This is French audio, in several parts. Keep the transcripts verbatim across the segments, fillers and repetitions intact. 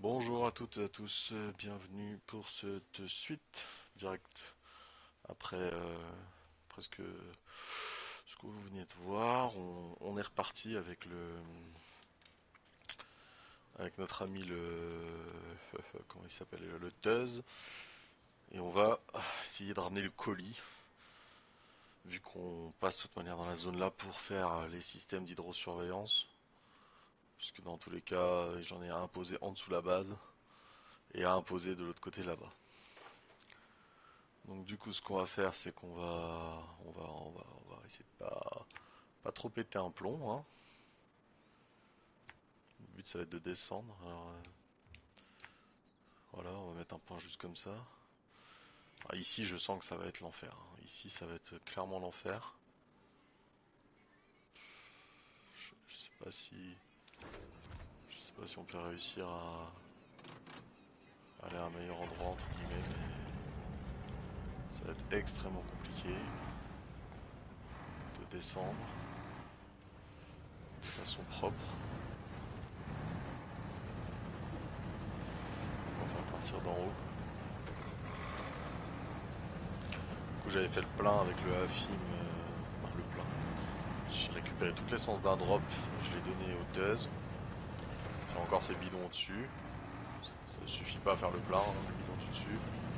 Bonjour à toutes et à tous, euh, bienvenue pour cette suite directe après euh, presque ce que vous venez de voir. On, on est reparti avec le avec notre ami le comment il s'appelle le Tuz et on va essayer de ramener le colis vu qu'on passe de toute manière dans la zone là pour faire les systèmes d'hydrosurveillance puisque dans tous les cas j'en ai un posé en dessous la base et un posé de l'autre côté là-bas. Donc du coup ce qu'on va faire c'est qu'on va on va on va on va essayer de pas pas trop péter un plomb hein. Le but ça va être de descendre. Alors euh, voilà, on va mettre un point juste comme ça. Ah, ici je sens que ça va être l'enfer, hein. Ici ça va être clairement l'enfer. Je, je sais pas si je sais pas si on peut réussir à aller à un meilleur endroit entre guillemets mais ça va être extrêmement compliqué de descendre de façon propre. On va faire partir d'en haut. Du coup j'avais fait le plein avec le Afim, euh, enfin, le plein. J'ai récupéré toute l'essence d'un drop, je l'ai donné au Tuz. J'ai encore ces bidons au-dessus. Ça ne suffit pas à faire le plein, hein, les bidons du dessus.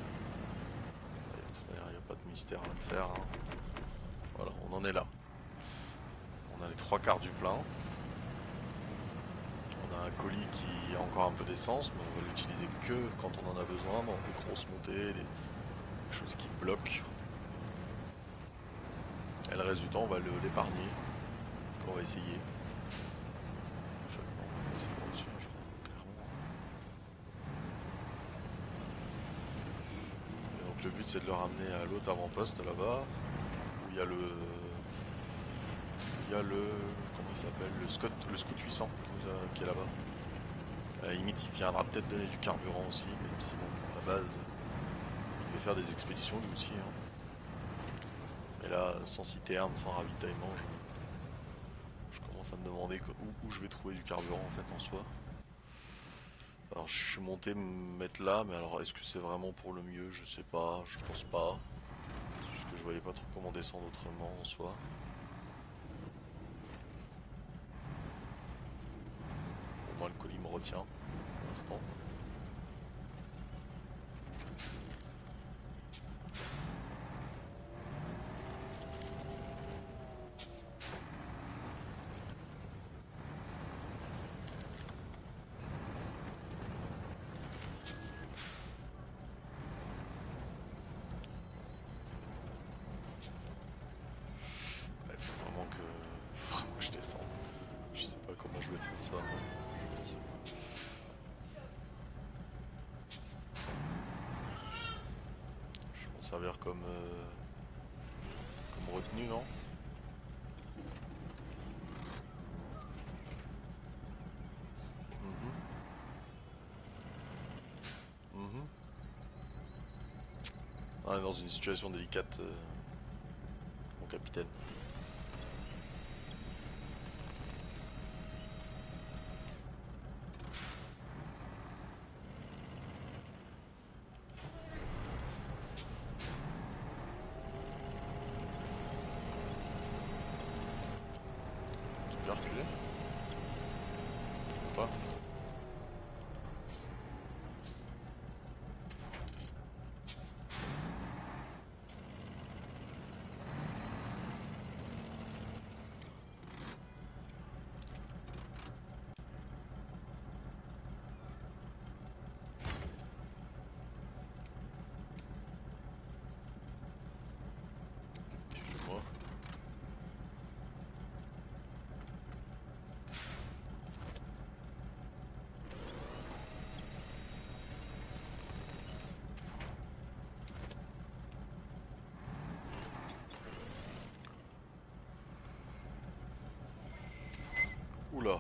Il n'y a pas de mystère à le faire, hein. Voilà, on en est là. On a les trois quarts du plein. On a un colis qui a encore un peu d'essence, mais on va l'utiliser que quand on en a besoin, dans des grosses montées, des choses qui bloquent. Et le reste du temps, on va l'épargner, qu'on va essayer. En fait, non, on va passer par-dessus, je crois, clairement. Et donc le but c'est de le ramener à l'autre avant-poste là-bas, où il y a le... Il y a le... Comment il s'appelle? Le Scott, le Scout huit cents qui, nous a- qui est là-bas. À la limite il viendra peut-être donner du carburant aussi, même si bon, à la base, il fait faire des expéditions lui aussi, hein. Mais là, sans citerne, sans ravitaillement, je, je commence à me demander où, où je vais trouver du carburant en fait en soi. Alors je suis monté me mettre là, mais alors est-ce que c'est vraiment pour le mieux? Je sais pas, je pense pas. C'est juste que je voyais pas trop comment descendre autrement en soi. Pour moi le colis me retient pour l'instant. Il faut vraiment que... faut vraiment que je descende. Je sais pas comment je vais faire ça. Je vais m'en servir comme, euh, comme retenue, non? Mhm. Mhm. On est dans une situation délicate, euh, mon capitaine. Tu peux reculer? Ou pas? Excuse-moi. Oula.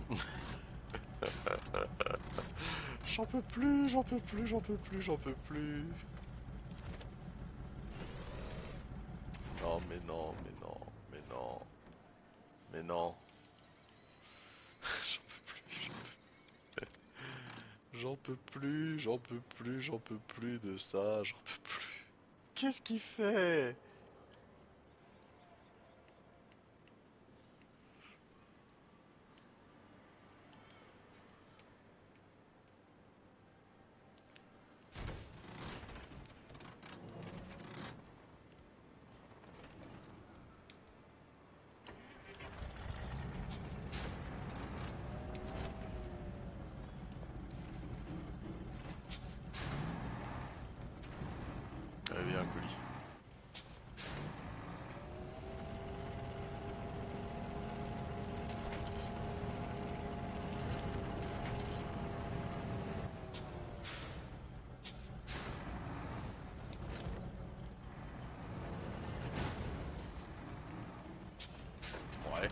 J'en peux plus, j'en peux plus, j'en peux plus, j'en peux plus. Non, mais non, mais non, mais non, mais non. J'en peux plus, j'en peux plus, j'en peux plus de ça, j'en peux plus. Qu'est-ce qu'il fait? Allez, viens, un colis. Ouais.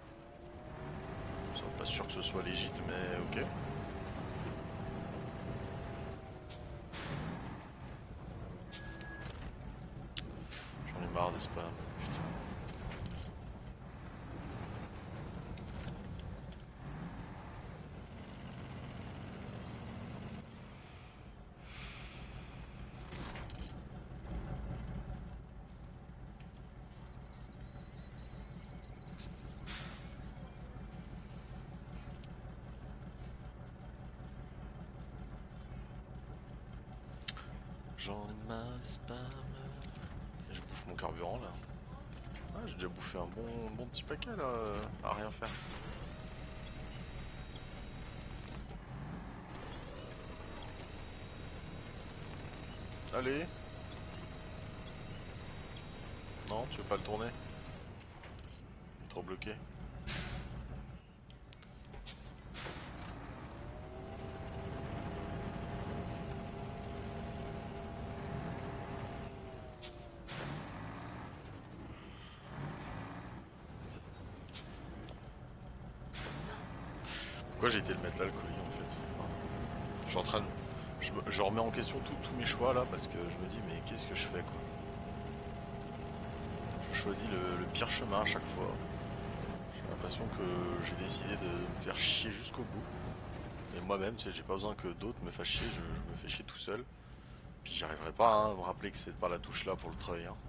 Ça, pas sûr que ce soit légitime, mais ok. J'en ai marre des spams. Putain. J'en ai marre des spams. Et je bouffe mon carburant là. Ah, j'ai déjà bouffé un bon, bon petit paquet là, euh, à rien faire. Allez. Non, tu veux pas le tourner? Il est trop bloqué. Pourquoi j'ai été le mettre là le colis en fait? Enfin, je suis en train de... Je, me- je remets en question tout- tous mes choix là parce que je me dis mais qu'est-ce que je fais quoi? Je choisis le, le pire chemin à chaque fois. J'ai l'impression que j'ai décidé de me faire chier jusqu'au bout. Et moi-même, tu sais, j'ai pas besoin que d'autres me fassent chier, je, je me fais chier tout seul. Puis j'arriverai pas hein, à me rappeler que c'est par la touche là pour le treuil. Hein.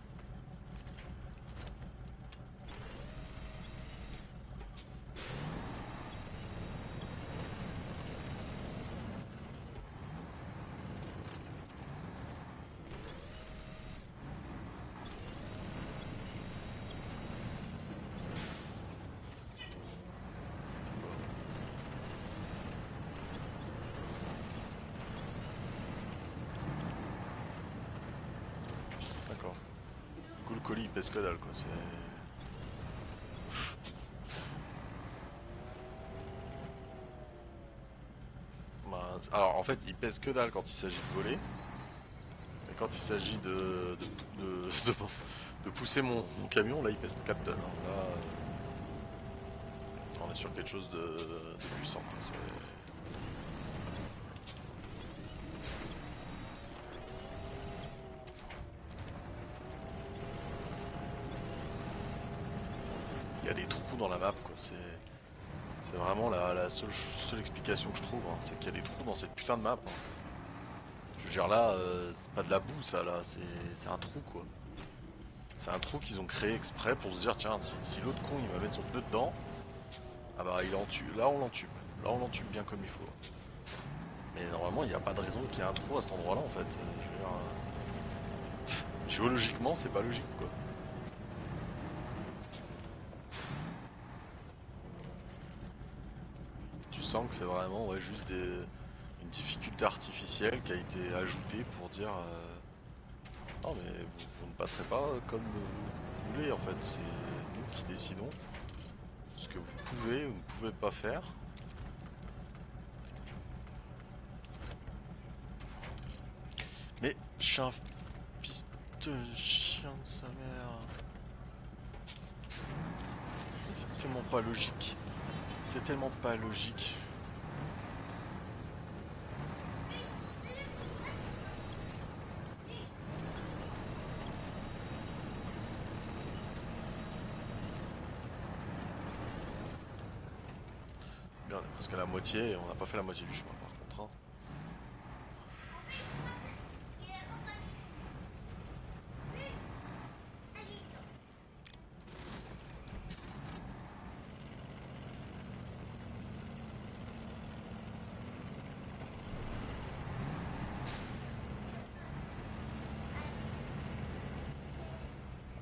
D'accord. Du coup le colis il pèse que dalle quoi, c'est... Bah, alors en fait il pèse que dalle quand il s'agit de voler. Et quand il s'agit de de, de, de, de pousser mon, mon camion, là il pèse quatre tonnes. Hein. Là euh, on est sur quelque chose de, de puissant. Quoi. Il y a des trous dans la map, quoi. C'est c'est vraiment la, la seule, seule explication que je trouve. Hein. C'est qu'il y a des trous dans cette putain de map. Hein. Je veux dire là, euh, c'est pas de la boue ça là, c'est un trou quoi. C'est un trou qu'ils ont créé exprès pour se dire tiens si, si l'autre con il va mettre son pneu dedans, ah bah il en tue, là on l'entube, là on l'entube bien comme il faut. Mais normalement il n'y a pas de raison qu'il y ait un trou à cet endroit là en fait. Euh, je veux dire, euh, géologiquement c'est pas logique quoi. Tu sens que c'est vraiment ouais, juste des, une difficulté artificielle qui a été ajoutée pour dire euh, non mais vous, vous ne passerez pas comme vous voulez en fait, c'est nous qui décidons ce que vous pouvez ou ne pouvez pas faire. Mais je suis un fils de chien de sa mère. C'est tellement pas logique. C'est tellement pas logique. Bien, on est presque à la moitié et on n'a pas fait la moitié du chemin par contre. Hein.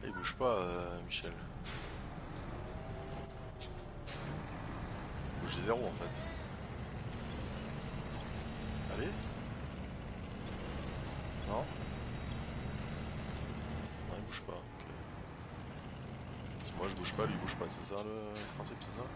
Il bouge pas, euh, Michel. Il bouge des zéros en fait. Allez. Non. Non, il bouge pas. Okay. Si moi je bouge pas, lui il bouge pas, c'est ça le principe, c'est ça?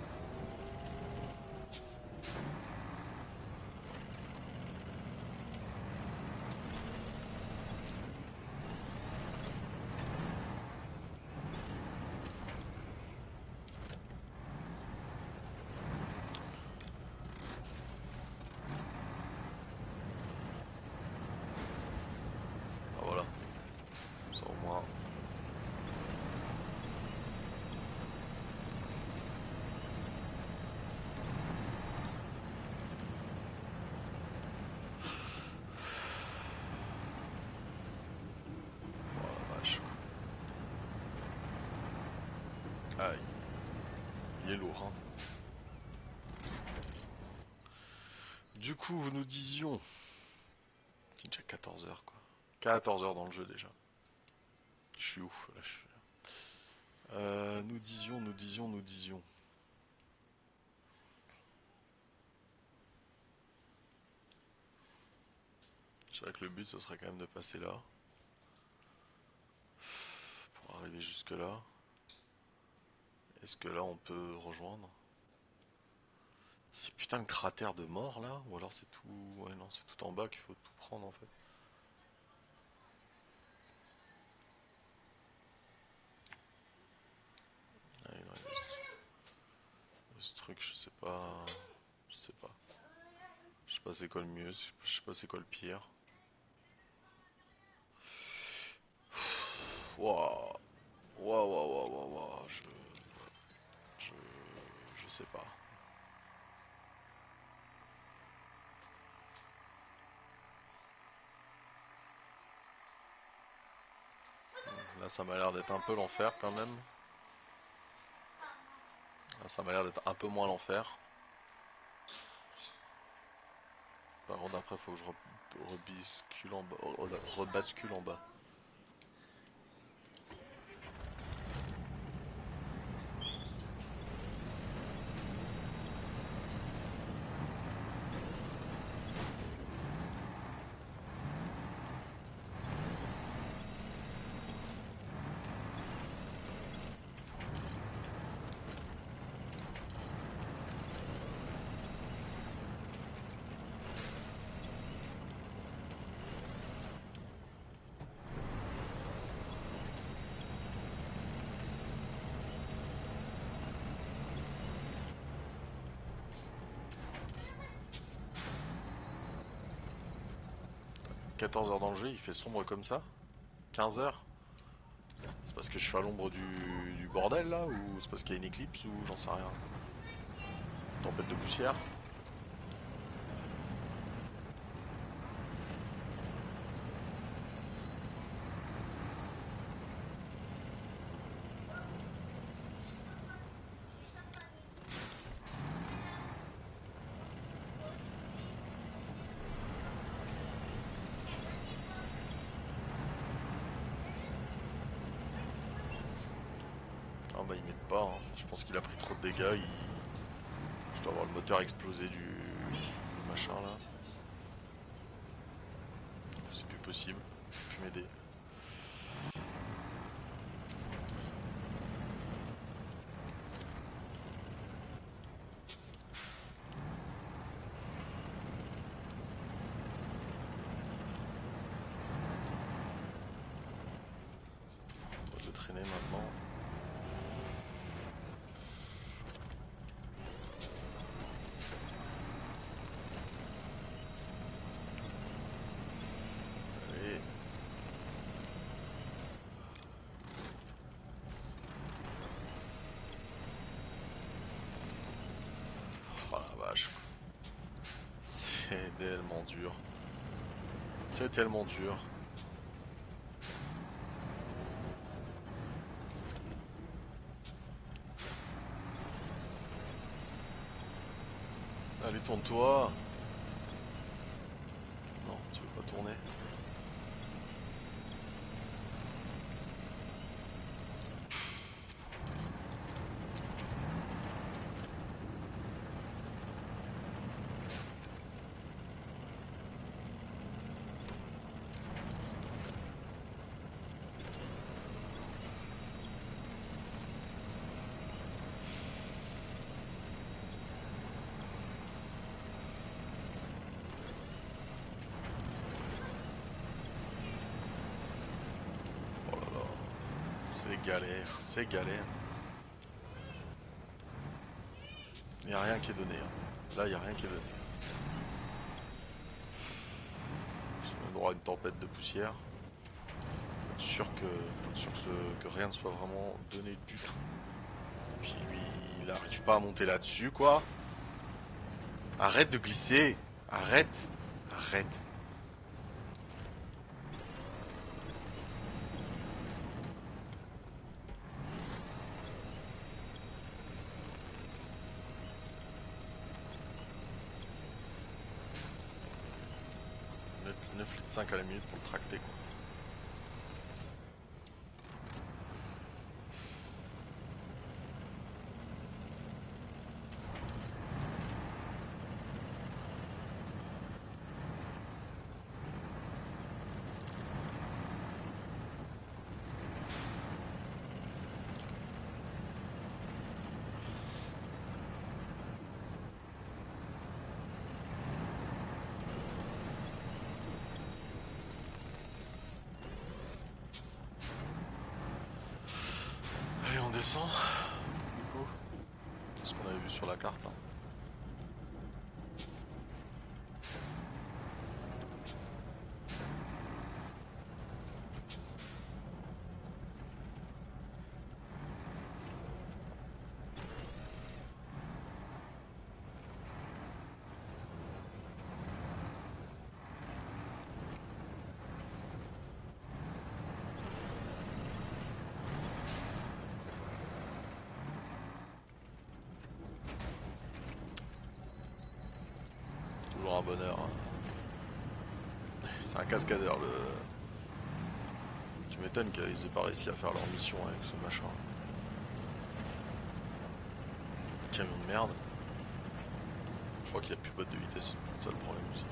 Ah voilà. Ça au moins. Oh la vache. Aïe. Il est lourd, hein. Du coup, nous disions... C'est déjà quatorze heures quoi. quatorze heures dans le jeu déjà. Je suis ouf là. Je suis... Euh, nous disions, nous disions, nous disions. Je dirais que le but ce serait quand même de passer là. Pour arriver jusque là. Est-ce que là on peut rejoindre? C'est putain de cratère de mort là? Ou alors c'est tout... Ouais non, c'est tout en bas qu'il faut tout prendre en fait. Ah, il reste... ce truc, je sais pas... Je sais pas. Je sais pas c'est quoi le mieux, je sais pas c'est quoi le pire. Waouh. Waouh, waouh, waouh, waouh, waouh, je... Je... Je sais pas. Là ça m'a l'air d'être un peu l'enfer quand même. Là ça m'a l'air d'être un peu moins l'enfer. Par contre après faut que je re... rebiscule en bas, rebascule en bas. quatorze heures dans le jeu, il fait sombre comme ça? quinze heures? C'est parce que je suis à l'ombre du... du bordel là? Ou c'est parce qu'il y a une éclipse? Ou j'en sais rien. Tempête de poussière? Ah bah ils mettent pas, hein. Je pense qu'il a pris trop de dégâts, il... Je dois avoir le moteur explosé du, du machin là. C'est plus possible, il peut plus m'aider. Je vais traîner maintenant. Allez. Oh la vache. C'est tellement dur. C'est tellement dur. Allez, tourne-toi. Non, tu veux pas tourner. C'est galère, c'est galère. Il n'y a rien qui est donné. Hein. Là, il n'y a rien qui est donné. On a droit à une tempête de poussière. Faut être sûr que, faut être sûr que, ce- que rien ne soit vraiment donné du tout. Puis lui, il n'arrive pas à monter là-dessus, quoi. Arrête de glisser. Arrête. Arrête. neuf litres cinq à la minute pour le tracter, quoi. Allez, on descend. Du coup, c'est ce qu'on avait vu sur la carte, là. Toujours un bonheur. C'est un cascadeur, le... Tu m'étonnes qu'ils aient pas réussi à faire leur mission avec ce machin. Camion de merde. Je crois qu'il n'y a plus de boîte de vitesse, c'est ça le problème aussi.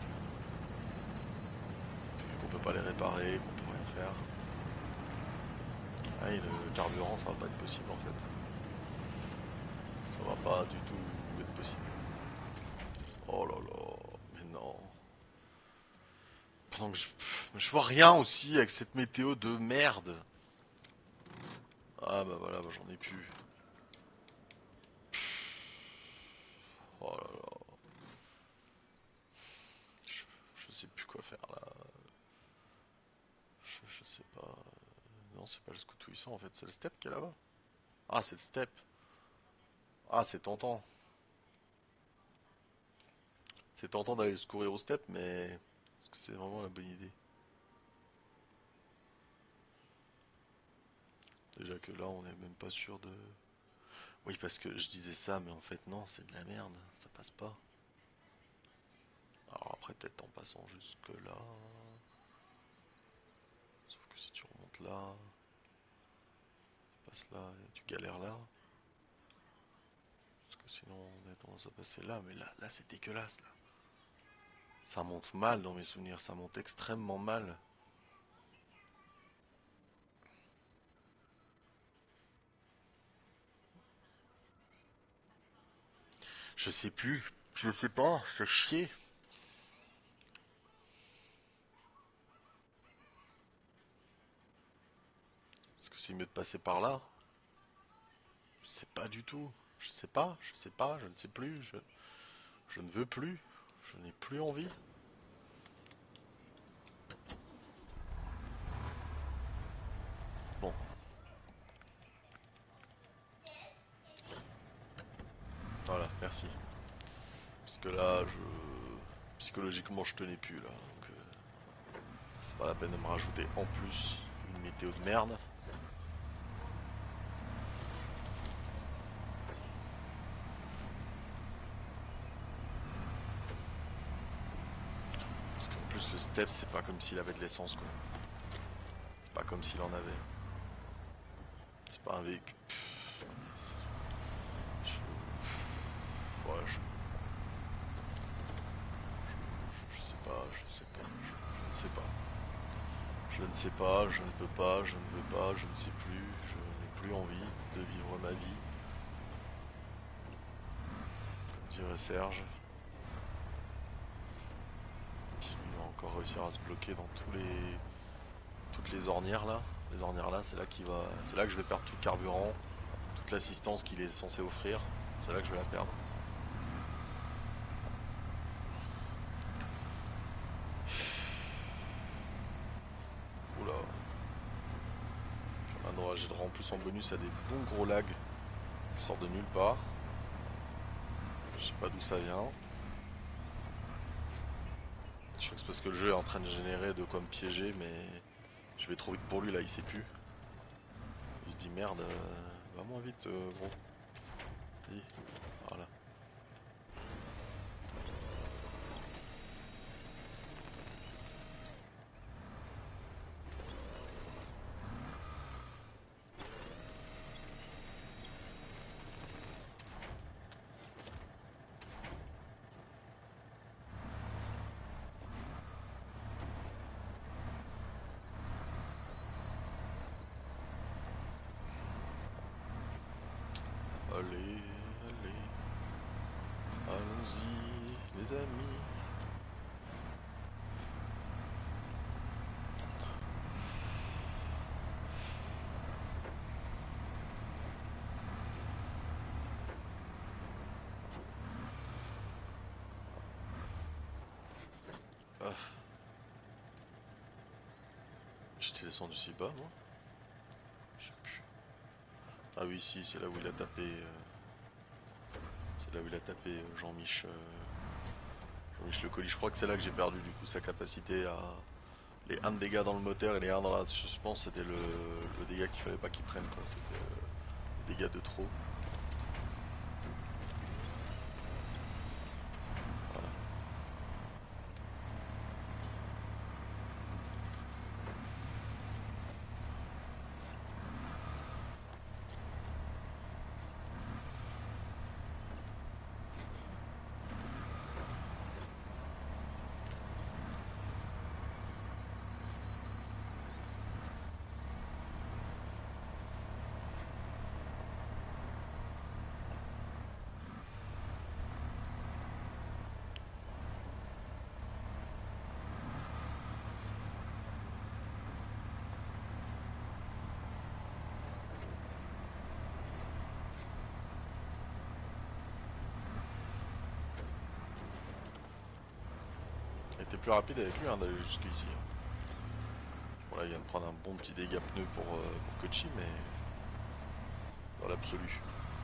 Vu qu'on peut pas les réparer, qu'on peut rien faire. Ah, et le carburant, ça va pas être possible en fait. Ça va pas du tout être possible. Oh là là, mais non. Pendant que je... je vois rien aussi avec cette météo de merde. Ah bah voilà, bah j'en ai plus. Oh là là. Je, je sais plus quoi faire là. Je, je sais pas. Non, c'est pas le scout huit cents en fait, c'est le step qui est là-bas. Ah, c'est le step. Ah, c'est tentant. C'est tentant d'aller se courir au step, mais est-ce que c'est vraiment la bonne idée? Déjà que là, on est même pas sûr de... Oui, parce que je disais ça, mais en fait, non, c'est de la merde. Ça passe pas. Alors après, peut-être en passant jusque là... Sauf que si tu remontes là... Tu passes là et tu galères là. Parce que sinon, on a tendance à passer là. Mais là, là c'est dégueulasse, là. Ça monte mal dans mes souvenirs. Ça monte extrêmement mal. Je sais plus. Je sais pas. C'est chier. Est-ce que c'est mieux de passer par là? Je sais pas du tout. Je sais pas. Je sais pas. Je ne sais plus. Je, je ne veux plus. Je n'ai plus envie. Bon. Voilà. Merci. Parce que là, je... Psychologiquement, je tenais plus, là. Donc, euh, c'est pas la peine de me rajouter en plus une météo de merde. Parce qu'en plus, le step, c'est pas comme s'il avait de l'essence, quoi. C'est pas comme s'il en avait. C'est pas un véhicule. Je... Ouais, je... Je, je sais pas, je sais pas, je, je ne sais pas. Je ne sais pas, je ne peux pas, je ne veux pas, je ne sais plus, je n'ai plus envie de vivre ma vie. Comme dirait Serge. Il va encore réussir à se bloquer dans tous les toutes les ornières là. les ornières là, c'est là qu'il va. C'est là que je vais perdre tout le carburant, toute l'assistance qu'il est censé offrir. C'est là que je vais la perdre. Oula. Un orage de en plus en bonus à des bons gros lags qui sortent de nulle part. Je sais pas d'où ça vient. Je crois que c'est parce que le jeu est en train de générer de quoi me piéger, mais je vais trop vite pour lui là, il sait plus. Il se dit merde, euh, va moins vite euh, gros. Oui, voilà. Allez, allez, allons-y les amis. Ah, j'étais descendu si bas moi. Je sais plus. Ah oui si, c'est là où il a tapé. Euh, c'est là où il a tapé euh, Jean-Mich. Euh, Jean-Mich Le Colis. Je crois que c'est là que j'ai perdu du coup sa capacité à. Les un de dégâts dans le moteur et les un dans la suspense, c'était le, le dégât qu'il fallait pas qu'il prenne quoi. C'était euh, le dégât de trop. Voilà. Il était plus rapide avec lui hein, d'aller jusqu'ici. Voilà, il vient de prendre un bon petit dégât pneu pour, euh, pour Kochi, mais dans l'absolu.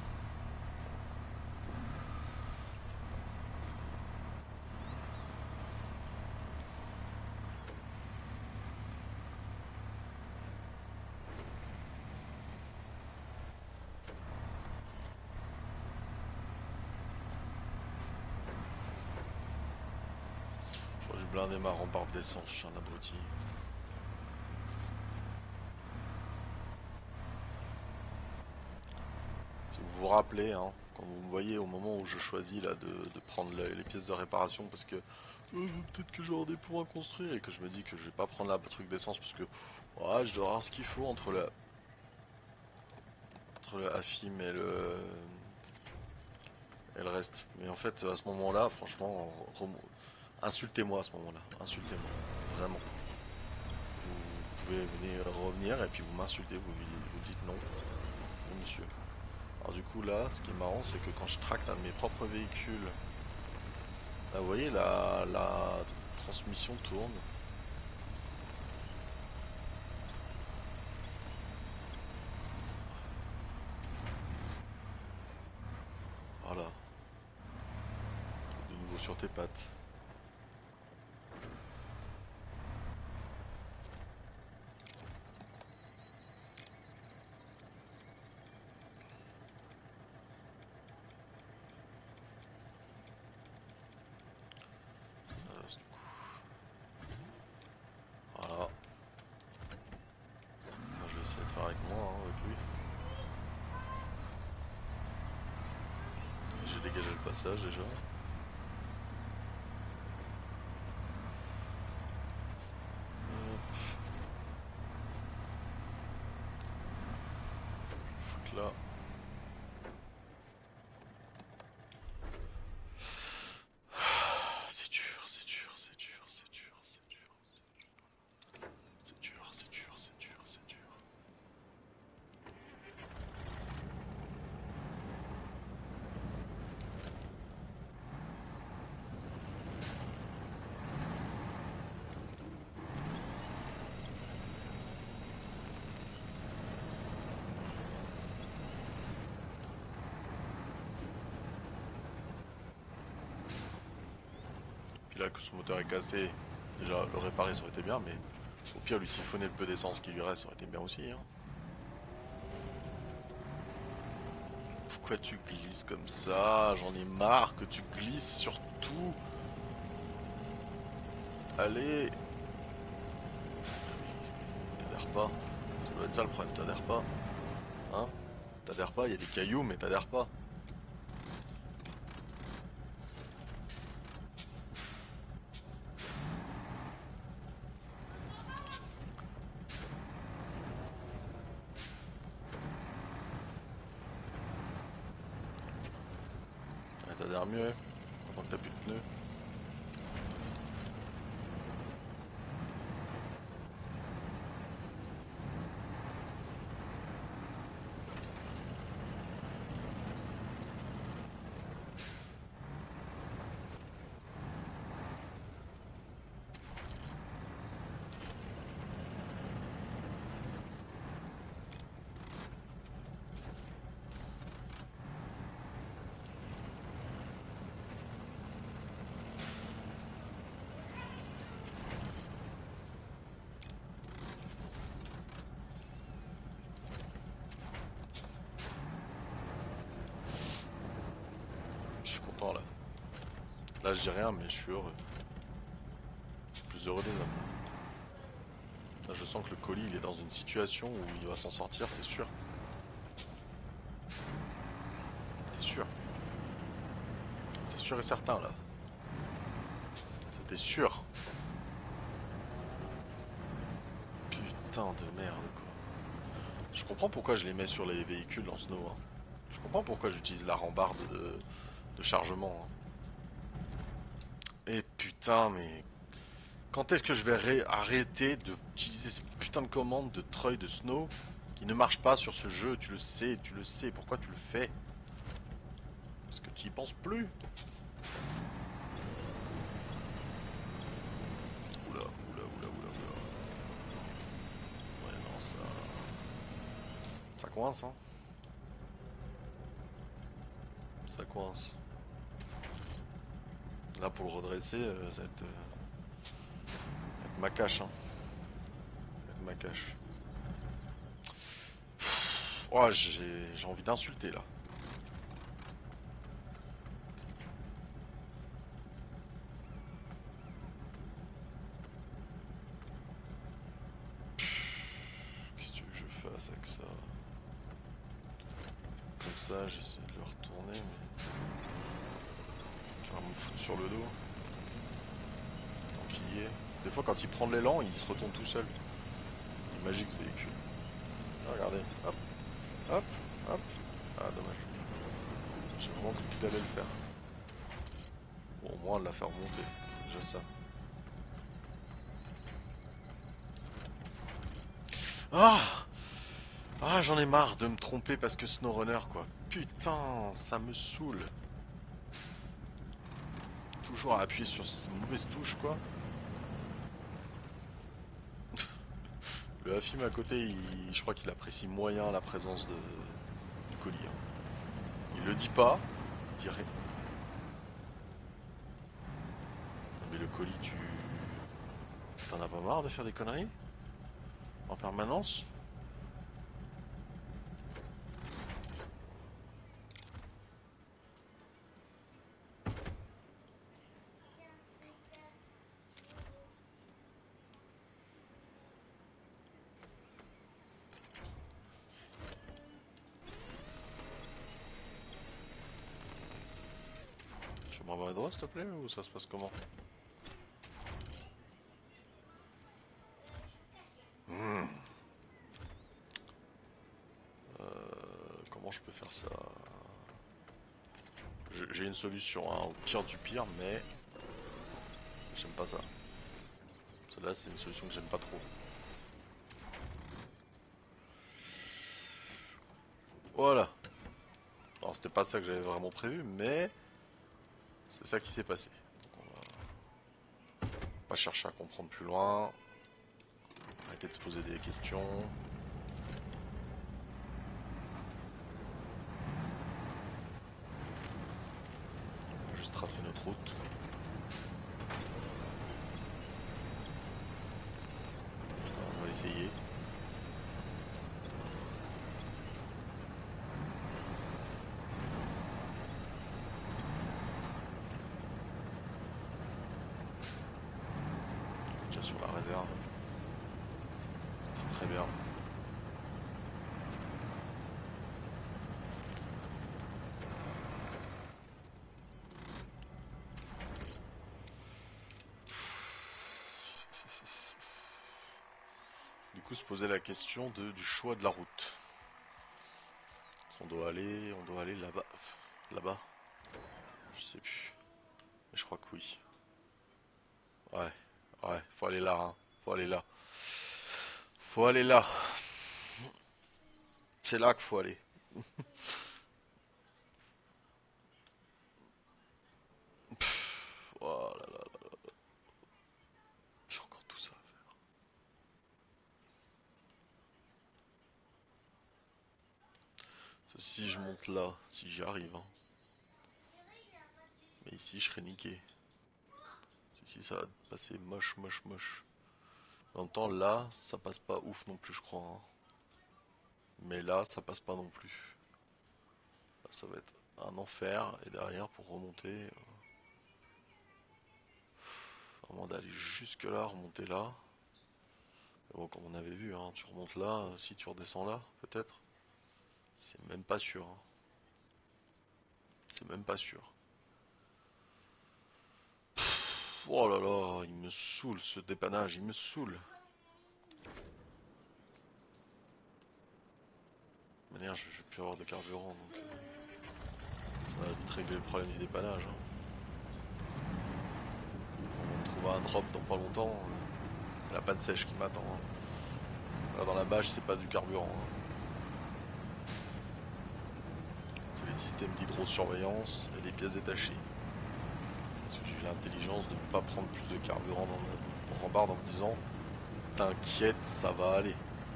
J'aurais dû blinder ma rambarde d'essence, je suis un abruti. Si vous vous rappelez, hein, quand vous me voyez au moment où je choisis là, de, de prendre les, les pièces de réparation parce que euh, peut-être que j'aurai des points à construire et que je me dis que je vais pas prendre la truc d'essence parce que ouais, je dois avoir ce qu'il faut entre le, entre le Afim et le, et le reste. Mais en fait, à ce moment-là, franchement, insultez-moi à ce moment-là. Insultez-moi. Vraiment. Vous pouvez venir revenir et puis vous m'insultez, vous, vous dites non. Non monsieur. Alors du coup là, ce qui est marrant, c'est que quand je tracte un de mes propres véhicules, là vous voyez la, la transmission tourne. Voilà. De nouveau sur tes pattes. Ça reste, du coup. Voilà. Moi je vais essayer de faire avec moi, hein, avec lui. J'ai dégagé le passage déjà. Hop. Foutre là. C'est dur, c'est dur, c'est dur, c'est dur, c'est dur. C'est dur, c'est dur, c'est dur, c'est dur. Puis là que son moteur est cassé, déjà le réparer ça aurait été bien, mais au pire lui siphonner le peu d'essence qui lui reste ça aurait été bien aussi. Hein. Pourquoi tu glisses comme ça? J'en ai marre que tu glisses sur tout. Allez. T'adhères pas. Ça doit être ça le problème, t'adhères pas. Hein? T'adhères pas, il y a des cailloux mais t'adhères pas. Ouais, t'adhères mieux, hein, pendant que t'as plus de pneus. Je suis content là. Là je dis rien mais je suis heureux. Je suis plus heureux des hommes. Là je sens que le colis il est dans une situation où il va s'en sortir, c'est sûr. C'est sûr. C'est sûr et certain là. C'était sûr. Putain de merde quoi. Je comprends pourquoi je les mets sur les véhicules en snow. Hein. Je comprends pourquoi j'utilise la rambarde de, de chargement. Hein. Et putain mais... Quand est-ce que je vais arrêter d'utiliser ces putains de commandes de treuil de snow qui ne marchent pas sur ce jeu? Tu le sais, tu le sais. Pourquoi tu le fais? Parce que tu y penses plus. Oula, oula, oula, oula, oula. Ouais, non, ça... Ça coince, hein. Ça coince. Là, pour le redresser, euh, ça va être... Euh, être ma cache, hein. Ça va être ma cache. Oh, j'ai envie d'insulter, là. Qu'est-ce que tu veux que je fasse avec ça? Comme ça, j'essaie de le retourner, mais... Je vais me foutre sur le dos. Tant qu'il y est. Des fois, quand il prend de l'élan, il se retourne tout seul. Il est magique ce véhicule. Ah, regardez, hop, hop, hop. Ah, dommage. J'ai vraiment cru qu'il allait le faire. Bon, au moins, elle l'a fait remonter. C'est déjà ça. Ah Ah, j'en ai marre de me tromper parce que SnowRunner, quoi. Putain, ça me saoule. Toujours à appuyer sur ces mauvaises touches, quoi. Le Afim à côté, il, je crois qu'il apprécie moyen la présence de, du colis. Hein. Il le dit pas, il dit rien. Mais le colis, tu... T'en as pas marre de faire des conneries? En permanence? Tu m'envoies à droite s'il te plaît ou ça se passe comment? Mmh. Euh, comment je peux faire ça? J'ai une solution, hein, au pire du pire, mais j'aime pas ça. Celle-là, c'est une solution que j'aime pas trop. Voilà. Alors, c'était pas ça que j'avais vraiment prévu, mais c'est ça qui s'est passé. Donc, on va pas chercher à comprendre plus loin. Arrêter de se poser des questions. On va juste tracer notre route. qu'il y a sur la réserve. C'est très bien. Du coup, se poser la question de, du choix de la route. On doit aller, on doit aller là-bas, là-bas. Je sais plus. Mais je crois que oui. Ouais, ouais, faut aller là, hein. Faut aller là. Faut aller là. C'est là qu'il faut aller. Pff, oh là là là. J'ai encore tout ça à faire. Si je monte là, si j'y arrive, hein. Mais ici, je serais niqué. Ici, ça va passer moche, moche, moche. En même temps, là, ça passe pas ouf non plus, je crois, hein. Mais là, ça passe pas non plus. Là, ça va être un enfer. Et derrière, pour remonter, euh, vraiment d'aller jusque là, remonter là. Bon, comme on avait vu, hein, tu remontes là, euh, si tu redescends là, peut-être. C'est même pas sûr, hein. C'est même pas sûr. Oh là là, il me saoule ce dépannage, il me saoule. De manière, je, je vais plus avoir de carburant, donc euh, ça va vite régler le problème du dépannage, hein. On va trouver un drop dans pas longtemps. euh, C'est la panne sèche qui m'attend, hein. Là, dans la bâche, c'est pas du carburant, hein. C'est les systèmes d'hydrosurveillance et des pièces détachées. J'ai l'intelligence de ne pas prendre plus de carburant dans le rambarde en me disant t'inquiète, ça va aller.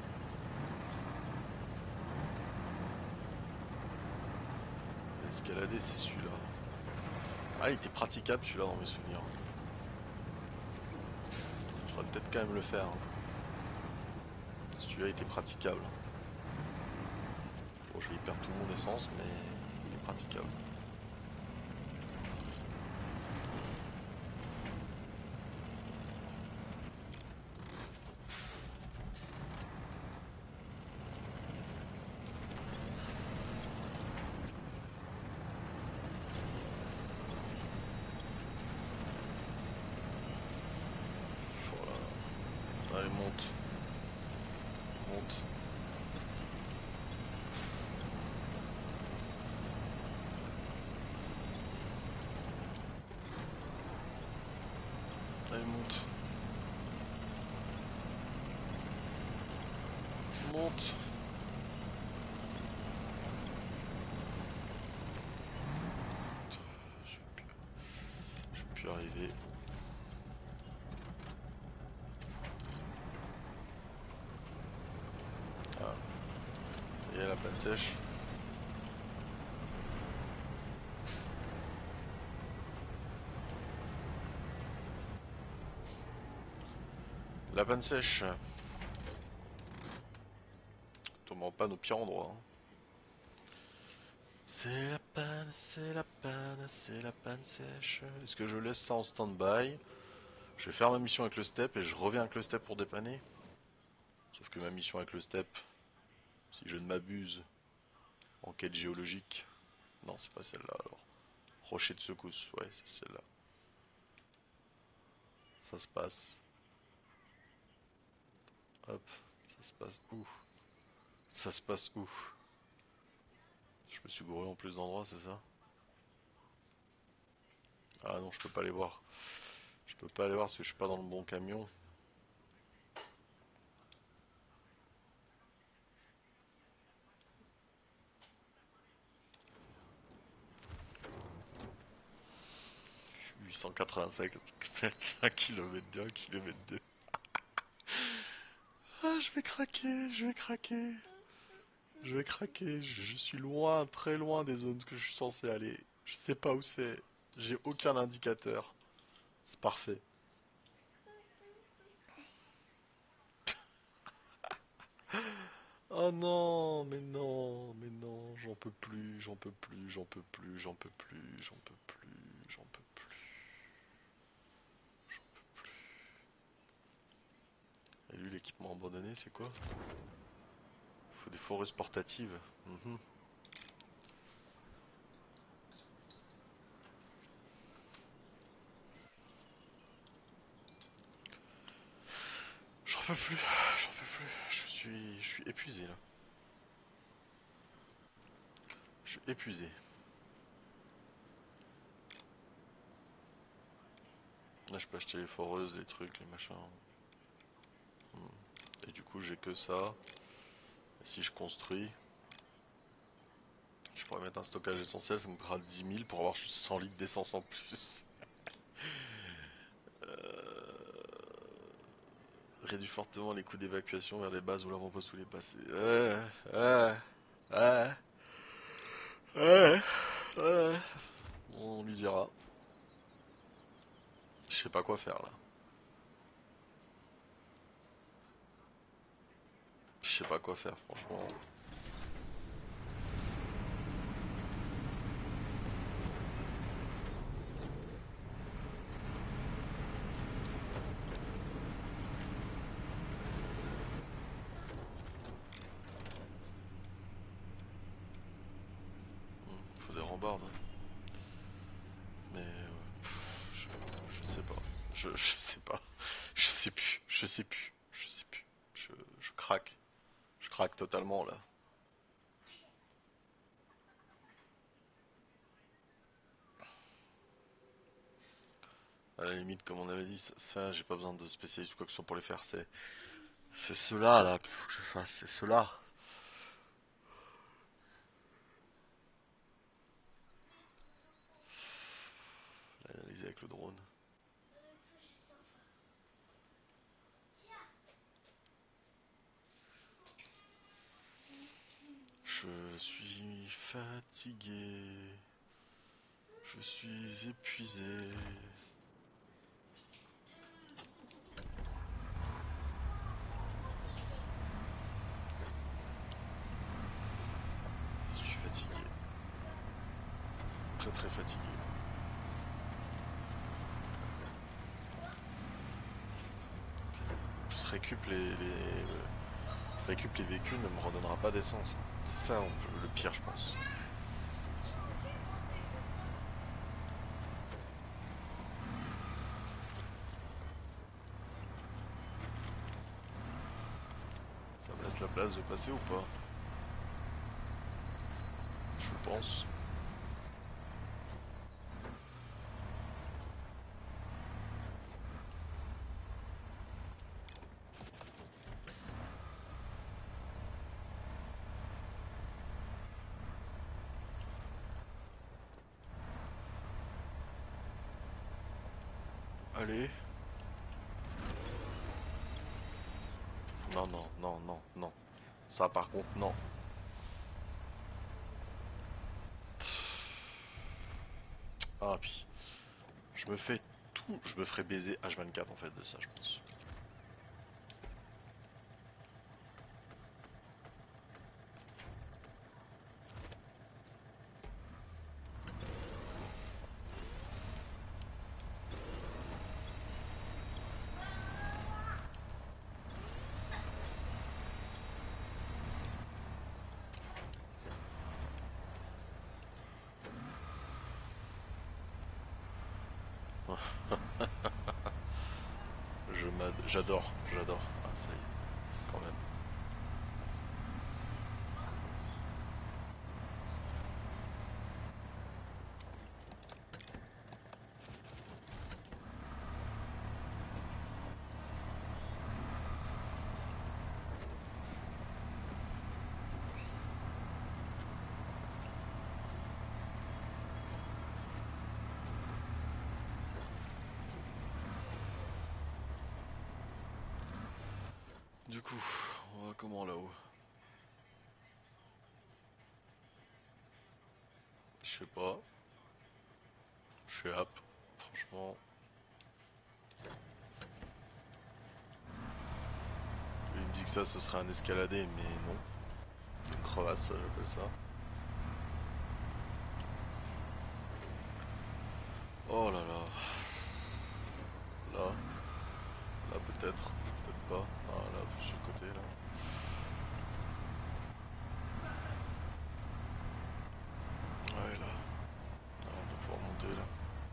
Escalader, c'est celui-là. Ah, il était praticable celui-là dans mes souvenirs. Je devrais peut-être quand même le faire, hein. Celui-là était praticable. Bon, je vais y perdre tout mon essence, mais il est praticable. Voilà. Allez, monte. Monte. Allez, monte. Monte. Je vais plus, je vais plus arriver. Ah. Il y a la panne sèche. La panne sèche. Tombe en panne au pire endroit, hein. C'est la panne, c'est la panne, c'est la panne sèche. Est-ce que je laisse ça en stand-by? Je vais faire ma mission avec le step et je reviens avec le step pour dépanner. Sauf que ma mission avec le step, si je ne m'abuse, en quête géologique. Non, c'est pas celle-là alors. Rocher de secousse, ouais, c'est celle-là. Ça se passe. Hop, ça se passe où? Ça se passe où? Je me suis gouré en plus d'endroits, c'est ça? Ah non, je peux pas les voir. Je peux pas aller voir parce que je suis pas dans le bon camion. huit cent quatre-vingt-cinq, un kilomètre deux, un kilomètre deux. Ah, je vais craquer, je vais craquer. Je vais craquer, je, je suis loin, très loin des zones que je suis censé aller. Je sais pas où c'est. J'ai aucun indicateur. C'est parfait. Oh non, mais non, mais non, j'en peux plus, j'en peux plus, j'en peux plus, j'en peux plus, j'en peux plus, j'en peux plus. équipement abandonné, c'est quoi? Faut des forêts portatives. Mhm. J'en peux plus, j'en peux plus. Je suis, je suis épuisé là. Je suis épuisé. Là, je peux acheter les foreuses, les trucs, les machins. Hmm. Et du coup, j'ai que ça. Et si je construis, je pourrais mettre un stockage essentiel, ça me coûtera dix mille pour avoir juste cent litres d'essence en plus. euh... Réduit fortement les coûts d'évacuation vers les bases ou l'avant-poste où les passer. Ouais, ouais, ouais, ouais, ouais. On lui dira. Je sais pas quoi faire là. Je sais pas quoi faire, franchement. Hmm, faut des rambardes. Mais euh, je, je sais pas. Je, je sais pas. Je sais plus. Je sais plus. Je sais plus. Je, je craque. Je craque totalement là. À la limite, comme on avait dit, ça, ça, j'ai pas besoin de spécialistes ou quoi que ce soit pour les faire. C'est, c'est cela là qu'il faut que je fasse. C'est cela. Analyser avec le drone. Je suis fatigué. Je suis épuisé. Je suis fatigué. Très très fatigué. En plus, récup les, les, récup les véhicules ne me redonnera pas d'essence. C'est ça le pire, je pense. Ça me laisse la place de passer ou pas? Je pense. Allez. Non, non, non, non, non. Ça par contre, non. Ah, puis je me fais tout. Je me ferai baiser H vingt-quatre en fait de ça, je pense. Je m'ad... J'adore, j'adore. Ah, ça y est, quand même. Du coup, on va comment là-haut? Je sais pas. Je suis app. Franchement, il me dit que ça, ce serait un escaladé, mais non. Une crevasse, ça, j'appelle ça. Oh là là. Là. Là, peut-être. Peut-être pas. Ah, là, sur le côté là. Ouais là. Là, on va pouvoir monter là.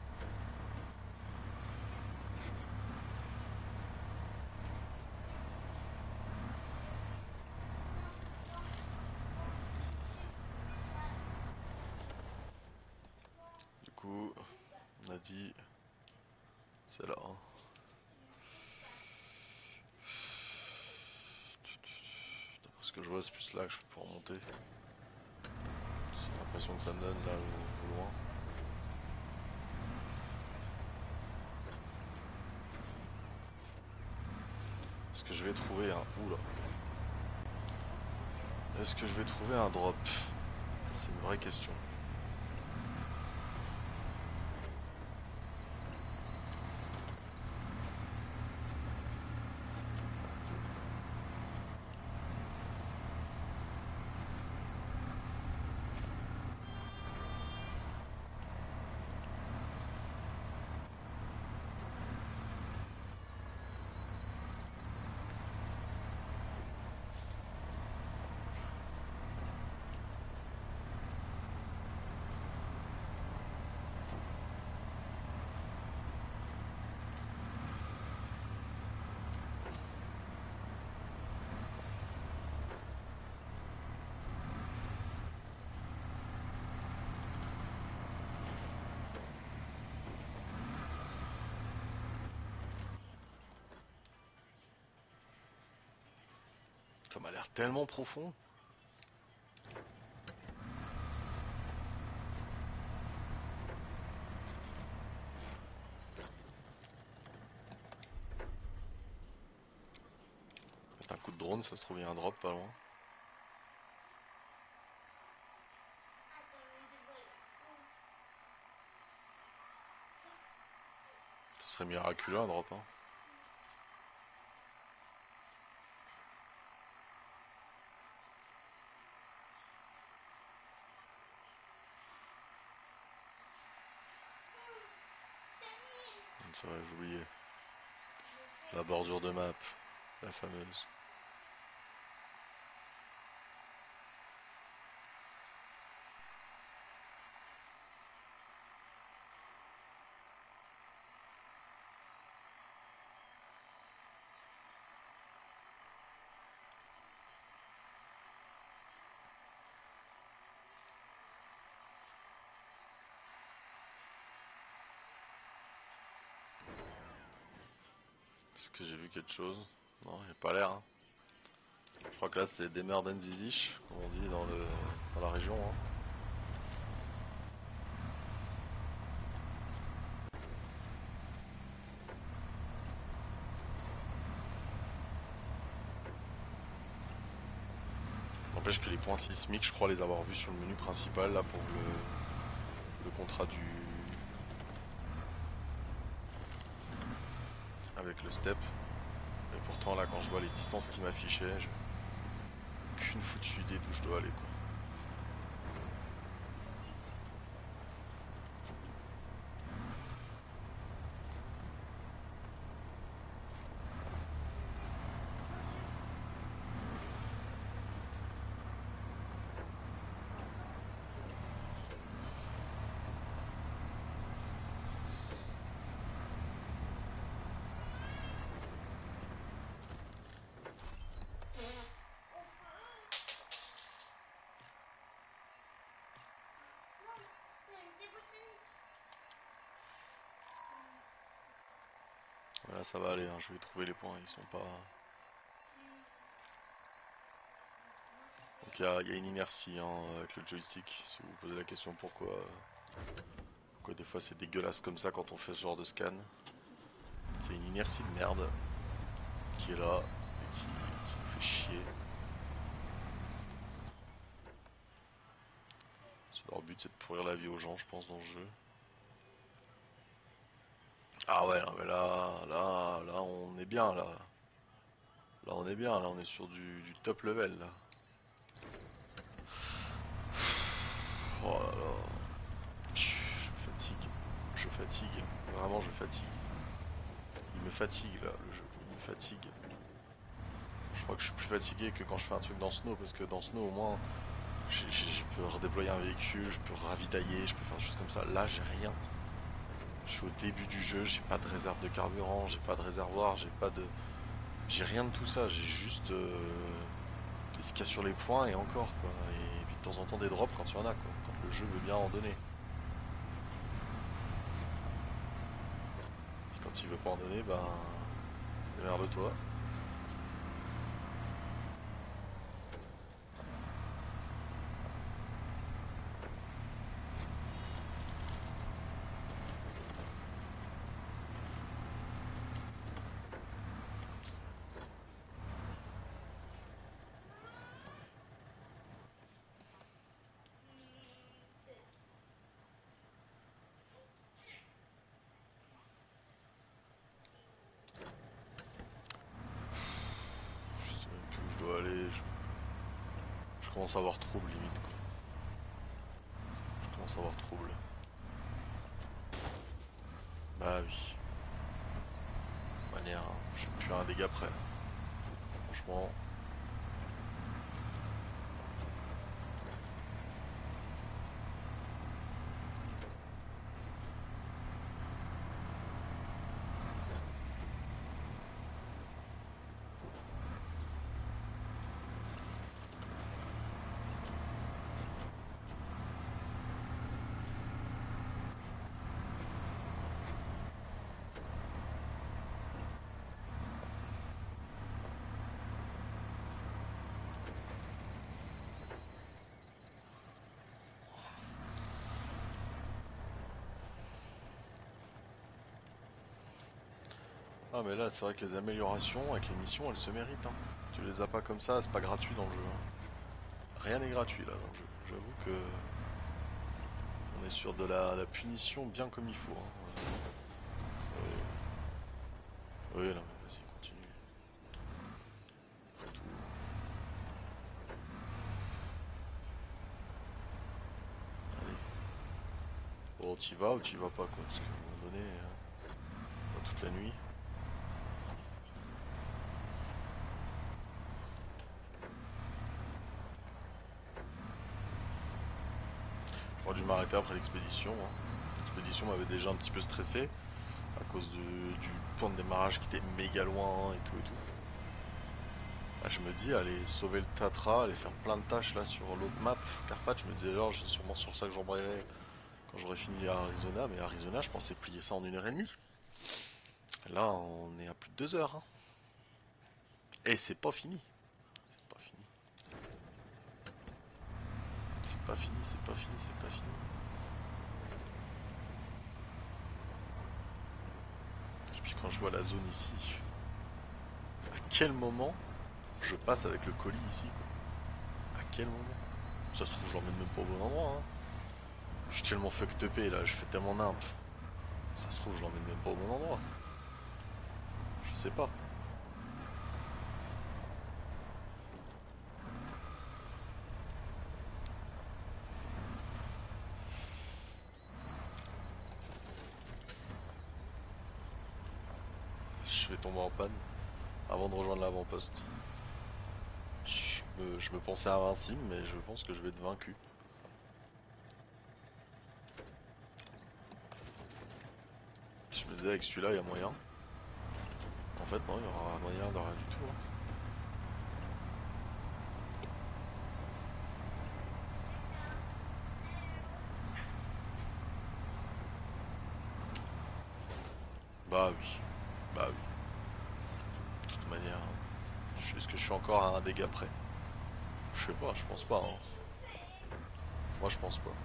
Du coup, on a dit c'est là. Hein. D'après ce que je vois, c'est plus là que je vais pouvoir monter. C'est l'impression que ça me donne là au, au loin. Est-ce que je vais trouver un... Oula. Est-ce que je vais trouver un drop? C'est une vraie question. Ça m'a l'air tellement profond. Un coup de drone, ça se trouve, il y a un drop pas loin. Ce serait miraculeux un drop. Hein. Ça va, j'ai oublié. La bordure de map, la fameuse. Est-ce que j'ai vu quelque chose? Non, il n'y a pas l'air. Hein. Je crois que là c'est des merdes zizish, comme on dit dans, le, dans la région. Hein. N'empêche que les points sismiques, je crois les avoir vus sur le menu principal là pour le, le contrat du... avec le step. Et pourtant là quand je vois les distances qui m'affichaient, j'ai aucune foutue idée d'où je dois aller quoi. Voilà, ça va aller, hein, je vais trouver les points, ils sont pas... Donc il y a, y a une inertie hein, avec le joystick, si vous vous posez la question pourquoi, pourquoi des fois c'est dégueulasse comme ça quand on fait ce genre de scan. Il y a une inertie de merde qui est là et qui, qui nous fait chier. Leur but c'est de pourrir la vie aux gens je pense dans le jeu. Ah ouais, non, mais là, là, là on est bien là. Là on est bien, là on est sur du, du top level là. Oh là là. Je fatigue. Je fatigue. Vraiment je fatigue. Il me fatigue là le jeu. Il me fatigue. Je crois que je suis plus fatigué que quand je fais un truc dans Snow, parce que dans Snow au moins je, je, je peux redéployer un véhicule, je peux ravitailler, je peux faire des choses comme ça. Là j'ai rien. Je suis au début du jeu, j'ai pas de réserve de carburant, j'ai pas de réservoir, j'ai pas de... J'ai rien de tout ça, j'ai juste euh, ce qu'il y a sur les points et encore quoi. Et puis de temps en temps des drops quand il y en a quoi, quand le jeu veut bien en donner. Et quand il veut pas en donner, ben... démerde-toi. Je sais même plus où je dois aller, je, je commence à avoir trouble limite quoi. Je commence à avoir trouble. Bah oui. De manière, je suis plus à un dégât près. Franchement. Ah mais là c'est vrai que les améliorations avec les missions elles se méritent hein. Tu les as pas comme ça, c'est pas gratuit dans le jeu hein. Rien n'est gratuit là dans le jeu. J'avoue que on est sur de la, la punition bien comme il faut hein. Oui, oui non mais vas-y continue. Tout. Allez. Bon t'y vas ou t'y vas pas quoi, parce qu'à un moment donné, hein, pas toute la nuit. J'aurais dû m'arrêter après l'expédition hein. L'expédition m'avait déjà un petit peu stressé à cause de, du point de démarrage qui était méga loin et tout et tout. Là, je me dis, aller sauver le Tatra, aller faire plein de tâches là sur l'autre map, Carpath, je me disais alors, c'est sûrement sur ça que j'embrayerai quand j'aurai fini à Arizona, mais Arizona, je pensais plier ça en une heure et demie. Là, on est à plus de deux heures. Hein. Et c'est pas fini. C'est pas fini. C'est pas fini, c'est pas fini, c'est pas fini. Et puis quand je vois la zone ici, à quel moment je passe avec le colis ici quoi. À quel moment? Ça se trouve, je l'emmène même pas au bon endroit. Hein. Je suis tellement fucked upé là, je fais tellement nimp. Ça se trouve, je l'emmène même pas au bon endroit. Je sais pas. Je vais tomber en panne avant de rejoindre l'avant-poste. Je me, je me pensais invincible, mais je pense que je vais être vaincu. Je me disais avec celui-là, il y a moyen. En fait, non, il y aura moyen de rien du tout. Hein. Bah oui, bah oui. De toute manière, est-ce que je suis encore à un dégât près? Je sais pas, je pense pas. Hein. Moi, je pense pas.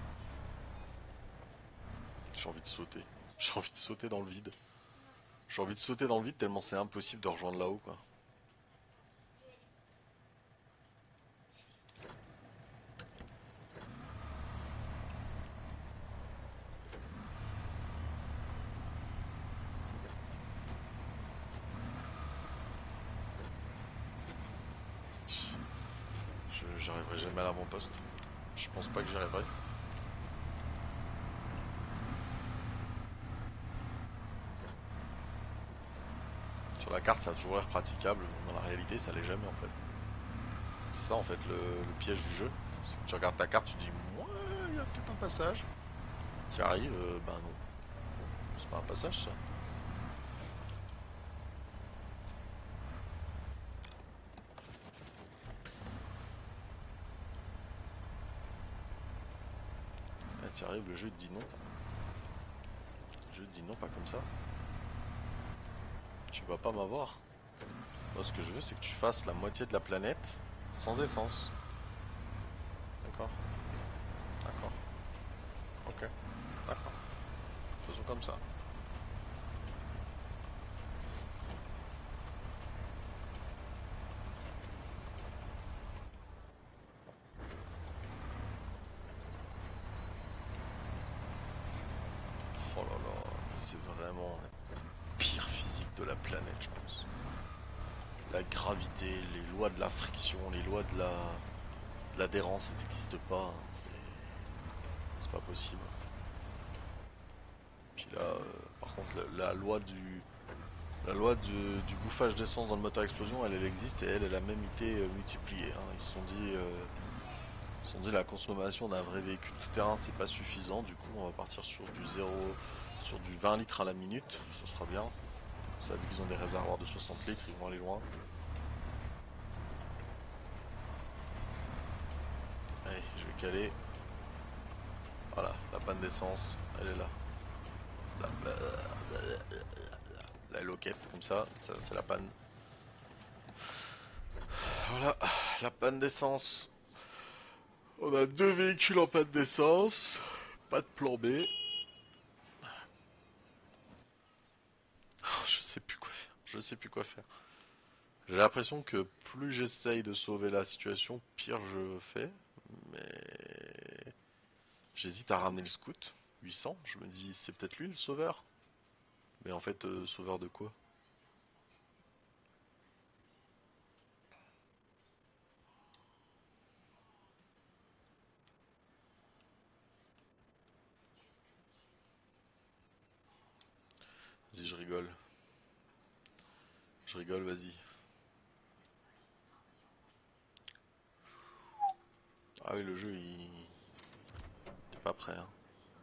J'ai envie de sauter. J'ai envie de sauter dans le vide. J'ai envie de sauter dans le vide tellement c'est impossible de rejoindre là-haut, quoi. J'arriverai jamais à l'avant-poste. Je pense pas que j'y arriverai. Sur la carte ça a toujours l'air praticable, dans la réalité ça l'est jamais en fait. C'est ça en fait le, le piège du jeu. C'est que tu regardes ta carte, tu dis ouais il y a peut-être un passage. Tu arrives, euh, ben non. C'est pas un passage ça. Là tu arrives, le jeu te dit non. Le jeu te dit non, pas comme ça. Tu vas pas m'avoir. Moi ce que je veux c'est que tu fasses la moitié de la planète sans essence. D'accord. D'accord. Ok. D'accord. Faisons comme ça. Oh là là, c'est vraiment la pire physique de la planète, je pense. La gravité, les lois de la friction, les lois de la de l'adhérence, elles n'existent pas. Hein. C'est c'est pas possible. Puis là, euh, par contre, la, la loi du la loi du, du bouffage d'essence dans le moteur explosion, elle, elle existe et elle, elle a même été euh, multipliée. Hein. Ils se sont dit, euh, ils se sont dit la consommation d'un vrai véhicule tout terrain, c'est pas suffisant. Du coup, on va partir sur du zéro, sur du vingt litres à la minute. Ce sera bien. Ça, vu qu'ils ont des réservoirs de soixante litres, ils vont aller loin. Allez, je vais caler. Voilà, la panne d'essence, elle est là. La, la loquette, comme ça, ça c'est la panne. Voilà, la panne d'essence. On a deux véhicules en panne d'essence. Pas de plan B. Je sais plus quoi faire. Je sais plus quoi faire. J'ai l'impression que plus j'essaye de sauver la situation, pire je fais. Mais j'hésite à ramener le scout. huit cents, je me dis c'est peut-être lui le sauveur. Mais en fait, euh, sauveur de quoi? Vas-y, je rigole. Je rigole, vas-y. Ah oui, le jeu, il... T'es pas prêt, hein.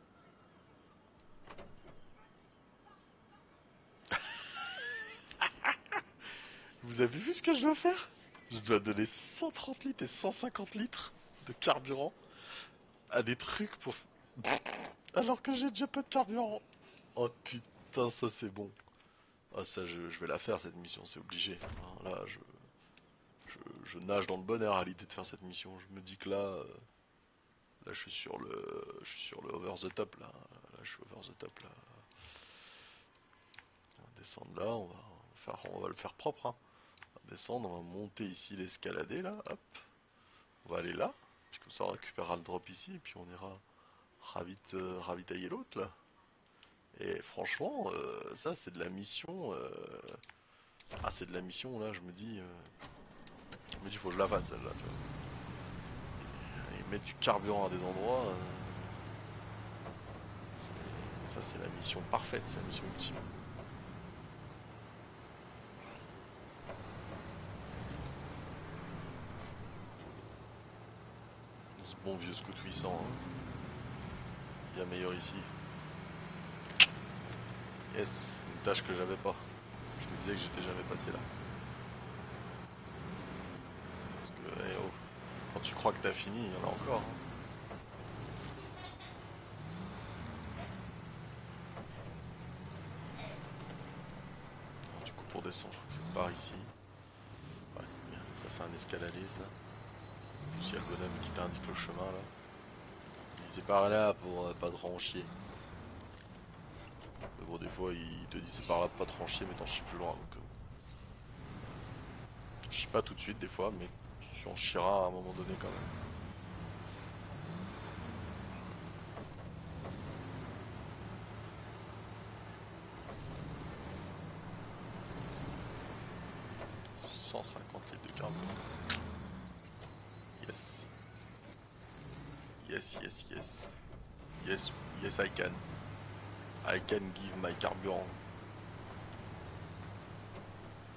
Vous avez vu ce que je dois faire? Je dois donner cent trente litres et cent cinquante litres de carburant à des trucs pour... Alors que j'ai déjà pas de carburant. Oh putain, ça c'est bon. Ah ça, je, je vais la faire cette mission, c'est obligé. Hein, là, je, je, je nage dans le bonheur à l'idée de faire cette mission. Je me dis que là, euh, là je suis sur le, je suis sur le over the top là. Là, je suis over the top là. On va descendre là, on va, faire, on va le faire propre. Hein. On va descendre, on va monter ici l'escalader là, hop. On va aller là, puis comme ça on récupérera le drop ici, et puis on ira ravit, euh, ravitailler l'autre là. Et franchement, euh, ça c'est de la mission. Euh... Ah, c'est de la mission là, je me dis. Euh... Je me dis, faut que je la fasse celle-là. Et mettre du carburant à des endroits. Euh... Ça c'est la mission parfaite, c'est la mission ultime. Ce bon vieux Scout huit cents. Hein. Il y a meilleur ici. Yes, une tâche que j'avais pas. Je me disais que j'étais jamais passé là. Parce que, eh oh, quand tu crois que t'as fini, il y en a encore. Hein. Alors, du coup, pour descendre, je crois que c'est par ici. Ouais, bien. Ça, c'est un escalier, ça. Il y a le bonhomme qui t'indique le chemin là. Il disait par là pour euh, pas te renchier. Mais bon, des fois, il te dit c'est par là pour pas te renchier, mais t'en chies plus loin. Donc, euh, je chie pas tout de suite, des fois, mais tu en chieras à un moment donné quand même. cent cinquante litres de carburant. Yes. Yes, yes, yes. Yes, yes, I can. I can give my carburant.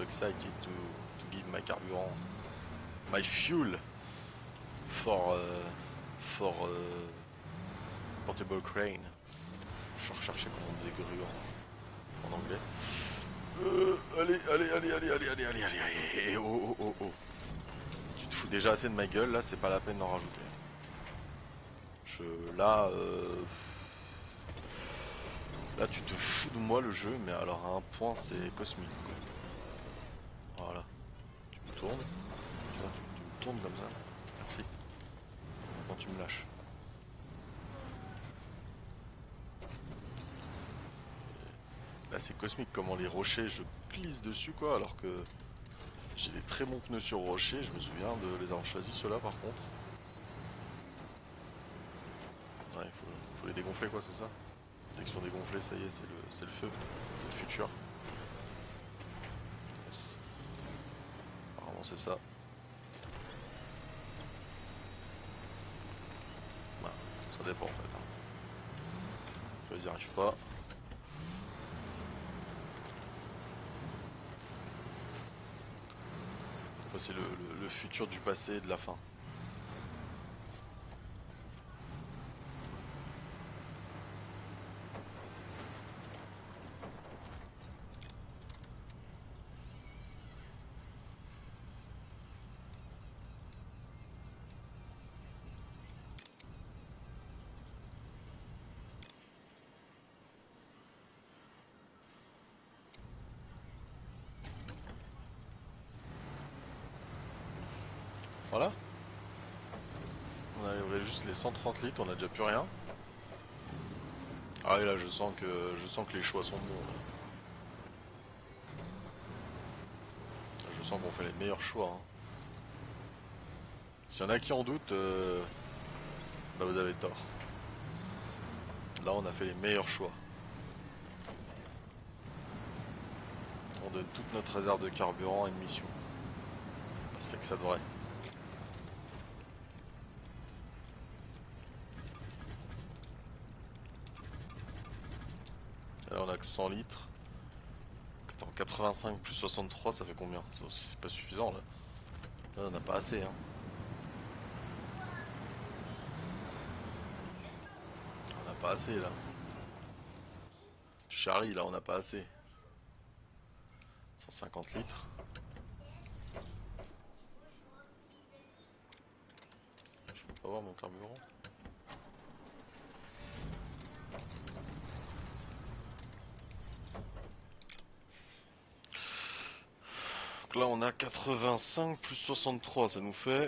excited to, to give my carburant, my fuel for uh, for uh, portable crane. Je recherchais comment on disait grue en, en anglais. Euh, allez, allez, allez, allez, allez, allez, allez, allez, allez, oh, oh, oh, oh. Tu te fous déjà assez de ma gueule, là, c'est pas la peine d'en rajouter. Je, là, euh, là, tu te fous de moi le jeu, mais alors à un point, c'est cosmique, quoi. Voilà. Tu me tournes, tu, vois, tu, tu me tournes comme ça. Merci. Quand tu me lâches. Là, c'est cosmique, comment les rochers, je glisse dessus, quoi, alors que j'ai des très bons pneus sur rocher. Je me souviens de les avoir choisis, ceux-là, par contre. Ouais, il faut, faut les dégonfler, quoi, c'est ça. Dès qu'ils sont dégonflés, ça y est, c'est le, c'est le feu, c'est le futur. Yes. Apparemment, c'est ça. Bah, ça dépend, en fait. Je n'y arrive pas. C'est le, le, le futur du passé et de la fin. Voilà. On arriverait juste les cent trente litres, on a déjà plus rien. Ah oui, là je sens que je sens que les choix sont bons. Là. Je sens qu'on fait les meilleurs choix. Hein. S'il y en a qui en doutent, euh, bah vous avez tort. Là on a fait les meilleurs choix. On donne toute notre réserve de carburant à une mission. C'est que ça devrait. Là on a que cent litres. Attends, quatre-vingt-cinq plus soixante-trois, ça fait combien? C'est pas suffisant là. Là on n'a pas assez. Hein. On n'a pas assez là. Tu charries là, on n'a pas assez. cent cinquante litres. Je peux pas voir mon carburant. Donc là on a quatre-vingt-cinq plus soixante-trois, ça nous fait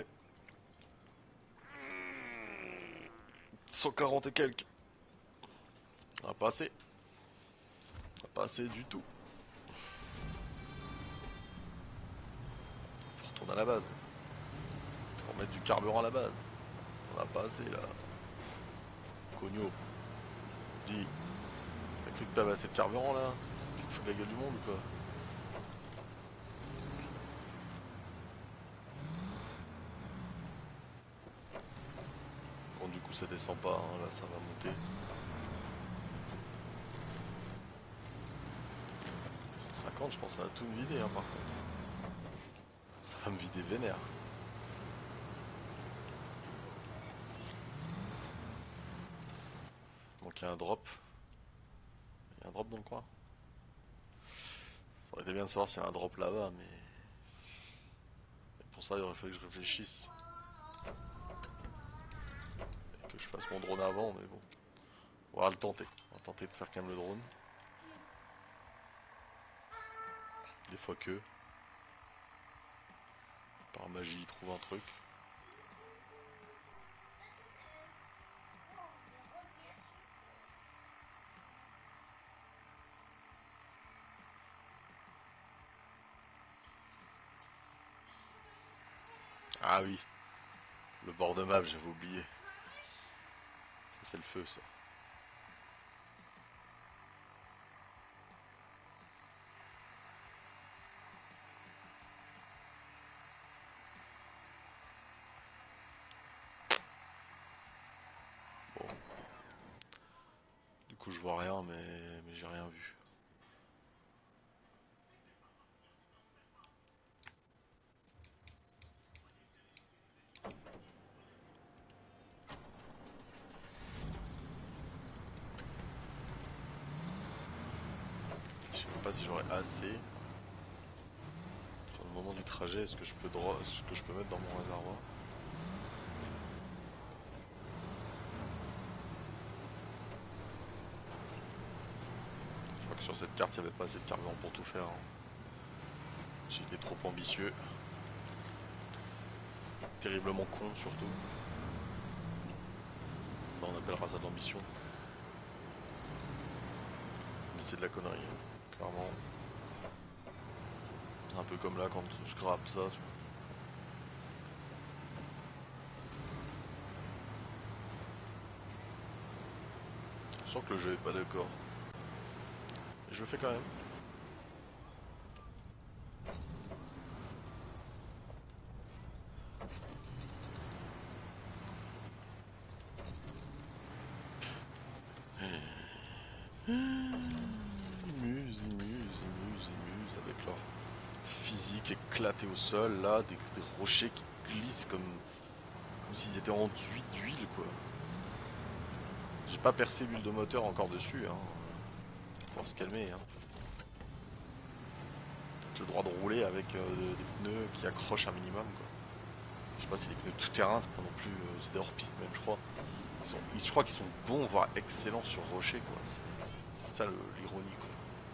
cent quarante et quelques. On n'a pas assez. On n'a pas assez du tout. Faut retourner à la base. Faut remettre du carburant à la base. On n'a pas assez là. Cogno. Dis. T'as cru que t'avais assez de carburant là? Tu te fous de la gueule du monde ou quoi? Bon du coup ça descend pas, hein. Là ça va monter. cent cinquante, je pense que ça va tout me vider hein, par contre. Ça va me vider vénère. Donc il y a un drop. Il y a un drop dans le coin. Ça aurait été bien de savoir s'il y a un drop là-bas, mais... mais pour ça il aurait fallu que je réfléchisse. Et que je fasse mon drone avant, mais bon. On va le tenter. On va tenter de faire quand même le drone. Des fois que... par magie il trouve un truc. Ah oui, le bord de map, j'avais oublié. Ça c'est le feu ça. Bon. Du coup je vois rien mais, mais j'ai rien vu. pas si j'aurai assez. Au moment du trajet, est-ce que je peux droit, ce que je peux mettre dans mon réservoir? Je crois que sur cette carte, il n'y avait pas assez de carburant pour tout faire. Hein. J'étais trop ambitieux. Terriblement con surtout. Bah, on appellera ça de l'ambition. Mais c'est de la connerie, hein, clairement. C'est un peu comme là quand je grappe ça. Je sens que le jeu est pas d'accord. Et je le fais quand même. Ils musent, ils musent, ils musent, ils musent avec leur physique éclatée au sol, là, des, des rochers qui glissent comme, comme s'ils étaient enduits d'huile, quoi. J'ai pas percé l'huile de moteur encore dessus, hein. Faut se calmer, hein. Peut-être le droit de rouler avec euh, des pneus qui accrochent un minimum, quoi. Je sais pas si les pneus tout terrain, c'est pas non plus, euh, c'est des hors-piste même, je crois. Ils sont, ils, je crois qu'ils sont bons, voire excellents sur rocher, quoi. C'est ça l'ironie, quoi.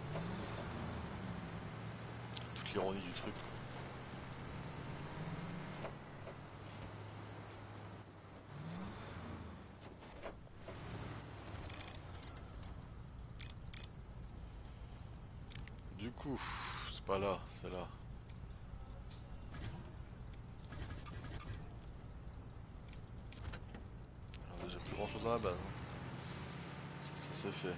Toute l'ironie du truc, quoi. Du coup, c'est pas là, c'est là. Alors déjà plus grand chose à la base. Hein. Ça, ça c'est fait.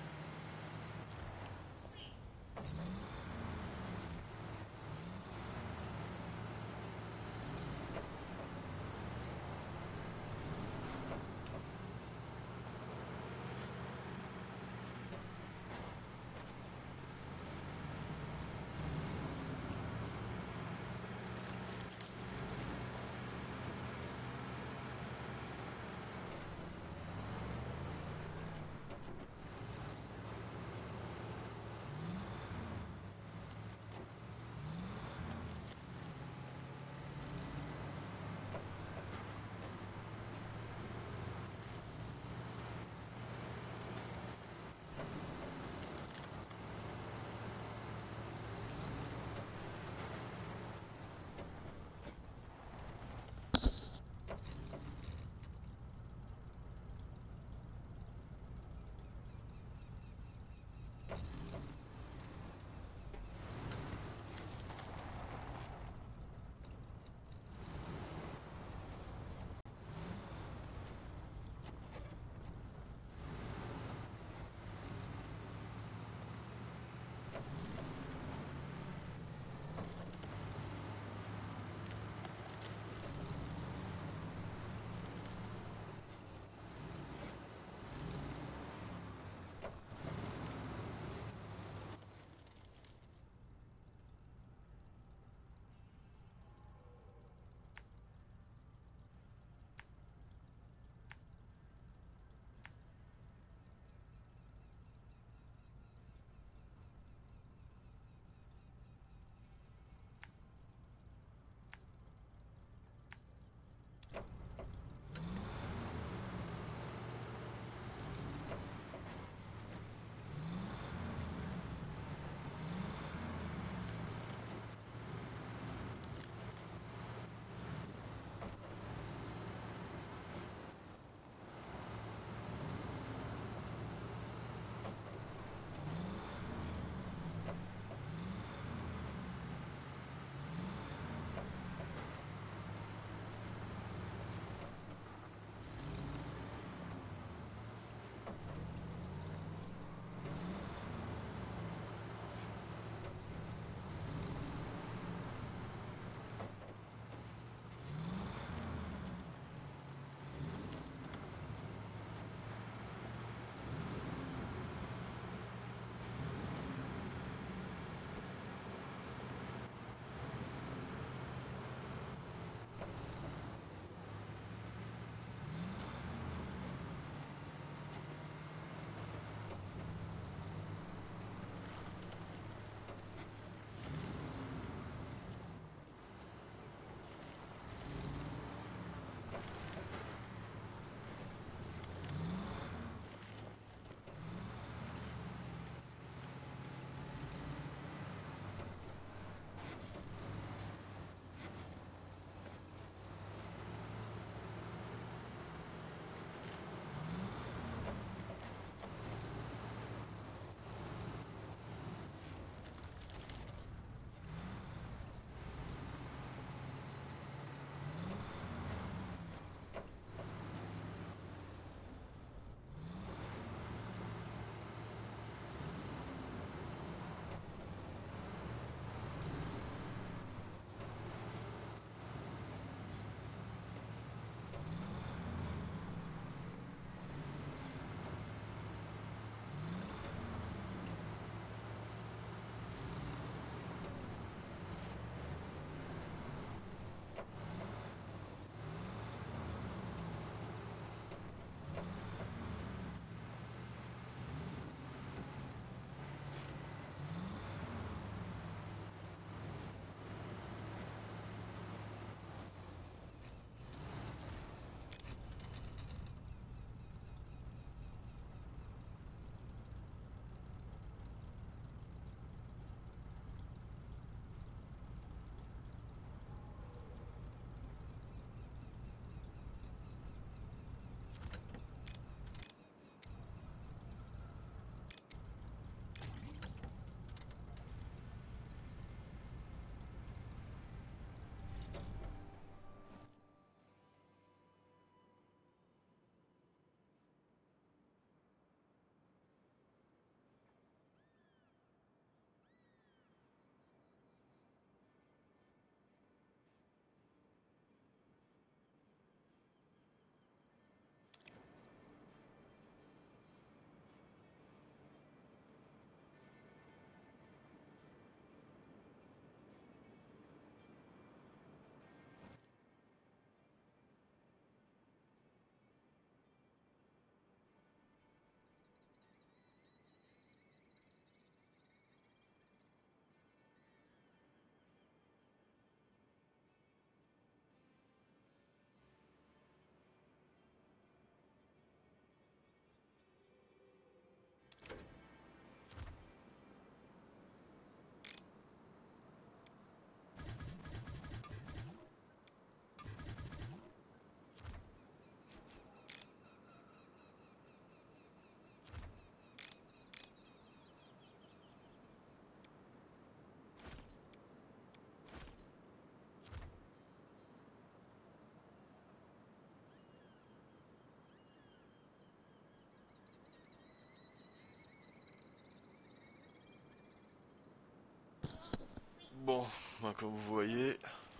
Bon, ben, comme vous voyez,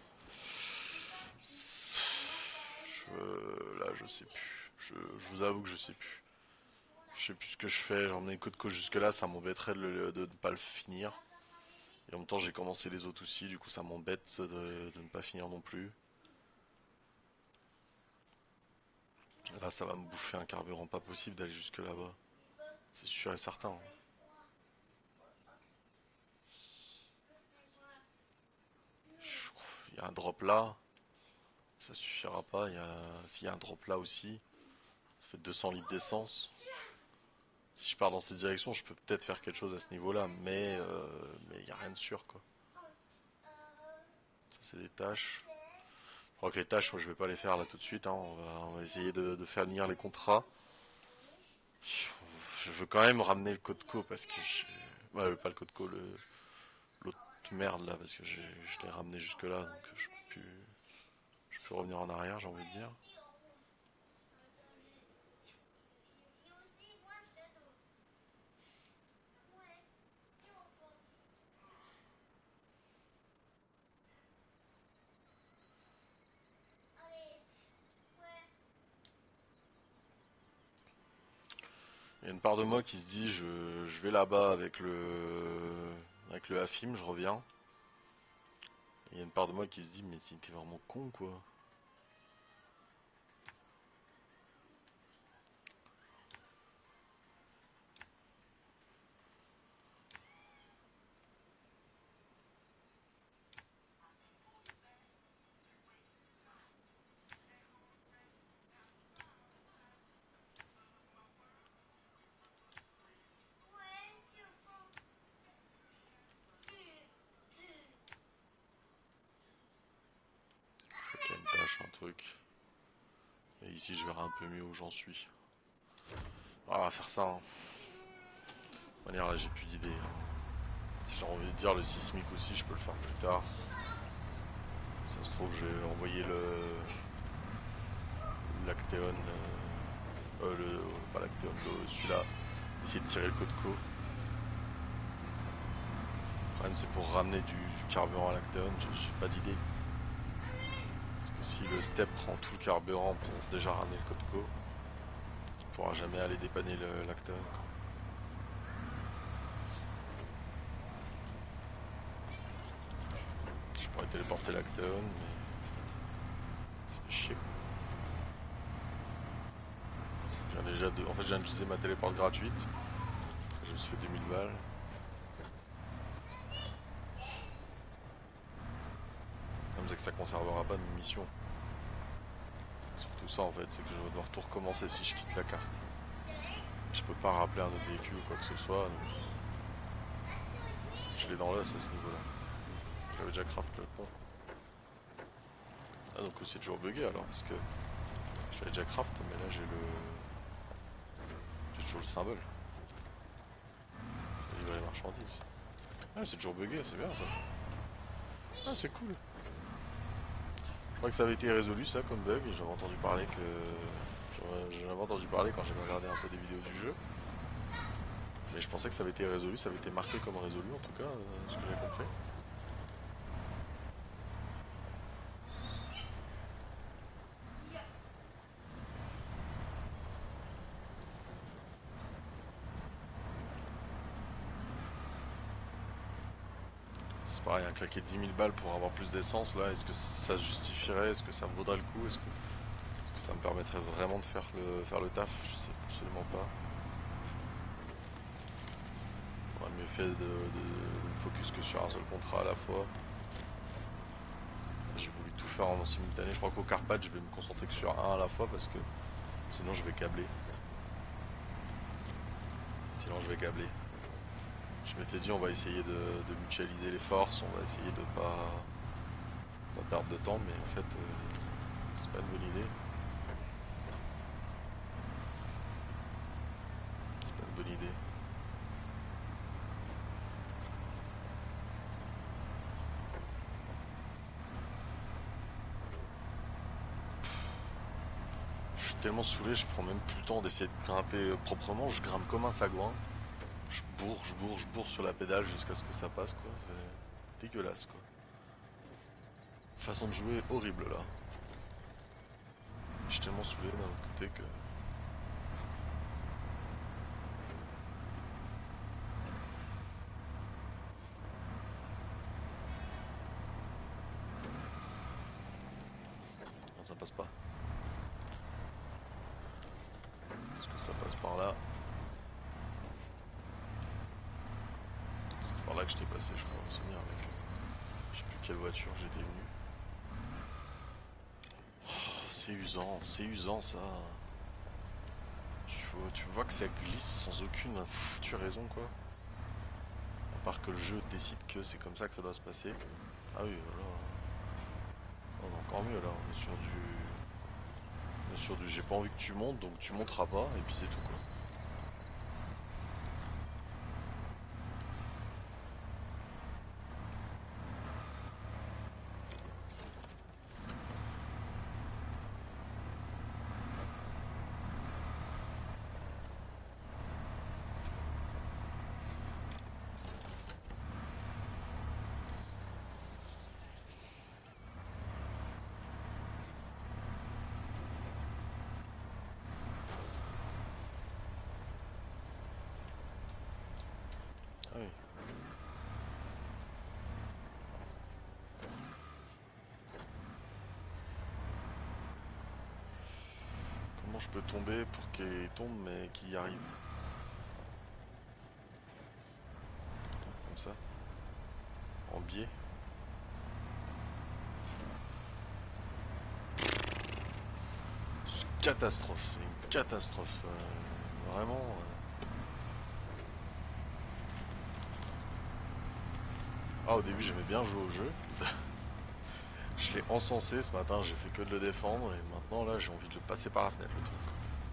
je- là je sais plus. Je, je vous avoue que je sais plus. Je sais plus ce que je fais. J'en ai que de co jusque là, ça m'embêterait de ne pas le finir. Et en même temps, j'ai commencé les autres aussi, du coup ça m'embête de, de ne pas finir non plus. Là, ça va me bouffer un carburant pas possible d'aller jusque là-bas. C'est sûr et certain, hein. Il y a un drop là, ça suffira pas. Il y a... S'il y a un drop là aussi, ça fait deux cents litres d'essence. Si je pars dans cette direction, je peux peut-être faire quelque chose à ce niveau-là, mais euh, mais il n'y a rien de sûr quoi. Ça c'est des tâches. Je crois que les tâches, moi, je vais pas les faire là tout de suite, hein. On va, on va essayer de, de faire venir les contrats. Je veux quand même ramener le code co parce que je... ouais, pas le code co, le l'autre merde là, parce que je l'ai ramené jusque là, donc je peux plus, je peux revenir en arrière, j'ai envie de dire. Il y a une part de moi qui se dit je, je vais là-bas avec le avec le Afim, je reviens. Et il y a une part de moi qui se dit mais t'es vraiment con quoi. Il y a une tâche, un truc. Et ici je verrai un peu mieux où j'en suis. Ah, on va faire ça, hein. De manière là j'ai plus d'idées. Si j'ai envie de dire le sismique aussi, je peux le faire plus tard. Ça se trouve, j'ai envoyé le l'Actéon, euh, euh, le pas l'Actéon, celui-là, essayer de tirer le code co. Le problème c'est pour ramener du, du carburant à l'Actéon, j'ai pas d'idée. Parce que si le step prend tout le carburant pour déjà ramener le code co, il pourra jamais aller dépanner l'Actéon. Je pourrais téléporter l'Actéon, mais c'est chier. Je viens déjà de... En fait, je viens d'utiliser ma téléporte gratuite. Je me suis fait deux mille balles. Comme c'est que ça conservera pas de mes missions. Surtout ça en fait, c'est que je vais devoir tout recommencer si je quitte la carte. Je peux pas rappeler un autre véhicule ou quoi que ce soit. Donc... je l'ai dans l'os à ce niveau-là. J'avais déjà craft le pont. Ah donc c'est toujours bugué alors parce que je l'avais déjà craft mais là j'ai le... j'ai toujours le symbole. Je vais livrer les marchandises. Ah c'est toujours bugué, c'est bien ça. Ah c'est cool. Je crois que ça avait été résolu ça comme bug, j'avais entendu parler que... j'en avais entendu parler quand j'avais regardé un peu des vidéos du jeu. Mais je pensais que ça avait été résolu, ça avait été marqué comme résolu en tout cas, euh, ce que j'ai compris. C'est pareil, un claquer dix mille balles pour avoir plus d'essence là, est-ce que ça se justifierait, est-ce que ça me vaudrait le coup, est-ce que, est-ce que ça me permettrait vraiment de faire le, faire le taf? Je sais absolument pas. J'aurais mieux fait de, de, de me focus que sur un seul contrat à la fois. J'ai voulu tout faire en simultané, je crois qu'au Carpath je vais me concentrer que sur un à la fois parce que sinon je vais câbler. Sinon je vais câbler. Je m'étais dit on va essayer de, de mutualiser les forces, on va essayer de pas, pas perdre de temps, mais en fait euh, c'est pas une bonne idée. C'est pas une bonne idée. Je suis tellement saoulé, je prends même plus le temps d'essayer de grimper proprement, je grimpe comme un sagouin. Je bourre, je bourre, je bourre sur la pédale jusqu'à ce que ça passe quoi. C'est dégueulasse quoi. Façon de jouer horrible là. Je suis tellement saoulé d'un autre côté que... Non, ça passe pas. Est-ce que ça passe par là? C'est par là que j'étais passé je crois, me souvenir avec... Je sais plus quelle voiture j'étais venu. Oh, c'est usant, c'est usant ça. Tu vois, tu vois que ça glisse sans aucune foutue raison quoi. À part que le jeu décide que c'est comme ça que ça doit se passer. Que... Ah oui, voilà. Oh, encore mieux là, on est sur du... On est sur du j'ai pas envie que tu montes donc tu monteras pas et puis c'est tout quoi. Ah oui. Comment je peux tomber pour qu'il tombe mais qu'il y arrive? Comme ça. En biais. C'est une catastrophe, c'est une catastrophe. Euh, vraiment. euh. Ah au début j'aimais bien jouer au jeu. Je l'ai encensé ce matin, j'ai fait que de le défendre et maintenant là j'ai envie de le passer par la fenêtre le truc.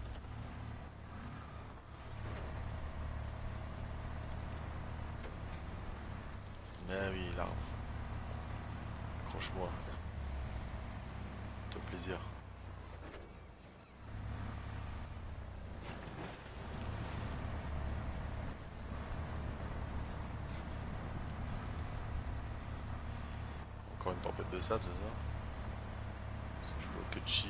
Mais oui, l'arbre. Accroche-moi. Fais-toi plaisir. Encore une tempête de sable, c'est ça? Je joue au Kutchi.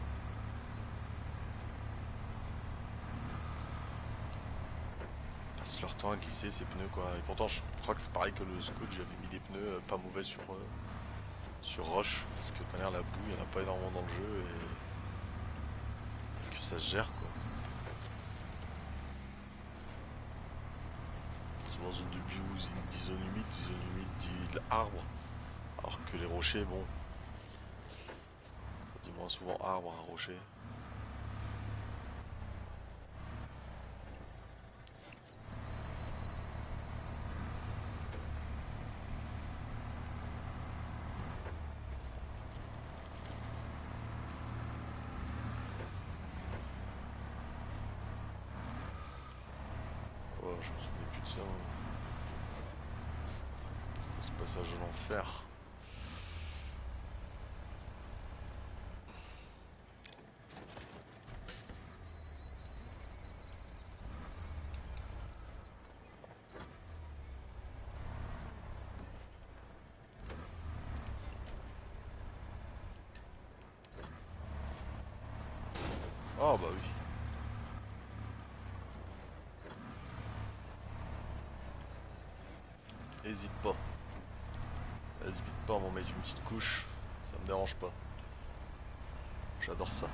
Ils passent leur temps à glisser ces pneus quoi. Et pourtant je crois que c'est pareil que le scout, j'avais mis des pneus euh, pas mauvais sur, euh, sur roche. Parce que de toute manière la boue, il n'y en a pas énormément dans le jeu et que ça se gère quoi. Souvent zone de bio, dit zone humide, dit zone humide, dit de l'arbre. Alors que les rochers, bon, ça dit moins souvent arbre à rocher. Oh, je me souvenais plus de ça. Ce passage de l'enfer. Ah bah oui. Hésite pas. Hésite pas à m'en mettre une petite couche. Ça me dérange pas. J'adore ça.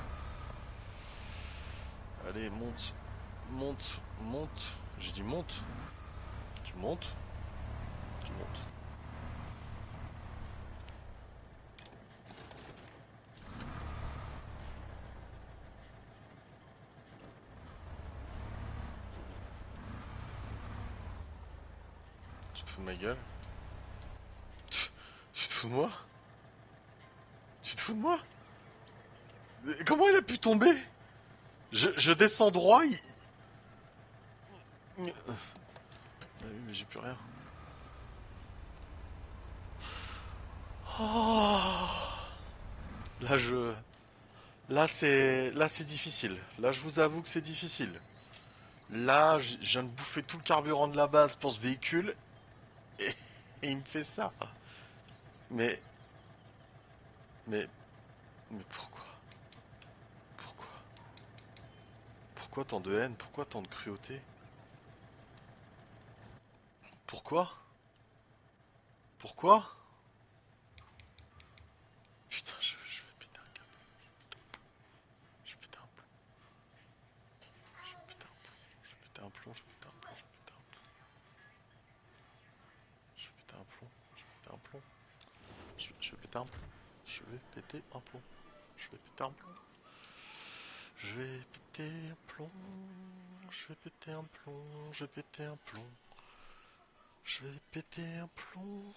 Allez, monte. Monte. Monte. J'ai dit monte. Tu montes. Tu montes. Tu te fous de ma gueule? Tu te fous de moi? Tu te fous de moi? Comment il a pu tomber? je, je descends droit, il... Ah oui, mais j'ai plus rien. Oh, là je... Là c'est... Là c'est difficile. Là je vous avoue que c'est difficile. Là, je je viens de bouffer tout le carburant de la base pour ce véhicule et, et il me fait ça. Mais, mais, mais pourquoi? Pourquoi? Pourquoi tant de haine? Pourquoi tant de cruauté? Pourquoi? Pourquoi? Putain, je, je vais péter un câble. Je vais péter un plomb. Je vais péter un plomb. Je vais péter un plomb. Je vais péter un plomb. Je vais péter un plomb. Je vais péter un plomb. Je vais péter un plomb. Je, je vais péter un plomb. Je vais péter un plomb. Je vais péter un plomb. Je vais péter un plomb. Je vais péter un plomb. Je vais péter un plomb. Je vais péter un plomb.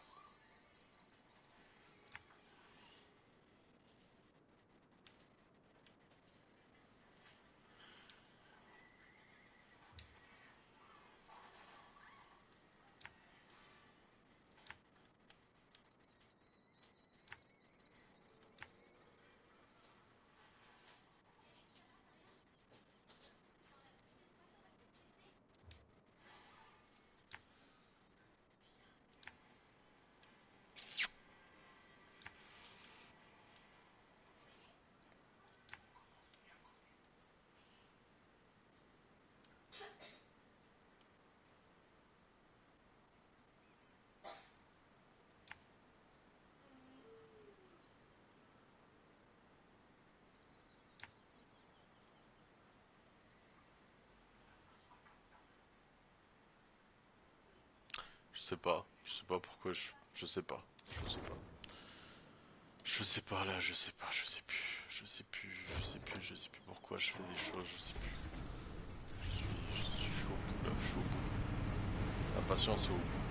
Je sais pas. Je sais pas pourquoi je... Je sais pas. Je sais pas. Je sais pas là, je sais pas, je sais plus. Je sais plus, je sais plus, je sais plus pourquoi je fais des choses, je sais plus. Je suis, je suis chaud au bout là, je suis au bout. La patience est au bout.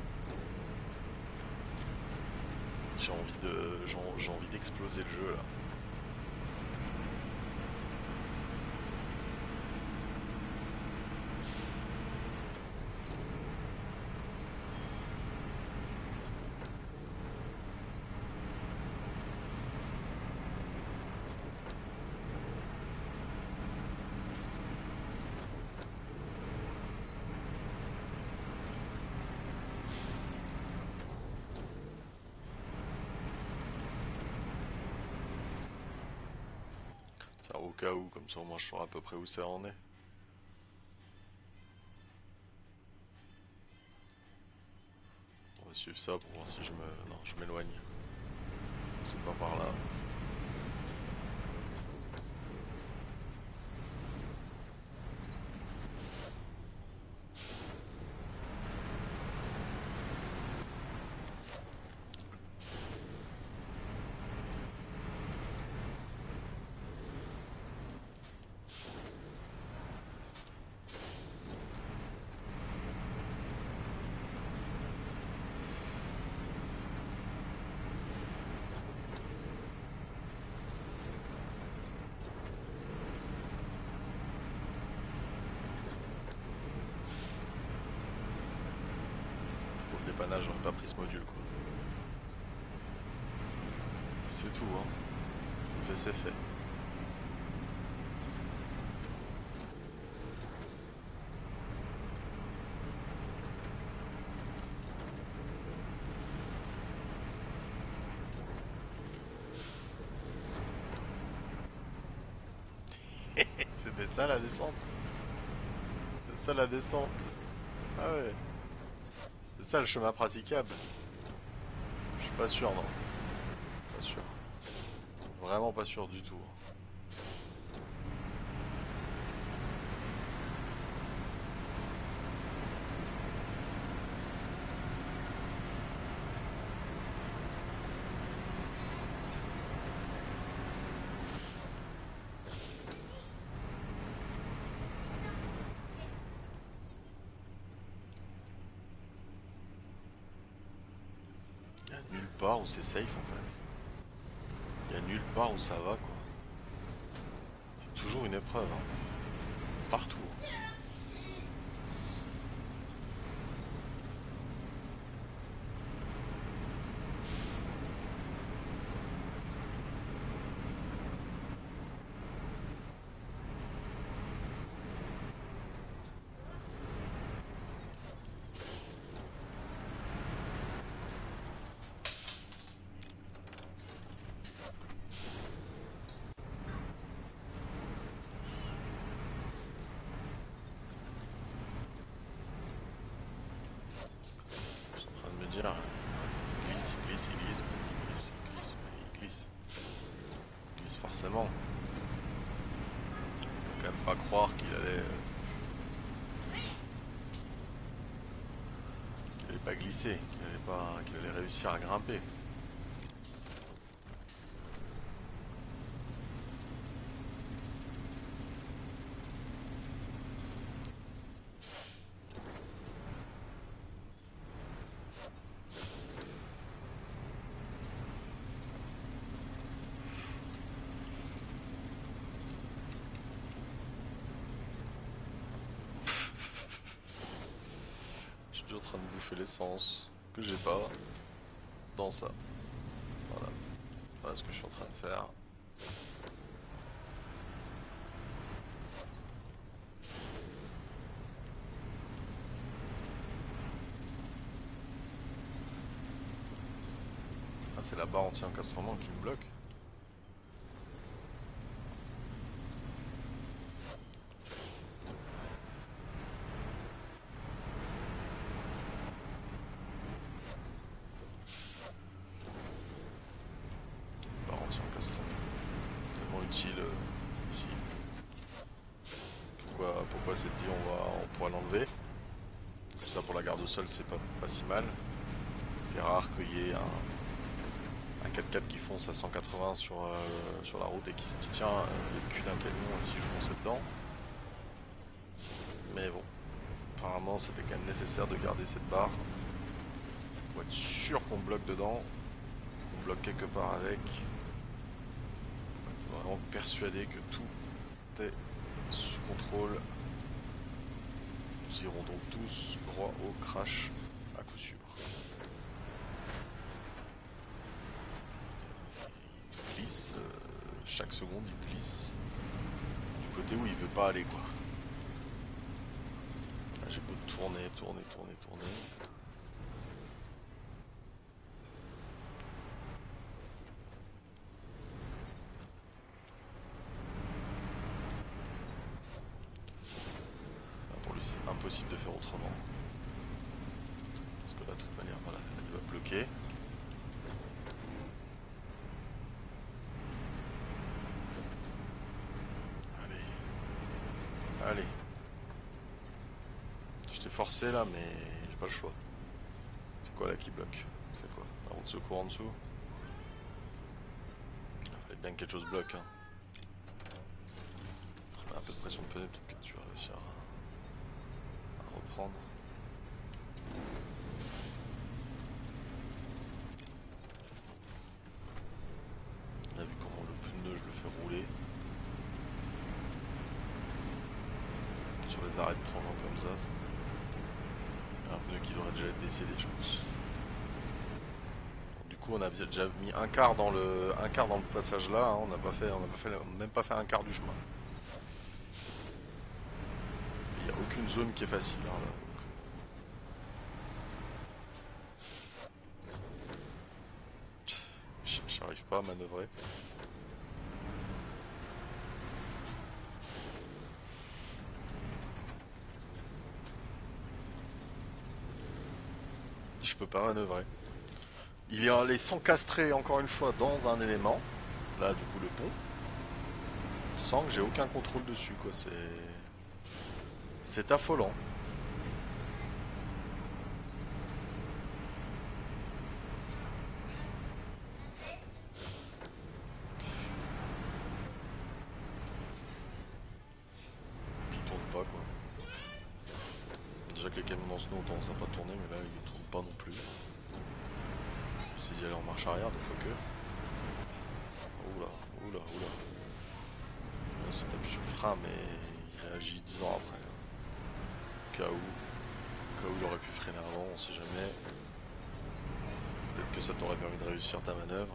J'ai envie de. J'ai j'ai envie d'exploser le jeu là. Tiens, au cas où, comme ça au moins je saurai à peu près où ça en est. On va suivre ça pour voir si je me. Non, je m'éloigne. C'est pas par là. Pour le dépannage, j'aurais pas pris ce module quoi. C'est tout hein. C'est fait, c'est fait. C'était ça la descente. C'est ça la descente. Ah ouais. C'est ça le chemin praticable. Je suis pas sûr non. Pas sûr. Vraiment pas sûr du tout. Il y a nulle part où c'est safe en fait. Il y a nulle part où ça va quoi. C'est toujours une épreuve. Hein. Partout. pas croire qu'il allait, qu'il allait pas glisser, qu'il allait pas, qu'il allait réussir à grimper. Je suis en train de bouffer l'essence que j'ai pas dans ça. Voilà. Voilà ce que je suis en train de faire. Ah, c'est la barre anti-encastrement qui me bloque. Barre anti-encastrement. Tellement utile euh, ici. Pourquoi, pourquoi c'est dit on va, on pourra l'enlever. Tout ça pour la garde au sol, c'est pas, pas si mal. C'est rare qu'il y ait un, un quatre-quatre qui fonce à cent quatre-vingts sur, euh, sur la route et qui se dit tiens, euh, le cul d'un camion si je fonçais dedans. Mais bon, apparemment c'était quand même nécessaire de garder cette barre pour être sûr qu'on bloque dedans, qu'on bloque quelque part avec. On est vraiment persuadé que tout est sous contrôle. Nous irons donc tous droit au crash à coup sûr. Il glisse, euh, chaque seconde il glisse du côté où il veut pas aller quoi. J'ai beau tourner, tourner, tourner, tourner. Là, pour lui c'est impossible de faire autrement. Parce que là de toute manière voilà, elle va bloquer. Allez. Allez. Je t'ai forcé là mais j'ai pas le choix. C'est quoi là qui bloque? C'est quoi? La roue de secours en dessous? Il fallait bien que quelque chose bloque hein. Je mets un peu de pression de pneu, peut-être que tu vas réussir à, à reprendre. On a vu comment le pneu je le fais rouler. Sur les arrêts de tranchant comme ça. Un pneu qui devrait déjà être décédé je pense. Du coup on a déjà mis un quart dans le un quart dans le passage là, hein. on n'a pas fait on n'a pas fait même pas fait un quart du chemin. Il n'y a aucune zone qui est facile hein, là. J'arrive pas à manœuvrer. Je peux pas manœuvrer. Il vient aller s'encastrer encore une fois dans un élément. Là du coup le pont. Sans que j'ai aucun contrôle dessus quoi. C'est. C'est affolant. Qui tourne pas quoi. Déjà que les camions dans ce ont tendance à pas tourner, mais là ils ne tournent pas non plus. J'essaie d'y aller en marche arrière des fois que. Oula, oula, oula. On s'est appuyé sur le frein, mais il réagit dix ans après. Au cas où, au cas où il aurait pu freiner avant, on sait jamais. Peut-être que ça t'aurait permis de réussir ta manœuvre.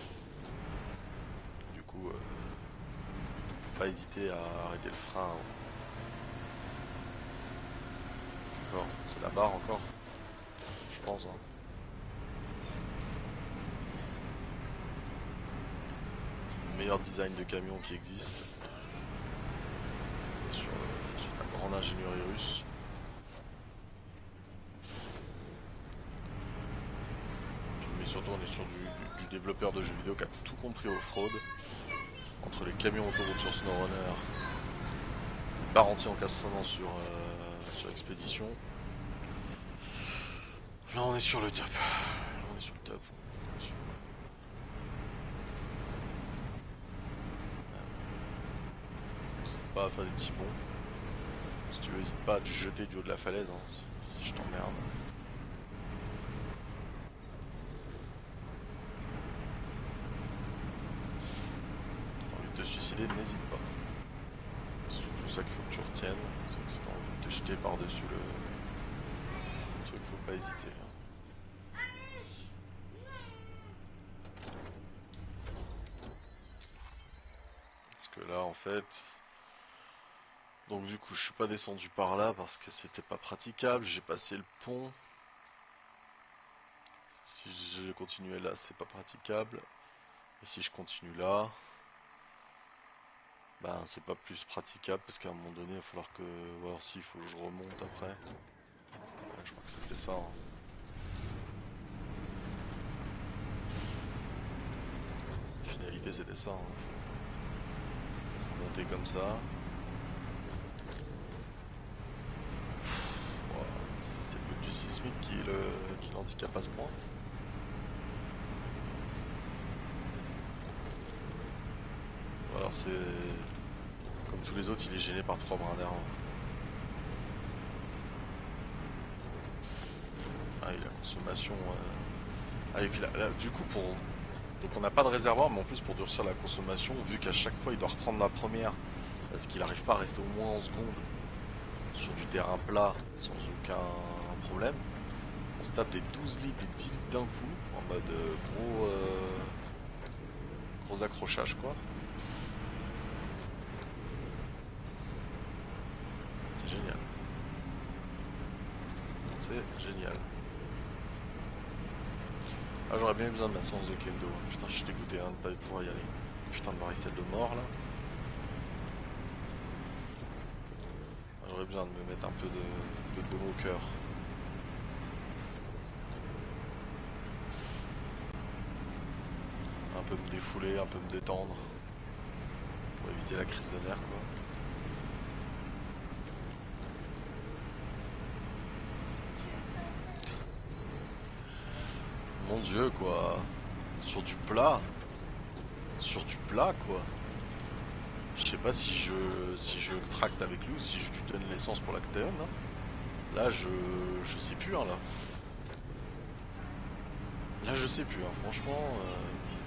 Du coup, euh, pas hésiter à arrêter le frein. D'accord, c'est la barre encore, je pense. Hein. Le meilleur design de camion qui existe. Sur, euh, sur la grande ingénierie russe. Mais surtout on est sur du, du, du développeur de jeux vidéo qui a tout compris aux fraudes. Entre les camions autoroute sur SnowRunner pas rentier encastrement sur, euh, sur expédition. Là on est sur le top. Là on est sur le top. N'hésite pas à faire des petits bonds. Si tu veux, n'hésite pas à te jeter du haut de la falaise hein, si, si je t'emmerde. Si t'as envie de te suicider, n'hésite pas. C'est surtout ça qu'il faut que tu retiennes. C'est que si t'as envie de te jeter par-dessus le truc, faut pas hésiter. Hein. Parce que là en fait... Donc du coup je suis pas descendu par là parce que c'était pas praticable, j'ai passé le pont. Si je continuais là c'est pas praticable. Et si je continue là, ben c'est pas plus praticable parce qu'à un moment donné il va falloir que... Ou alors si, il faut que je remonte après. Ouais, je crois que c'était ça. Hein. La finalité c'était ça. Hein. Faut monter comme ça. Wow. C'est le but du sismique qui, le... qui l'handicape à ce point. Ou alors c'est... Comme tous les autres, il est gêné par trois brins d'air. Ah oui, la consommation... Euh... Avec la... la... Du coup, pour... Donc on n'a pas de réservoir, mais en plus pour durcir la consommation, vu qu'à chaque fois il doit reprendre la première, parce qu'il n'arrive pas à rester au moins en seconde sur du terrain plat sans aucun problème, on se tape des douze litres, des dix litres d'un coup, en mode euh, gros, euh... gros accrochage quoi. C'est génial. C'est génial. Ah j'aurais bien eu besoin de ma séance de kendo. Putain je suis dégoûté hein, de pas pouvoir y aller. Putain de varicelle de mort là. J'aurais besoin de me mettre un peu de, un peu de baume au cœur. Un peu me défouler, un peu me détendre. Pour éviter la crise de nerfs quoi. Mon dieu quoi. Sur du plat. Sur du plat quoi. Je sais pas si je si je tracte avec lui ou si je lui donne l'essence pour l'actéon. Hein. Là je je sais plus hein, là. Là je sais plus hein, franchement. Euh...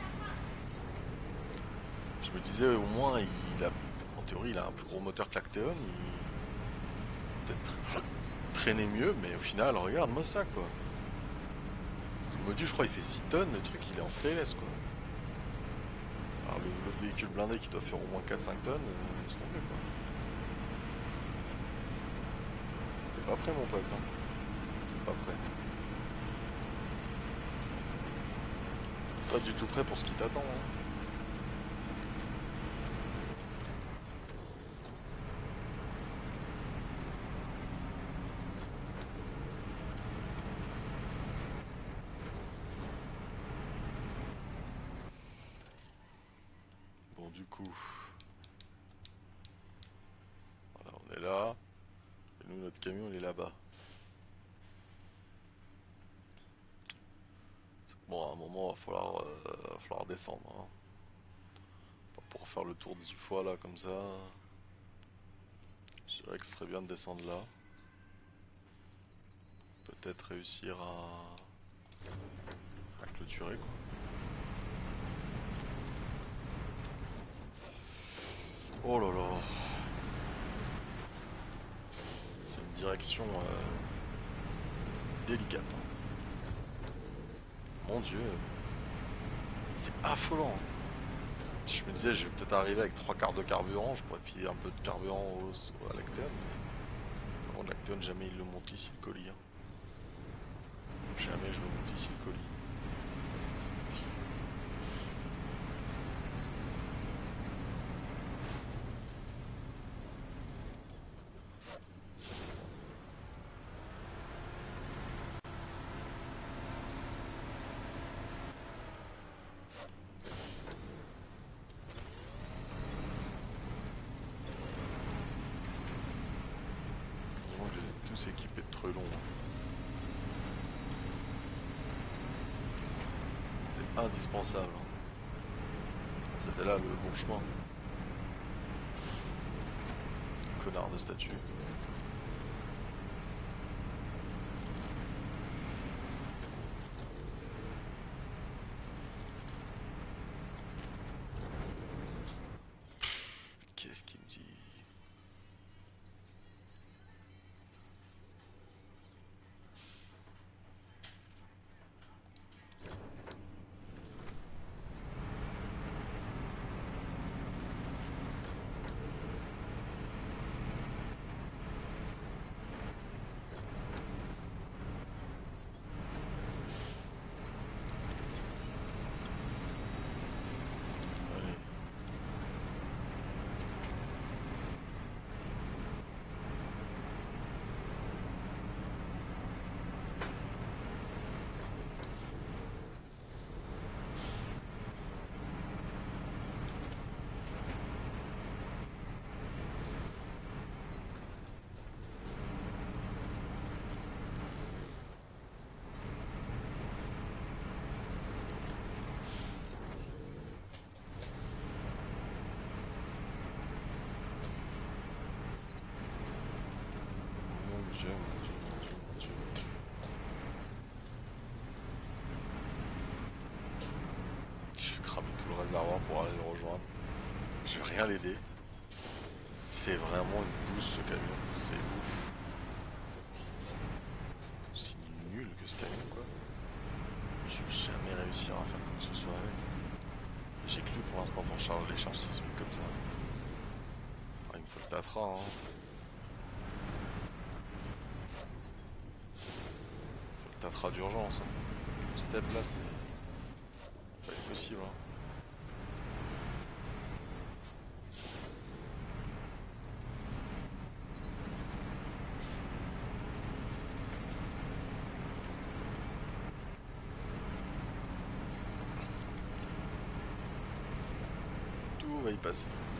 Je me disais au moins il a en théorie il a un plus gros moteur que l'actéon. Il peut-être traîner mieux mais au final regarde moi ça quoi. Le module je crois il fait six tonnes, le truc il est en F L S quoi. Alors le, le véhicule blindé qui doit faire au moins quatre cinq tonnes, euh, laisse tomber quoi. T'es pas prêt mon pote hein. T'es pas prêt. Pas du tout prêt pour ce qui t'attend hein. Bon du coup, voilà on est là, et nous notre camion il est là-bas. Bon à un moment il va falloir, euh, va falloir descendre. Hein. Pas pour faire le tour dix fois là comme ça. C'est vrai que ce serait bien de descendre là. Peut-être réussir à, à clôturer quoi. Oh là là. C'est une direction euh, délicate. Hein. Mon dieu. C'est affolant. Hein. Je me disais je vais peut-être arriver avec trois quarts de carburant, je pourrais filer un peu de carburant au, au, à l'actéon. Bon l'actéon jamais il le monte ici le colis. Hein. Jamais je le monte ici le colis. tous équipés de trelons. C'est indispensable. C'était là le bon chemin. Connard de statue. Qu'est-ce qu'il me dit? Mon Dieu, mon Dieu, mon Dieu, mon Dieu, mon Dieu. Je vais cramer tout le réservoir pour aller le rejoindre. Je vais rien l'aider. C'est vraiment une bouse ce camion, c'est ouf. C'est nul que ce camion quoi. Je vais jamais réussir à faire quoi que ce soit avec. J'ai que lui pour l'instant pour charger les charges sismiques comme ça. Ah, il me faut le Tatra hein. Il faut le Tatra d'urgence. Hein. Le step là c'est pas possible hein. Tout va y passer.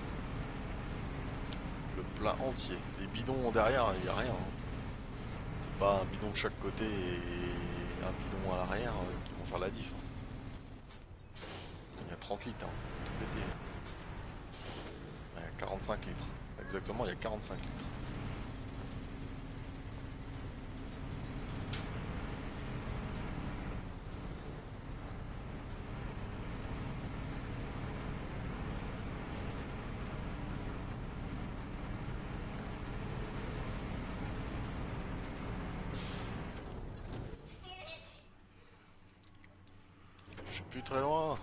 Le plein entier. Les bidons derrière, il n'y a rien. Hein. C'est pas un bidon de chaque côté et un bidon à l'arrière euh, qui vont faire la diff. Hein. Il y a trente litres, hein. Tout pété. Hein. Il y a quarante-cinq litres. Exactement, il y a quarante-cinq litres. Je suis plus très loin.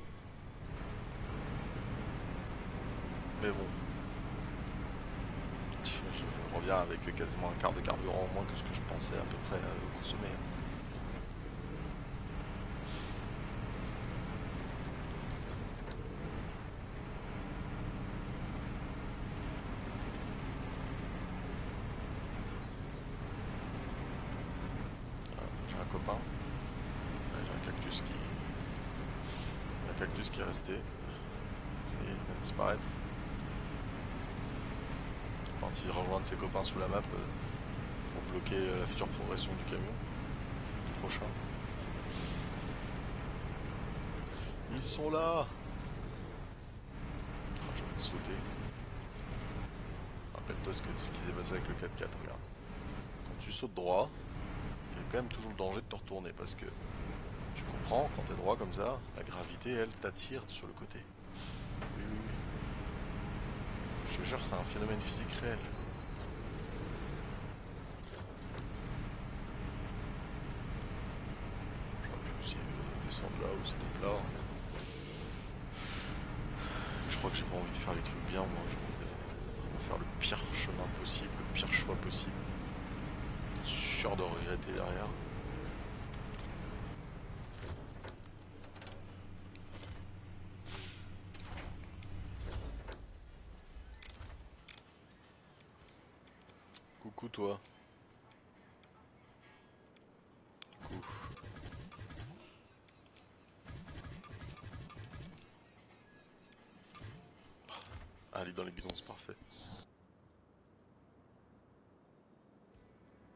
Mais bon. Je, je reviens avec quasiment un quart de carburant en moins que ce que je pensais à peu près euh, consommer. J'ai un copain. Là, j'ai un cactus qui. Un cactus qui est resté. Ça y est, il vient de disparaître. Il est parti rejoindre ses copains sous la map euh, pour bloquer euh, la future progression du camion. Du prochain. Ils sont là. Ah, je vais te sauter. Rappelle-toi ce, que, ce qui s'est passé avec le quatre quatre, regarde. Quand tu sautes droit, il y a quand même toujours le danger de te retourner parce que tu comprends, quand tu es droit comme ça, la gravité elle t'attire sur le côté. Oui, oui, oui. Je te jure, c'est un phénomène physique réel. J'aurais pu aussi descendre là où c'était plat. Je crois que j'ai pas envie de faire les trucs bien, moi. J'ai envie de faire le pire chemin possible, le pire choix possible. Sûr de regretter derrière. Coucou toi. Coucou. Aller dans les bidons, c'est parfait.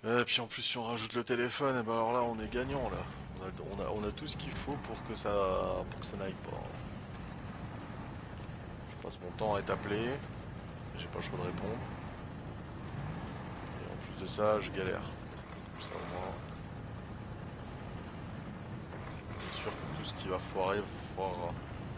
Et puis en plus si on rajoute le téléphone, et ben alors là on est gagnant là. On a, on a, on a tout ce qu'il faut pour que ça pour que ça n'aille pas. Je passe mon temps à être appelé, j'ai pas le choix de répondre. Et en plus de ça, je galère. Comme ça au moins, c'est sûr que tout ce qui va foirer, foirera.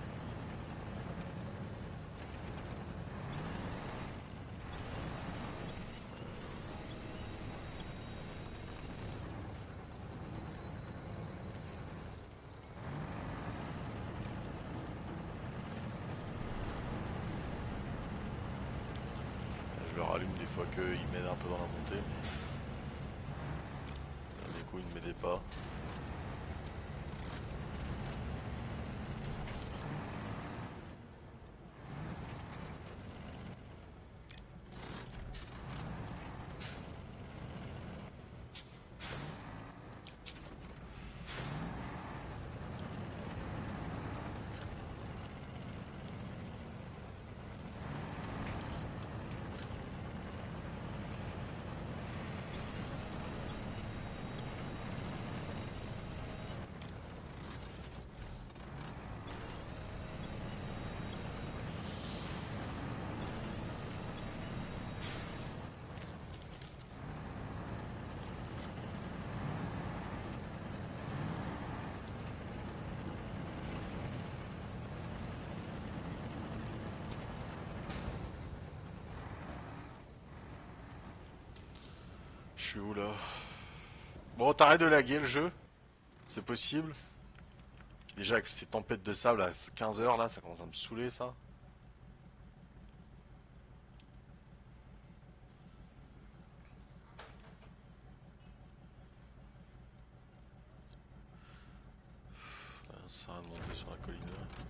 Je le rallume des fois qu'il m'aide un peu dans la montée, mais là, du coup il ne m'aidait pas. Je suis où là? Bon, t'arrêtes de laguer le jeu, c'est possible. Déjà avec ces tempêtes de sable à quinze heures là, ça commence à me saouler ça. Ça va monter sur la colline là.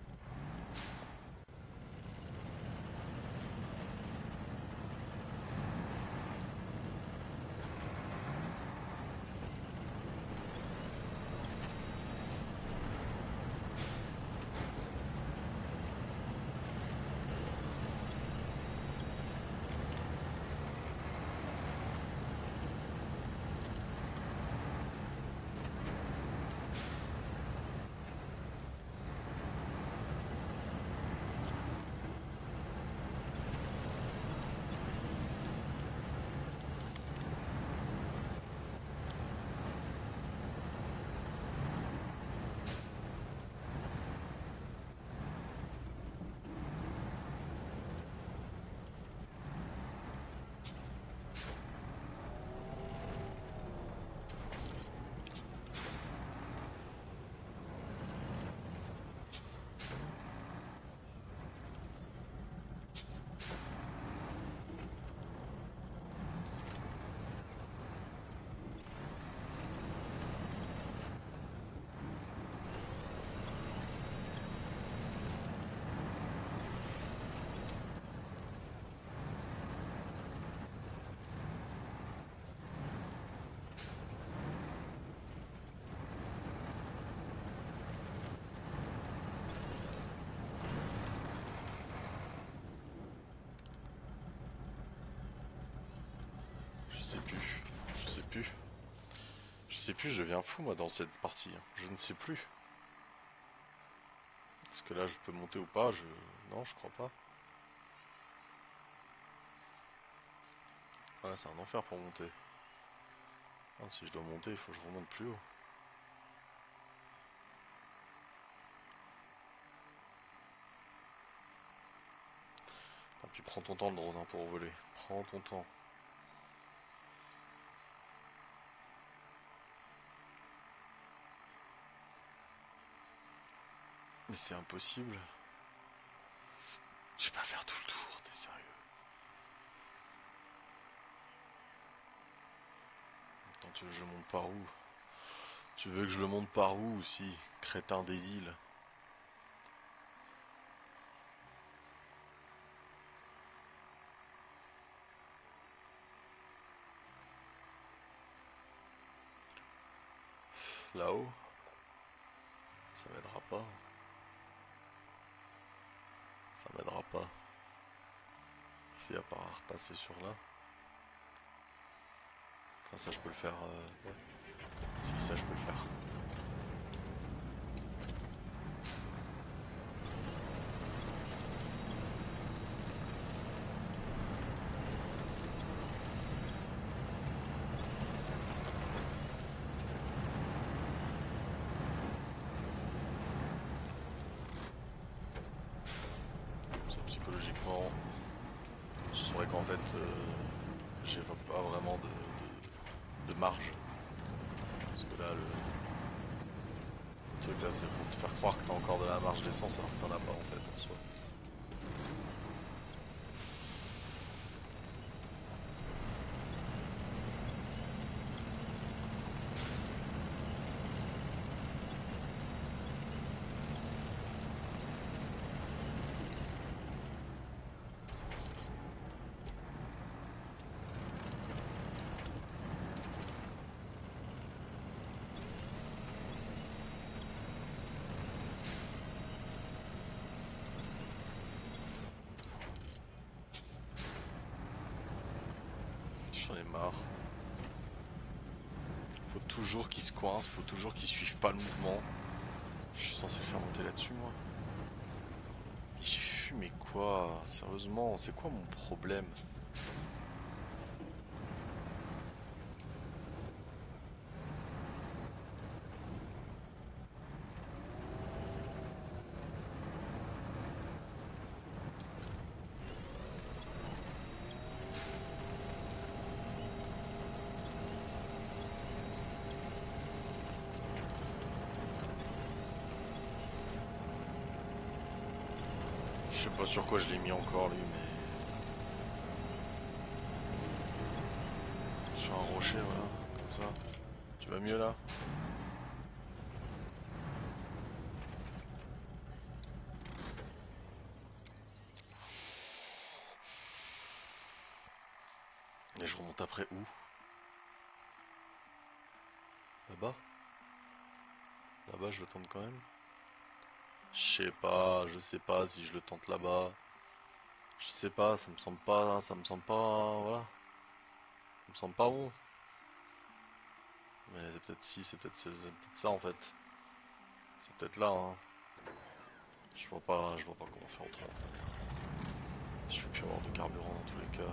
Je sais plus, je sais plus. Je sais plus, je deviens fou moi dans cette partie. Je ne sais plus. Est-ce que là je peux monter ou pas? Je... Non, je crois pas. Ah, c'est un enfer pour monter. Ah, si je dois monter, il faut que je remonte plus haut. Tant pis, prends ton temps le drone hein, pour voler. Prends ton temps. Mais c'est impossible. Je vais pas faire tout le tour, t'es sérieux? Attends, tu veux que je monte par où? Tu veux que je le monte par où aussi? Crétin des îles. Là-haut? Ça m'aidera pas. Ça m'aidera pas. Si à part repasser sur là. Enfin ça je peux le faire. Euh... Ouais. Si ça je peux le faire. Ça psychologiquement, je saurais qu'en fait euh, j'évoque pas vraiment de, de, de marge. Parce que là le, le truc là c'est pour te faire croire que t'as encore de la marge d'essence alors que t'en as pas en fait en soi. J'en ai marre. Faut toujours qu'ils se coincent, faut toujours qu'ils suivent pas le mouvement. Je suis censé le faire monter là-dessus moi. J'ai fumé quoi? Sérieusement, c'est quoi mon problème? Je sais pas sur quoi je l'ai mis encore lui, mais sur un rocher, voilà, comme ça. Tu vas mieux là? Et je remonte après où? Là-bas? Là-bas je le tente quand même? Je sais pas, je sais pas si je le tente là-bas. Je sais pas, ça me semble pas, ça me semble pas, voilà. Ça me semble pas bon. Mais c'est peut-être si, c'est peut-être peut ça en fait. C'est peut-être là, hein. Je vois pas, je vois pas comment faire autrement. Je vais plus avoir de carburant dans tous les cas.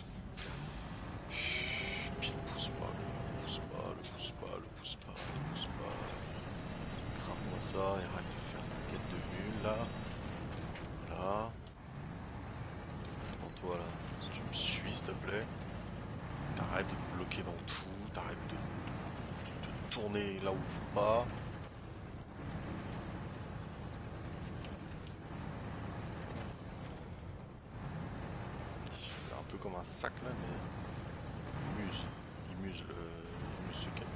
Puis le pousse pas, le pousse pas, le pousse pas, le pousse pas, le pousse pas. Crame-moi ça et arrête de faire une tête de mule là. Là. Pour toi là, si tu me suis s'il te plaît. T'arrêtes de te bloquer dans tout, t'arrêtes de, de, de tourner là où il faut pas. Un peu comme un sac là, mais il muse, il muse, le, il muse ce camion.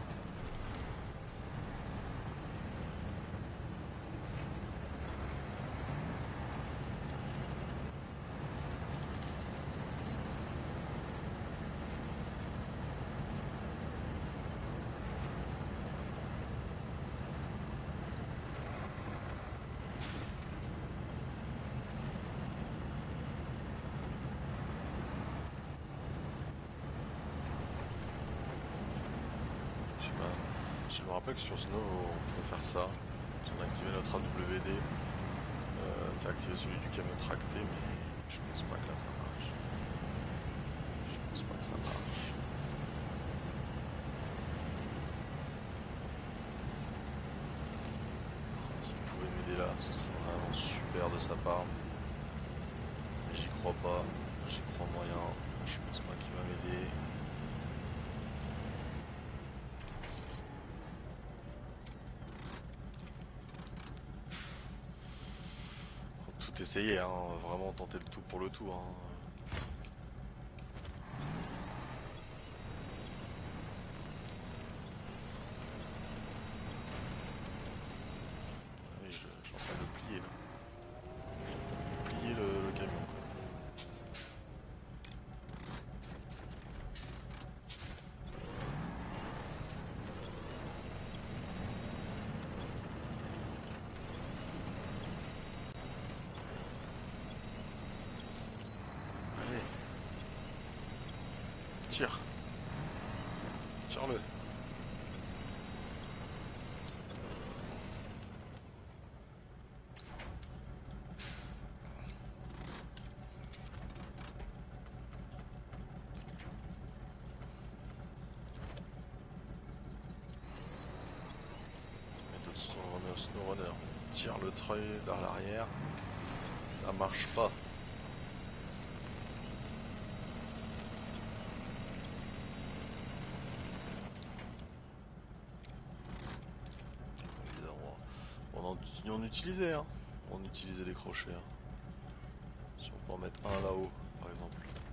Je me rappelle que sur Snow on pouvait faire ça. On a activé notre A W D. Euh, c'est activé celui du camion tracté, mais je pense pas que là ça marche. Je pense pas que ça marche. S'il pouvait m'aider là, ce serait vraiment super de sa part. Mais j'y crois pas. J'y crois moyen. Je pense pas qu'il va m'aider. Tout essayer, hein, vraiment tenter le tout pour le tout. Hein. Oui, je, je suis en train de le plier là. Je suis en train de plier le, le camion quoi. Allez. Tire. Tire-le. Méthode SnowRunner, SnowRunner. Tire le trail vers l'arrière. Ça marche pas. On, en, on utilisait, hein. On utilisait les crochets. Hein. Si on peut en mettre un là-haut, par exemple.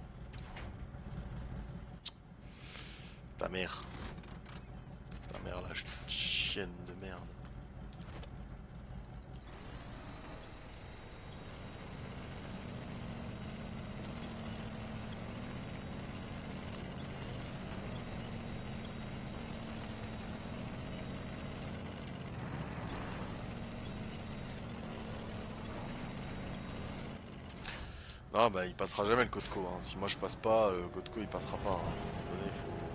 Ta mère. Ta mère, la chienne de merde. Non bah il passera jamais le Cotco, hein. Si moi je passe pas, le Cotco il passera pas, hein. À un moment donné, il faut...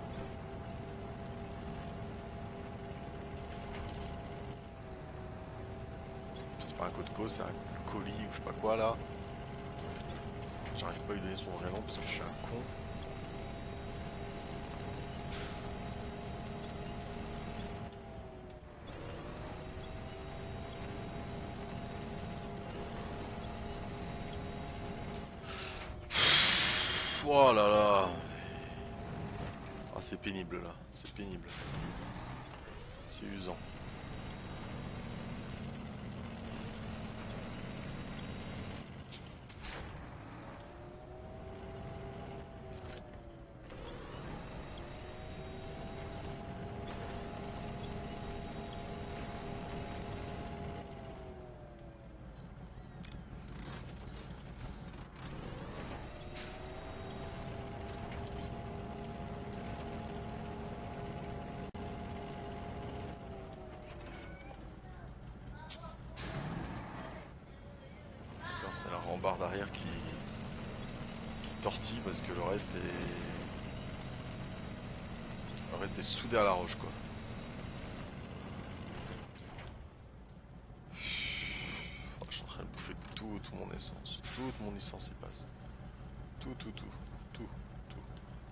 C'est pas un Cotco, c'est un colis ou je sais pas quoi là. J'arrive pas à lui donner son vrai nom parce que je suis un con. Oh là là. Ah c'est pénible là, c'est pénible. C'est usant. C'est la rambarde arrière qui... qui tortille parce que le reste est... Le reste est soudé à la roche quoi. Oh, je suis en train de bouffer toute mon essence. Toute mon essence y passe. Tout, tout, tout. Tout, tout.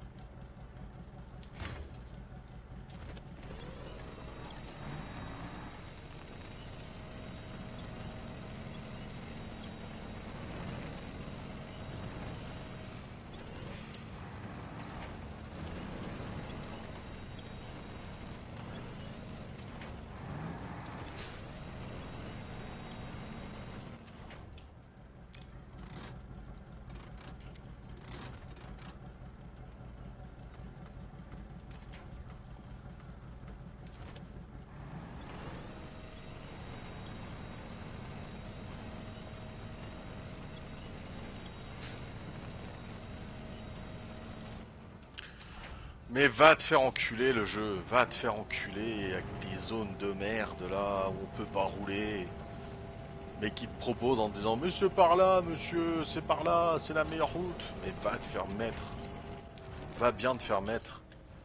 Mais va te faire enculer le jeu, va te faire enculer avec tes zones de merde là où on peut pas rouler. Mais qui te propose en disant monsieur par là, monsieur, c'est par là, c'est la meilleure route. Mais va te faire mettre. Va bien te faire mettre.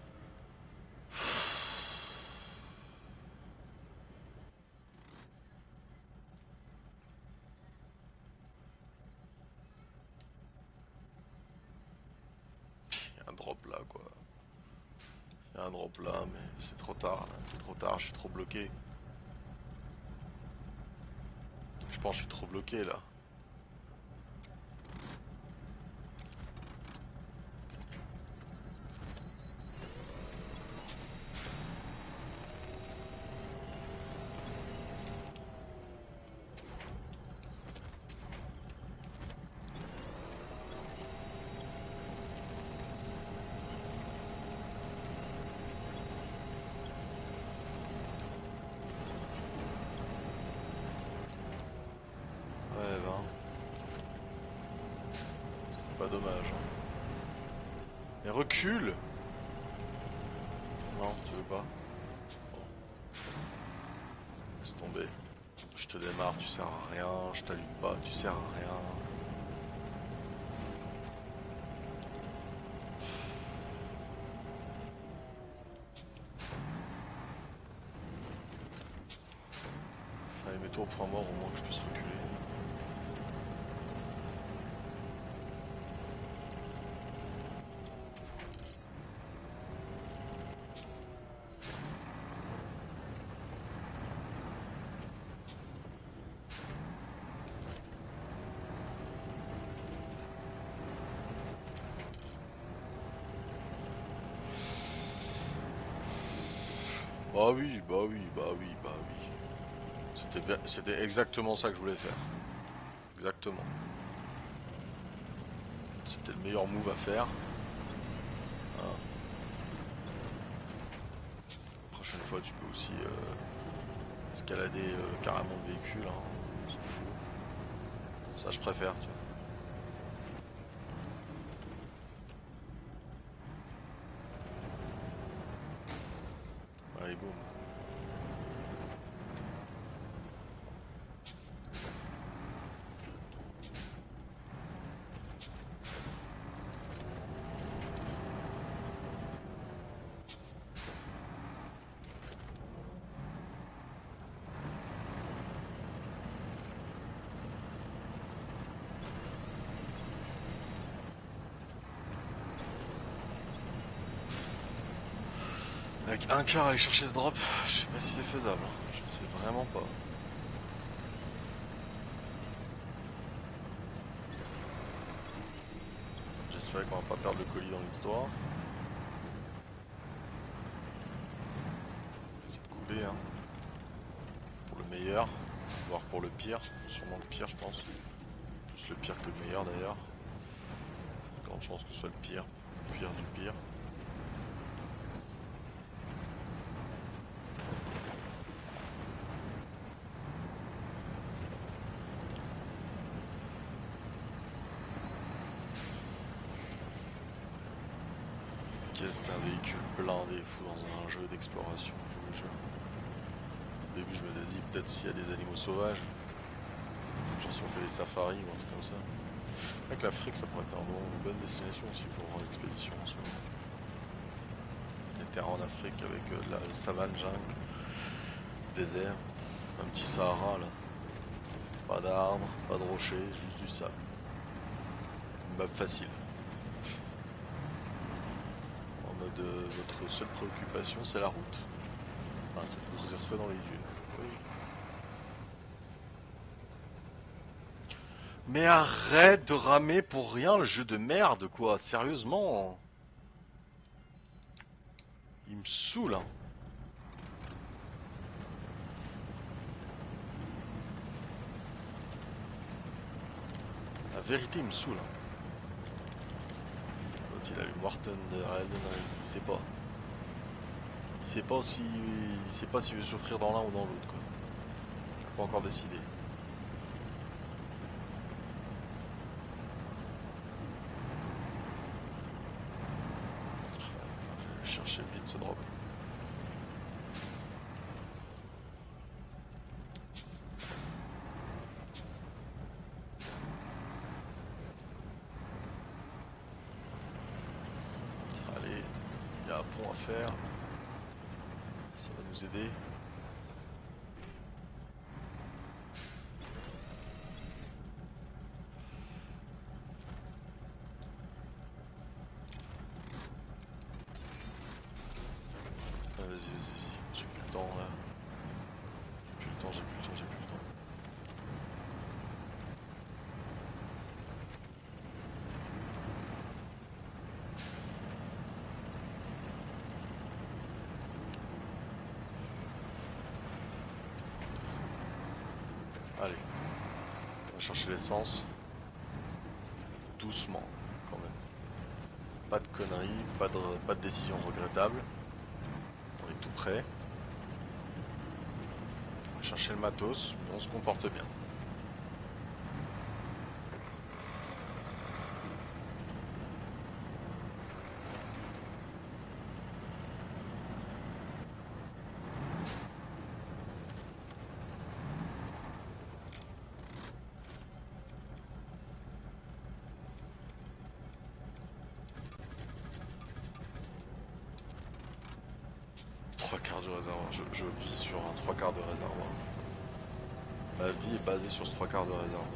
Il y a un drop là quoi. Il y a un drop là, mais c'est trop tard, c'est trop tard, je suis trop bloqué. Je pense que je suis trop bloqué là. Ouais, ben. C'est pas dommage. Hein. Mais recule. Non, tu veux pas. Bon. Laisse tomber. Je te démarre, tu sers à rien. Je t'allume pas, tu sers à rien. plutôt au point mort au moins que je puisse reculer. Bah oui, bah oui, bah oui, bah oui. C'était bien, c'était exactement ça que je voulais faire. Exactement. C'était le meilleur move à faire. Hein. La prochaine fois, tu peux aussi euh, escalader euh, carrément le véhicule. Hein. On s'en fout. Ça, je préfère, tu vois. Allez, boum. Avec un quart aller chercher ce drop, je sais pas si c'est faisable. Hein. Je sais vraiment pas. J'espère qu'on va pas perdre le colis dans l'histoire. C'est de couper, hein. Pour le meilleur, voire pour le pire. Sûrement le pire, je pense. Plus le pire que le meilleur d'ailleurs. Grande chance que ce soit le pire. Le pire du pire. Qu'est-ce qu'un véhicule blindé fou dans un jeu d'exploration, je vous jure. Au début je me suis dit peut-être s'il y a des animaux sauvages, genre si on fait des safaris ou un truc comme ça. Avec l'Afrique ça pourrait être un bon, une bonne destination aussi pour voir l'expédition en ce moment. Les terrains en Afrique avec euh, de la savane, jungle, désert, un petit Sahara là. Pas d'arbres, pas de rochers, juste du sable. Une map facile. En mode euh, votre seule préoccupation c'est la route. Enfin, c'est de vous y retrouver dans les dunes. Oui. Mais arrête de ramer pour rien le jeu de merde quoi, sérieusement. Il me saoule hein. La vérité il me saoule hein. L'autre il a le Morton de Elden Ring, il sait pas. Il sait pas si il sait pas s'il veut souffrir dans l'un ou dans l'autre quoi. Il n'a pas encore décidé. Je vais chercher vite ce drop. Allez, il y a un pont à faire. Ça va nous aider. Ah, vas-y, vas-y, vas-y. J'ai plus le temps là. J'ai plus le temps, j'ai plus le temps, j'ai plus le temps. Allez, on va chercher l'essence. Doucement, quand même. Pas de conneries, pas de, pas de décision regrettable. On est tout prêt. On va chercher le matos, mais on se comporte bien. Trois quarts du réservoir, je, je vis sur un trois quarts de réservoir. Ma vie est basée sur ce trois quarts de réserve.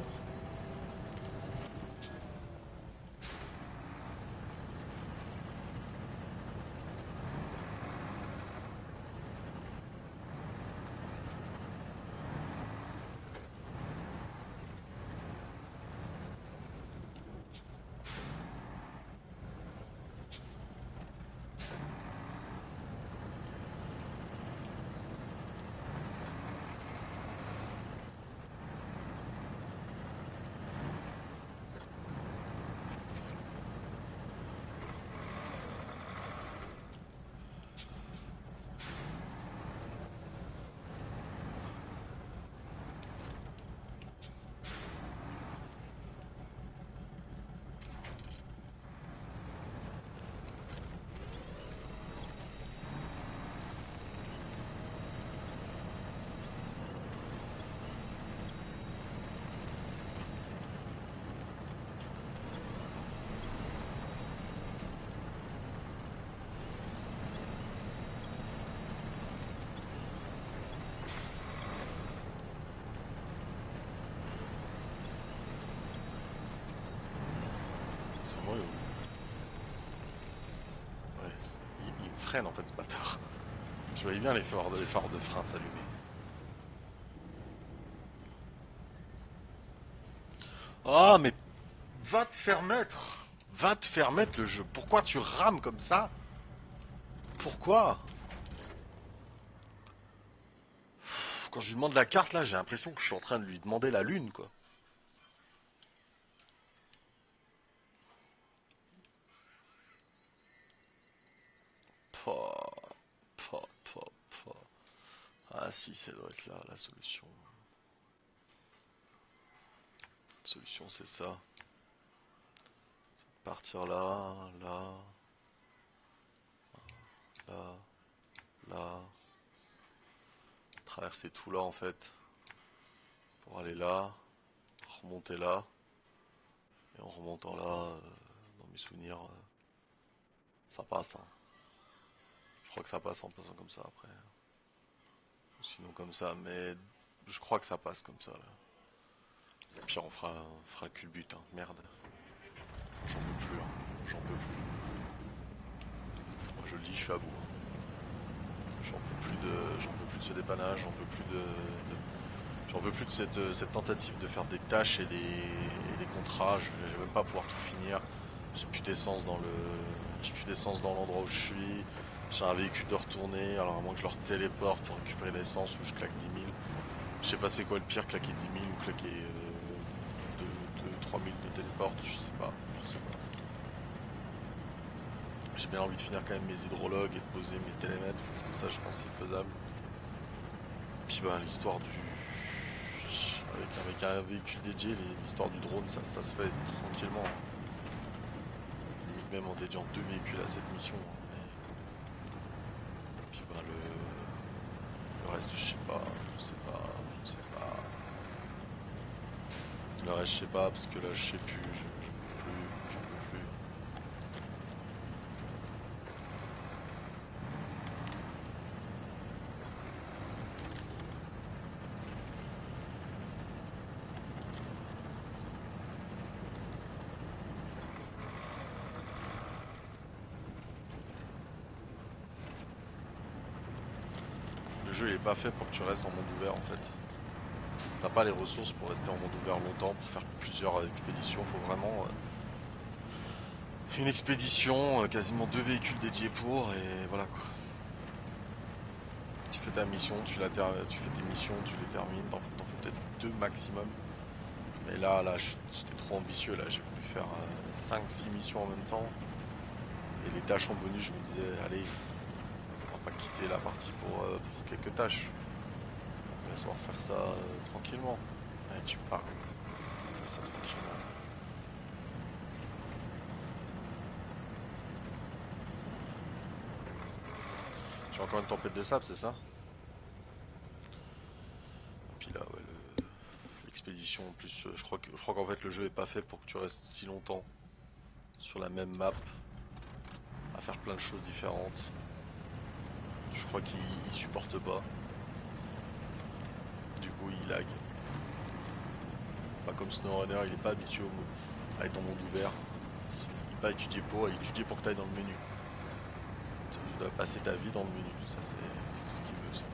C'est moi, ouais. Il, il me freine en fait ce bâtard. Je voyais bien les phares de, les phares de frein s'allumer. Ah mais va te faire mettre. Va te faire mettre le jeu. Pourquoi tu rames comme ça? Pourquoi? Quand je lui demande la carte là, j'ai l'impression que je suis en train de lui demander la lune quoi. Pouah, pouah, pouah, pouah. Ah si, ça doit être là la solution. La solution c'est ça. Partir là, là, là, là. Traverser tout là en fait. Pour aller là. Remonter là. Et en remontant là, euh, dans mes souvenirs, euh, ça passe. Hein. Je crois que ça passe en passant comme ça après. Ou sinon comme ça, mais je crois que ça passe comme ça là. Puis on fera, on fera culbut, hein. Merde. J'en peux plus, hein. J'en peux plus. Moi je le dis, je suis à bout. Hein. J'en peux plus de, j'en peux plus de ce dépannage, j'en peux plus de, de j'en veux plus de cette, cette tentative de faire des tâches et des, et des contrats. Je vais même pas pouvoir tout finir. J'ai plus d'essence dans le, j'ai plus d'essence dans l'endroit où je suis. J'ai un véhicule de retourner. Alors à moins que je leur téléporte pour récupérer l'essence ou je claque dix mille. Je sais pas c'est quoi le pire, claquer dix mille ou claquer euh, deux, trois mille de téléporte. Je sais pas. Je sais pas. J'ai bien envie de finir quand même mes hydrologues et de poser mes télémètres parce que ça je pense que c'est faisable. Puis bah l'histoire du... Avec, avec un véhicule dédié, l'histoire du drone ça, ça se fait tranquillement. Limite même en dédiant deux véhicules à cette mission. Puis bah le... Le reste je sais pas, je sais pas, je sais pas. Le reste je sais pas parce que là je sais plus, je, je peux plus, j'en peux plus. Le jeu il est pas fait pour que tu restes en monde ouvert en fait. T'as pas les ressources pour rester en monde ouvert longtemps, pour faire plusieurs expéditions, faut vraiment euh, une expédition, euh, quasiment deux véhicules dédiés pour, et voilà quoi. Tu fais ta mission, tu, la tu fais tes missions, tu les termines, t'en fais peut-être deux maximum. Mais là, là, j'étais trop ambitieux, là, j'ai voulu faire euh, cinq six missions en même temps. Et les tâches en bonus, je me disais, allez, on va pas quitter la partie pour, euh, pour quelques tâches. On va savoir faire ça euh, tranquillement. Et tu pars, fais ça tranquillement. J'ai encore une tempête de sable, c'est ça? Et puis là, ouais, l'expédition en plus, euh, je crois que je crois qu'en fait le jeu est pas fait pour que tu restes si longtemps sur la même map à faire plein de choses différentes. Je crois qu'il supporte pas. Du coup il lag. pas comme SnowRunner, il est pas habitué au, à être en monde ouvert. Il n'est pas étudié pour, il est étudié pour que tu ailles dans le menu. Tu dois passer ta vie dans le menu, ça c'est ce qu'il veut ça.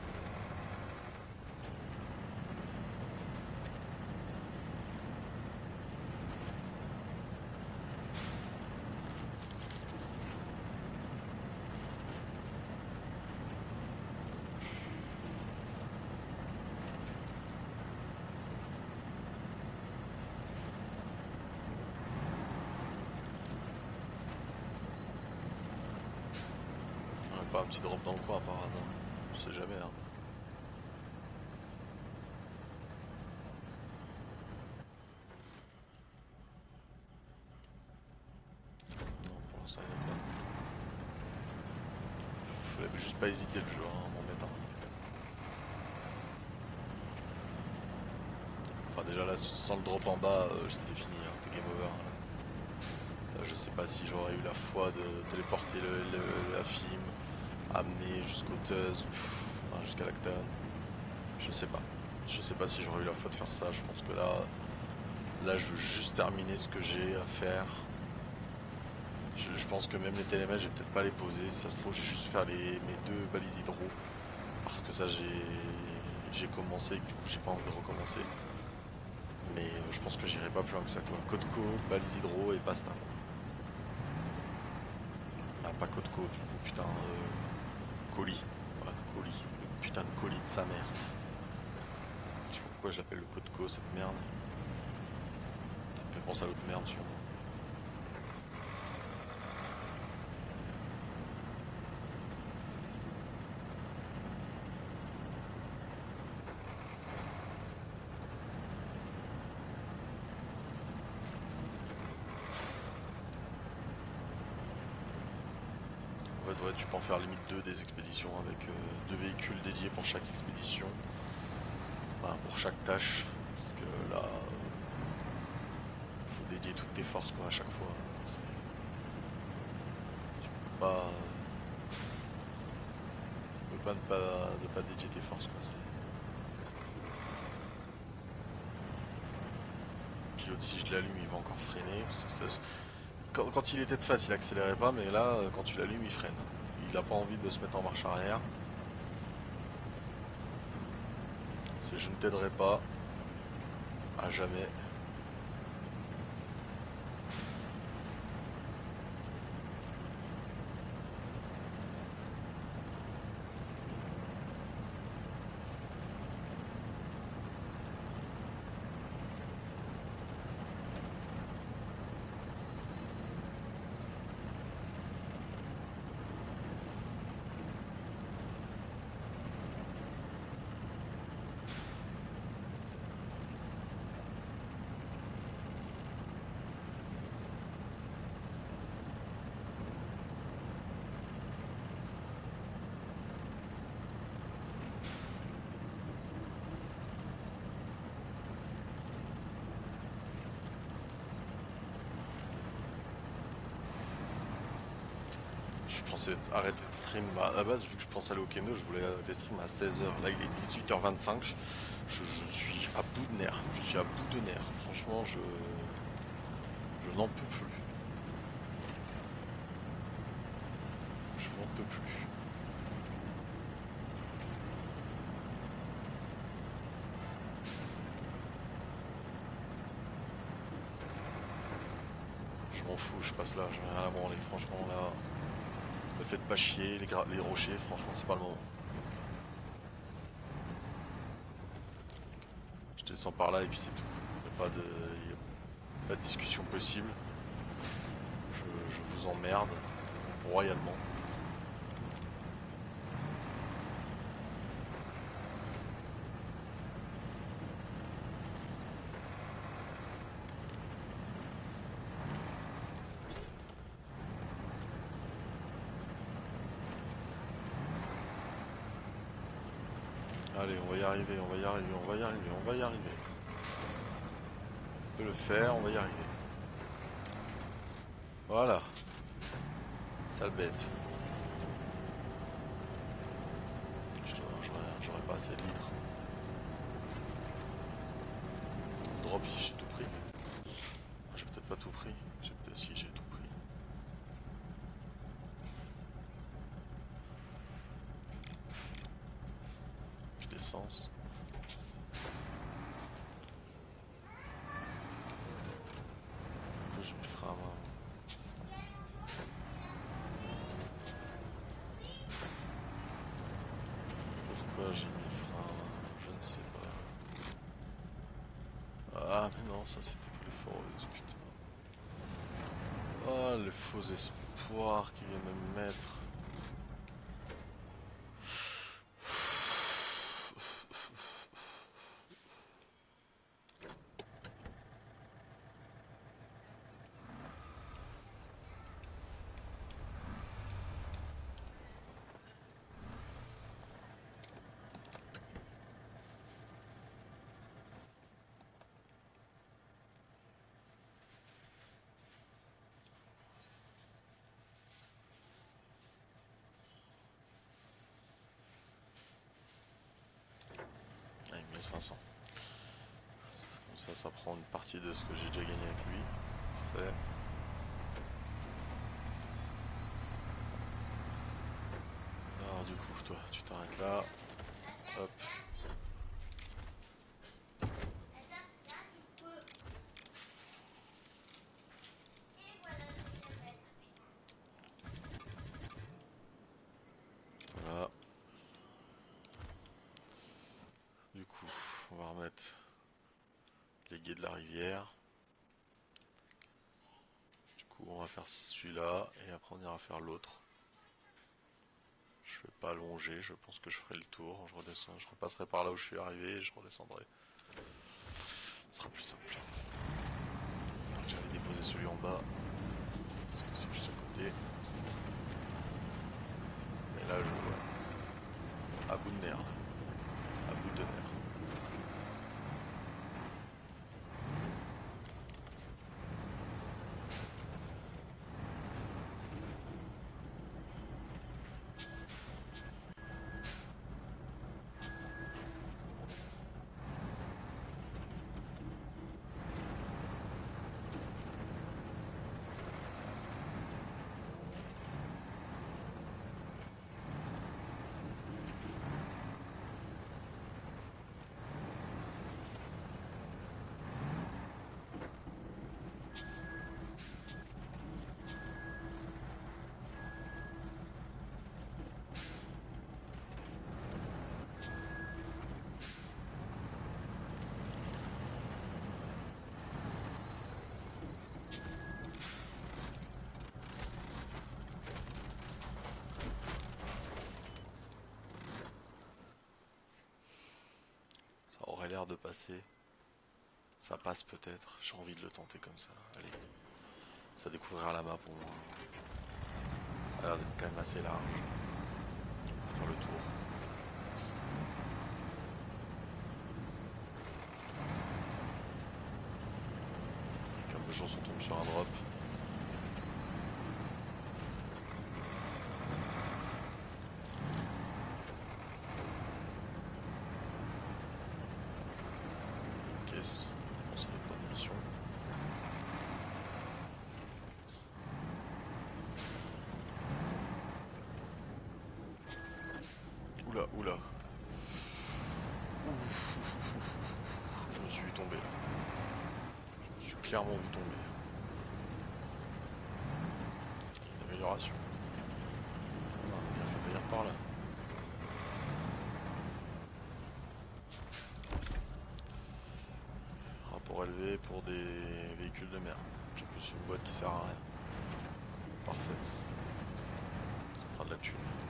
Pas un petit drop dans le coin par hasard, je sais jamais hein. Non pour l'instant il n'y en a pas. Fallait juste pas hésiter le jeu hein, en m'en mettant. Enfin déjà là sans le drop en bas euh, c'était fini, hein, c'était game over. Là, je sais pas si j'aurais eu la foi de téléporter le, le, la film, amener jusqu'au Tuz, enfin, jusqu'à l'Acton. Je sais pas. Je sais pas si j'aurais eu la foi de faire ça. Je pense que là, là je veux juste terminer ce que j'ai à faire. Je, je pense que même les télémètres, je vais peut-être pas les poser. Si ça se trouve, je vais juste faire les, mes deux balises hydro. Parce que ça, j'ai j'ai commencé et que du coup, j'ai pas envie de recommencer. Mais euh, je pense que j'irai pas plus loin que ça quoi. Code code, balise hydro et basta. Ah, pas code code, du coup, putain, euh, colis. Voilà, colis. Le putain de colis de sa mère. Je sais pas pourquoi je l'appelle le code co, cette merde. Ça me fait penser à l'autre merde, sûrement. En fait, ouais, tu peux en faire limite deux des expéditions avec euh, deux véhicules dédiés pour chaque expédition. Enfin, pour chaque tâche. Parce que là, il euh, faut dédier toutes tes forces quoi à chaque fois. Tu peux pas. Tu peux pas ne pas, ne pas dédier tes forces quoi. Le pilote, si je l'allume, il va encore freiner. Quand, quand il était de face, il accélérait pas, mais là, quand tu l'allumes, il freine. Il a pas envie de se mettre en marche arrière. C'est je ne t'aiderai pas. À jamais. Je pensais arrêter de stream, bah, à la base vu que je pensais aller au Keno, je voulais arrêter de stream à seize heures, là il est dix-huit heures vingt-cinq, je, je suis à bout de nerfs, je suis à bout de nerfs, franchement je, je n'en peux plus, je n'en peux plus. Je m'en fous, je passe là, j'ai rien à branler, franchement là, me faites pas chier, les, les rochers, franchement c'est pas le moment. Je descends par là et puis c'est tout. Il n'y a, pas de, y a pas de discussion possible. Je, je vous emmerde royalement. Allez, on va y arriver, on va y arriver, on va y arriver, on va y arriver. On peut le faire, on va y arriver. Voilà. Sale bête. J'aurais pas assez de litres. Drop, j'ai tout pas tout pris. Si j'ai tout pris. Plus d'essence. Pourquoi j'ai mis le frein à main? Pourquoi j'ai mis le frein à main? Je ne sais pas. Ah mais non, ça c'était pour les foreuses, putain. Oh les faux espoirs qu'ils viennent de me mettre. Avec mille cinq cents. Comme ça, ça prend une partie de ce que j'ai déjà gagné avec lui. Parfait. Alors du coup, toi, tu t'arrêtes là. Hop. Voilà. Du coup, on va remettre les guets de la rivière. Du coup, on va faire celui-là et après on ira faire l'autre. Je vais pas longer, je pense que je ferai le tour. Je redescends, je repasserai par là où je suis arrivé et je redescendrai. Ce sera plus simple. J'avais déposé celui en bas. Parce que c'est juste à côté. Et là, je vois. À bout de nerf. À bout de nerf. Ça aurait l'air de passer. Ça passe peut-être. J'ai envie de le tenter comme ça. Allez. Ça découvrira la map pour moi. Ça a l'air d'être quand même assez large. On va faire le tour. Comme de chance on tombe sur un drop. Caisse. On se fait pas de mission. Oula, oula. Ouf. Je me suis vu tomber. Je me suis clairement vu tomber. Une amélioration. Ah, on va bien venir par là. Rapport élevé pour des véhicules de mer. J'ai plus une boîte qui sert à rien. Parfait. Ça fera de la thune.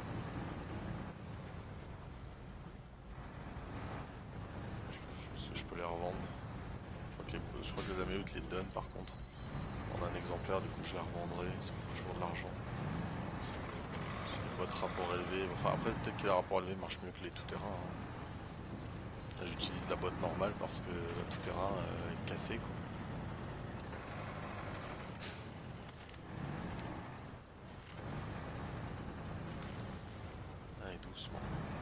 Je, je peux les revendre. Je crois que les, je crois que les Améoutes les donnent par contre. On a un exemplaire, du coup je la revendrai. Ça fait toujours de l'argent. C'est une boîte rapport élevé. Enfin après peut-être que les rapports élevés marchent mieux que les tout-terrain. Hein. Là j'utilise la boîte normale parce que la tout-terrain euh, est cassée quoi. Allez doucement.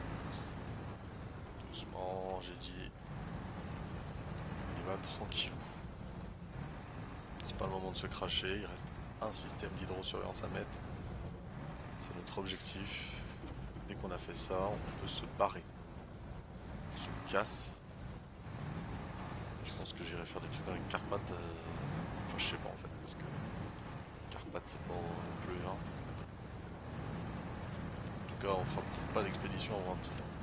Doucement, j'ai dit. Il va tranquillou. C'est pas le moment de se cracher, il reste un système d'hydrosurveillance à mettre. C'est notre objectif. Dès qu'on a fait ça, on peut se barrer. On se casse. Je pense que j'irai faire des trucs avec Carpath. Euh... Enfin, je sais pas en fait, parce que Carpath c'est pas non plus énorme. En tout cas, on fera peut-être pas d'expédition avant un petit temps.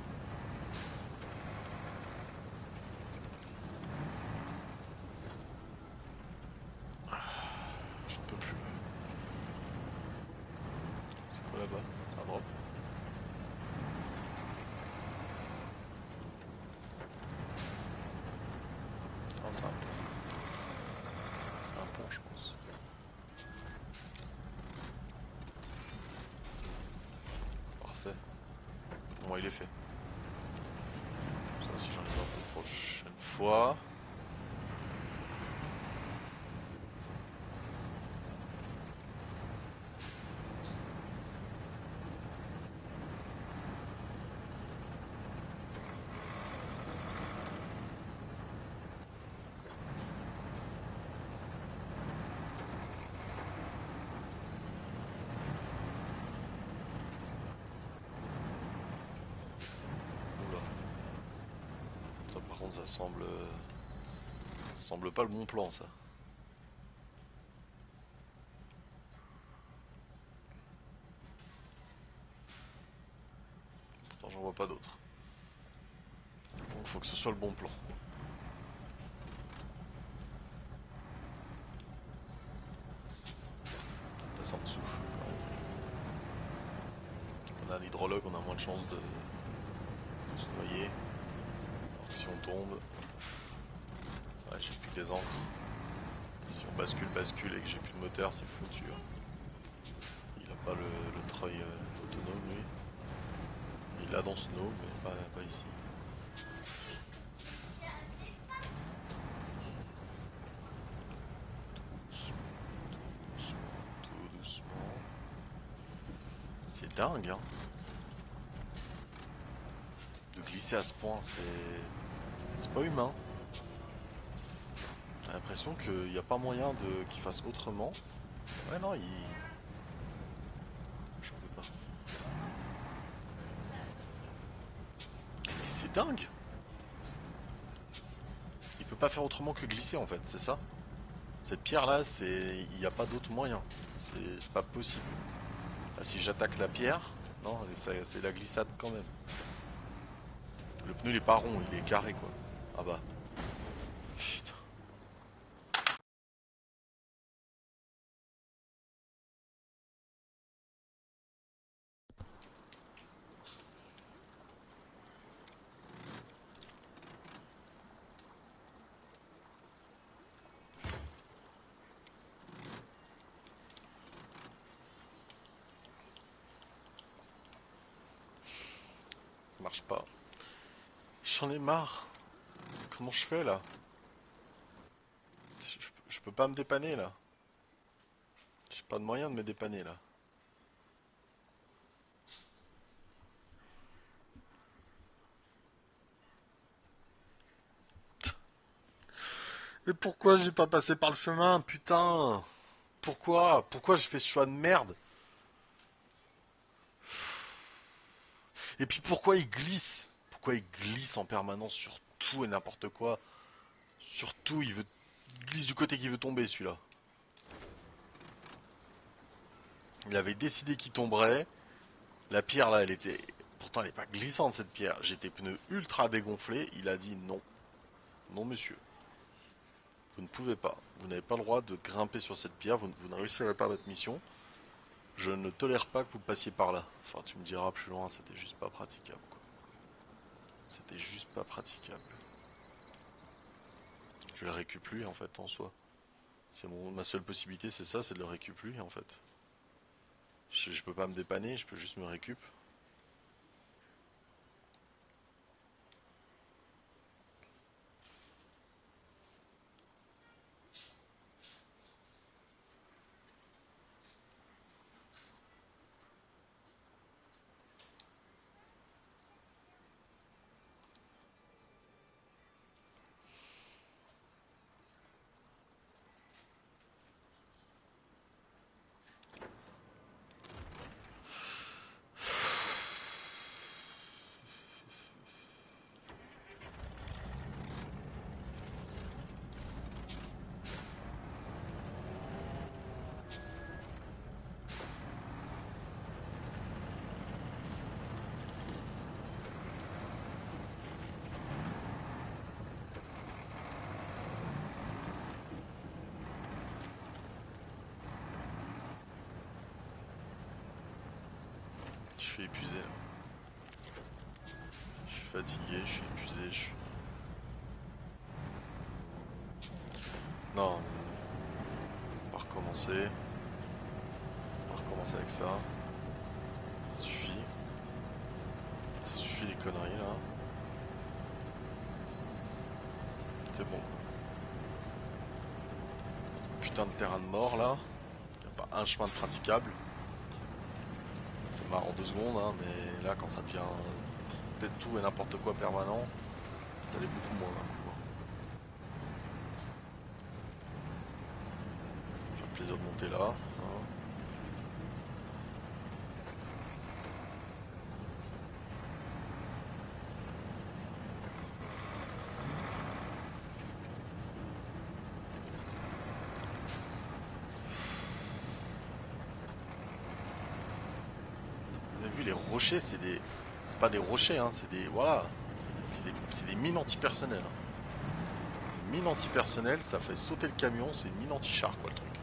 Je ne peux plus. C'est quoi là-bas? Un drop? Non, c'est un pont. C'est un pont, je pense. Parfait. Pour moi, il est fait. Ça, si j'en ai pas pour une prochaine fois. Oula. Ça, par contre, ça semble. Ça semble pas le bon plan, ça. Pourtant, j'en vois pas d'autres. Donc, faut que ce soit le bon plan. On passe en dessous. On a un hydrologue, on a moins de chances de, de se noyer. Alors que si on tombe. Ouais, j'ai plus que des encres. Si on bascule, bascule et que j'ai plus de moteur, c'est foutu. Hein. Il a pas le, le treuil euh, autonome, lui. Il l'a dans Snow, mais pas, pas ici. Tout doucement. C'est dingue, hein. De glisser à ce point, c'est. C'est pas humain. J'ai l'impression qu'il n'y a pas moyen de qu'il fasse autrement. Ouais, non, il. J'en veux pas. Mais c'est dingue! Il peut pas faire autrement que glisser en fait, c'est ça? Cette pierre là, c'est. Il n'y a pas d'autre moyen. C'est pas possible. Là, si j'attaque la pierre, non, c'est la glissade quand même. Le pneu il est pas rond, il est carré quoi. Ah bah. Putain. Ça marche pas. J'en ai marre. Comment je fais là? je, je peux pas me dépanner là. J'ai pas de moyen de me dépanner là. Mais pourquoi j'ai pas passé par le chemin, putain? Pourquoi? Pourquoi je fais ce choix de merde? Et puis pourquoi il glisse? Pourquoi il glisse en permanence sur tout et n'importe quoi? Surtout, il veut il glisse du côté qu'il veut tomber celui-là. Il avait décidé qu'il tomberait. La pierre là, elle était. Pourtant, elle n'est pas glissante cette pierre. J'étais pneu ultra dégonflé. Il a dit non. Non, monsieur. Vous ne pouvez pas. Vous n'avez pas le droit de grimper sur cette pierre. Vous, vous ne réussirez pas votre mission. Je ne tolère pas que vous passiez par là. Enfin, tu me diras plus loin, c'était juste pas praticable, quoi. C'était juste pas praticable. Je vais le récupérer en fait en soi. C'est mon ma seule possibilité, c'est ça, c'est de le récupérer en fait. Je, je peux pas me dépanner, je peux juste me récup. suis épuisé là. Je suis fatigué, je suis épuisé, je suis... Non, on va recommencer. On va recommencer avec ça. Ça suffit. Ça suffit les conneries là. C'est bon. Putain de terrain de mort là. Il n'y a pas un chemin de praticable. C'est marrant en deux secondes, hein, mais là quand ça devient peut-être tout et n'importe quoi permanent, ça l'est beaucoup moins d'un coup. Ça fait plaisir de monter là. Hein. Vous avez vu les rochers, c'est des... C'est pas des rochers, hein, c'est des... Voilà. C'est des... c'est des mines antipersonnelles. Hein. Une mine antipersonnelle, ça fait sauter le camion, c'est une mine anti-char quoi le truc.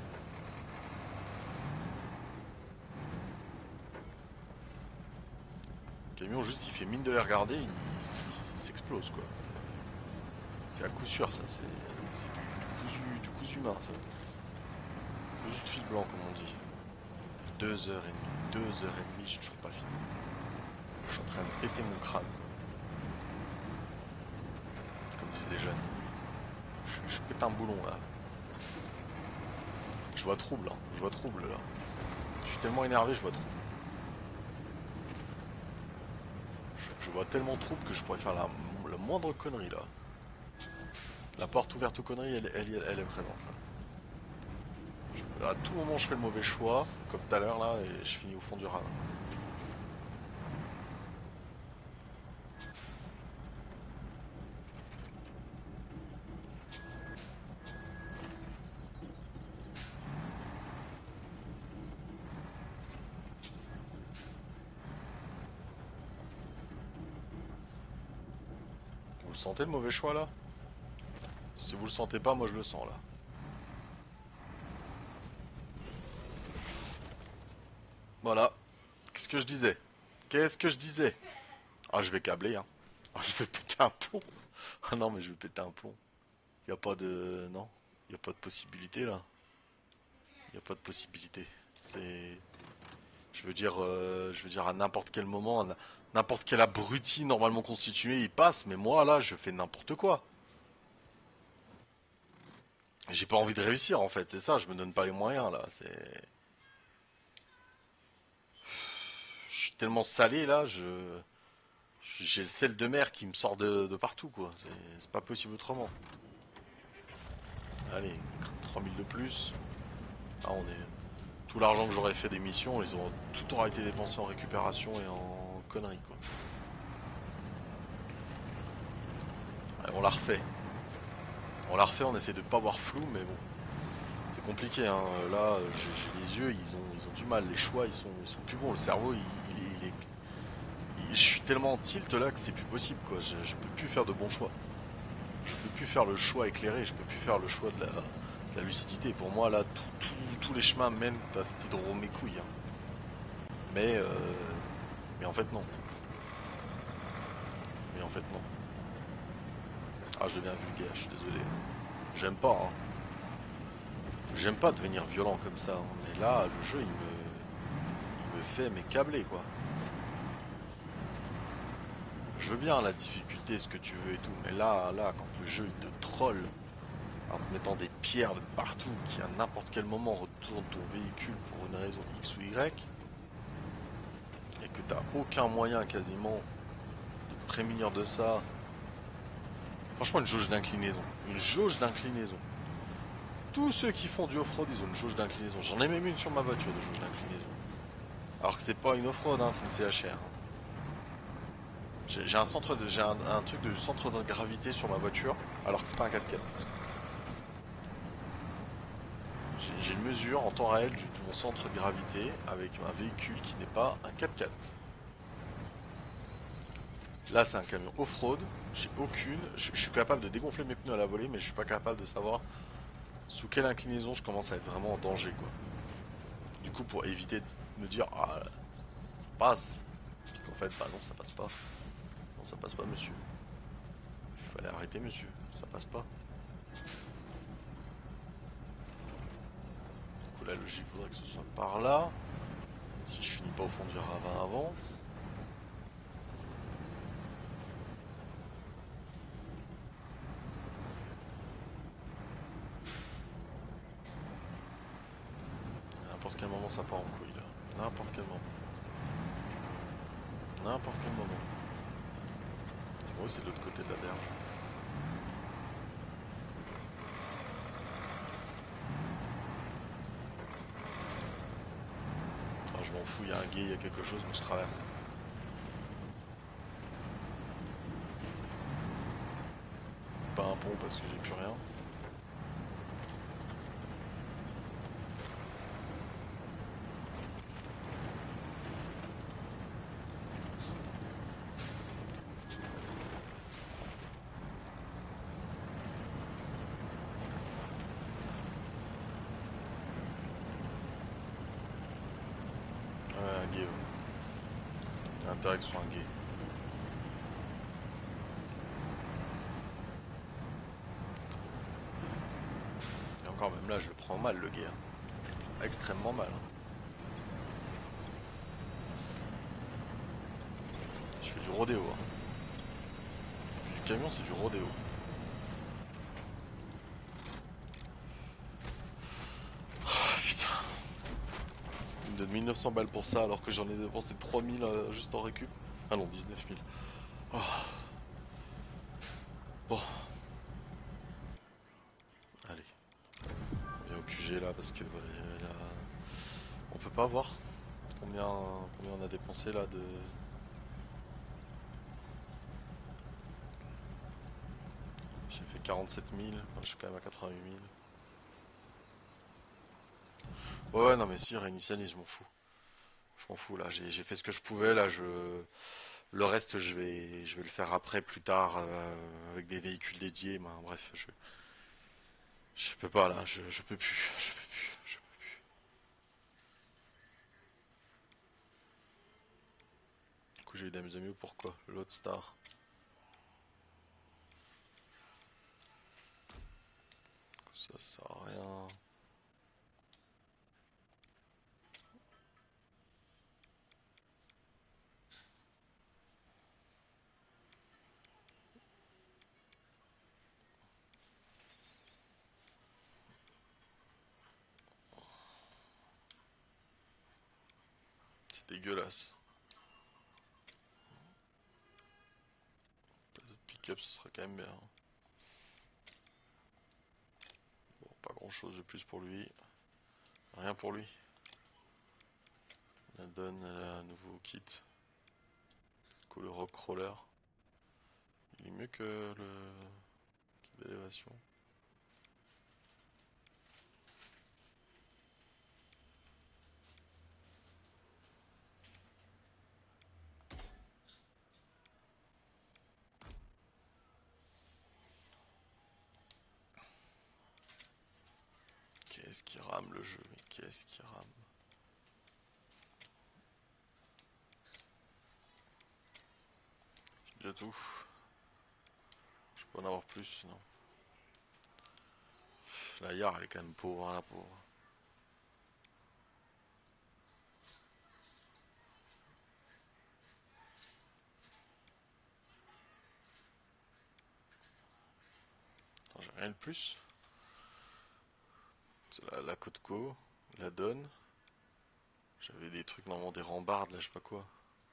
Le camion juste il fait mine de les regarder, il, il, il s'explose quoi. C'est à coup sûr ça, c'est du, du, cousu, du cousu humain ça. Cousu de fil blanc comme on dit. Deux heures et demie, deux heures et demie, j'ai toujours pas fini. Je suis en train de péter mon crâne. Comme disent les jeunes. Je, je pète un boulon là. Je vois trouble, hein. Je vois trouble là. Je suis tellement énervé, je vois trouble. Je, je vois tellement trouble que je pourrais faire la, la moindre connerie là. La porte ouverte aux conneries, elle, elle, elle est présente là. Je, à tout moment, je fais le mauvais choix, comme tout à l'heure là, et je finis au fond du ravin. Vous le sentez le mauvais choix là? Si vous le sentez pas, moi je le sens là. Voilà. Qu'est-ce que je disais? Qu'est-ce que je disais? Ah, je vais câbler, hein. Ah, je vais péter un plomb. Ah non, mais je vais péter un plomb. Y a pas de... Non. Y a pas de possibilité là. Y a pas de possibilité. C'est... Je veux dire, euh, je veux dire à n'importe quel moment, n'importe quel abruti normalement constitué, il passe. Mais moi là, je fais n'importe quoi. J'ai pas envie de réussir en fait. C'est ça. Je me donne pas les moyens là. C'est... Je suis tellement salé là. Je... J'ai le sel de mer qui me sort de, de partout quoi. C'est pas possible autrement. Allez, trois mille de plus. Ah, on est... Tout l'argent que j'aurais fait des missions, ils ont... tout aura été dépensé en récupération et en conneries quoi. Allez, on la refait. On la refait, on essaie de pas voir flou, mais bon. C'est compliqué hein. Là, j'ai les yeux, ils ont, ils ont du mal. Les choix, ils sont, ils sont plus bons. Le cerveau, il, il, est, il est... il- je suis tellement en tilt là que c'est plus possible quoi. Je, je peux plus faire de bons choix. Je peux plus faire le choix éclairé, je peux plus faire le choix de la, de la lucidité. Pour moi là, tout, tout, tous les chemins mènent à cet hydromécouille. Hein. Mais, euh, mais en fait non. Mais en fait non. Ah, je deviens vulgaire, je suis désolé. J'aime pas. Hein. J'aime pas devenir violent comme ça. Hein. Mais là, le jeu, il me, il me fait mes câblés quoi. Je veux bien la difficulté, ce que tu veux et tout, mais là, là, quand le jeu il te troll en te mettant des pierres de partout, qui à n'importe quel moment retourne ton véhicule pour une raison X ou Y, et que t'as aucun moyen quasiment de te prémunir de ça. Franchement, une jauge d'inclinaison. Une jauge d'inclinaison. Tous ceux qui font du off-road, ils ont une jauge d'inclinaison. J'en ai même une sur ma voiture de jauge d'inclinaison. Alors que c'est pas une off-road, hein, c'est une C H R. Hein. J'ai un centre de, j'ai un, un truc de centre de gravité sur ma voiture, alors que c'est pas un quatre quatre. J'ai une mesure en temps réel de mon centre de gravité avec un véhicule qui n'est pas un quatre quatre. Là c'est un camion off-road, j'ai aucune, je, je suis capable de dégonfler mes pneus à la volée mais je suis pas capable de savoir sous quelle inclinaison je commence à être vraiment en danger quoi. Du coup pour éviter de me dire ah passe. Puis qu'en fait, bah non, ça passe pas. Non, ça passe pas, monsieur. Il fallait arrêter, monsieur. Ça passe pas. Du coup, la logique voudrait que ce soit par là. Si je finis pas au fond du ravin avant. À n'importe quel moment, ça part en couille, là. N'importe quel moment. N'importe quel moment. C'est bon, c'est de l'autre côté de la berge. Enfin, je m'en fous, il y a un guet, il y a quelque chose, mais je traverse. Pas un pont parce que j'ai plus rien. Ouais, un guet, ouais. Il y a intérêt que ce soit un guet. Et encore, même là, je le prends mal, le guet. Hein. Extrêmement mal. Hein. Je fais du rodéo. Hein. Du camion, c'est du rodéo. Ah, putain. Il me donne mille neuf cents balles pour ça alors que j'en ai dépensé trois mille euh, juste en récup. Ah non, dix-neuf mille. Oh. Bon, allez. On vient au Q G là parce que voilà, là, on peut pas voir combien, combien on a dépensé là de... J'ai fait quarante-sept mille, enfin, je suis quand même à quatre-vingt-huit mille. Ouais, ouais, non mais si, réinitialise, je m'en fous. Je m'en fous là, j'ai fait ce que je pouvais là, je... Le reste je vais je vais le faire après, plus tard, euh, avec des véhicules dédiés, ben, bref, je... Je peux pas là, je, je peux plus, je peux plus, je peux plus. Du coup j'ai eu d'amis amis pourquoi? L'autre star. Ça, ça sert à rien. C'est dégueulasse. Pas de pick-up, ce sera quand même bien. Bon, pas grand chose de plus pour lui. Rien pour lui. La donne un nouveau kit. Du le rock roller. Il est mieux que le kit d'élévation. Qu'est-ce qui rame le jeu, mais qu'est-ce qui rame? J'ai déjà tout. Je peux en avoir plus, non. La Yar, elle est quand même pauvre, hein, la pauvre. J'ai rien de plus. C'est la, la Cotco, la donne. J'avais des trucs, normalement des rambardes, là, je sais pas quoi.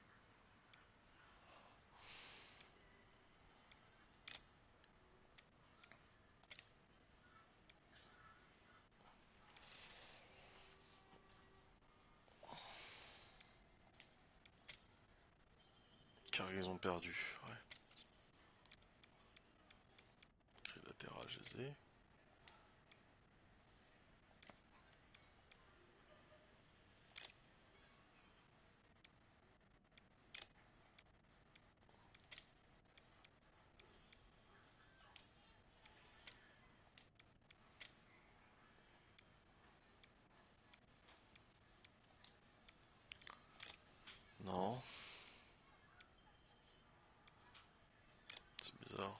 Cargaison perdue, ouais. Clé latérale, je les ai. Non. C'est bizarre.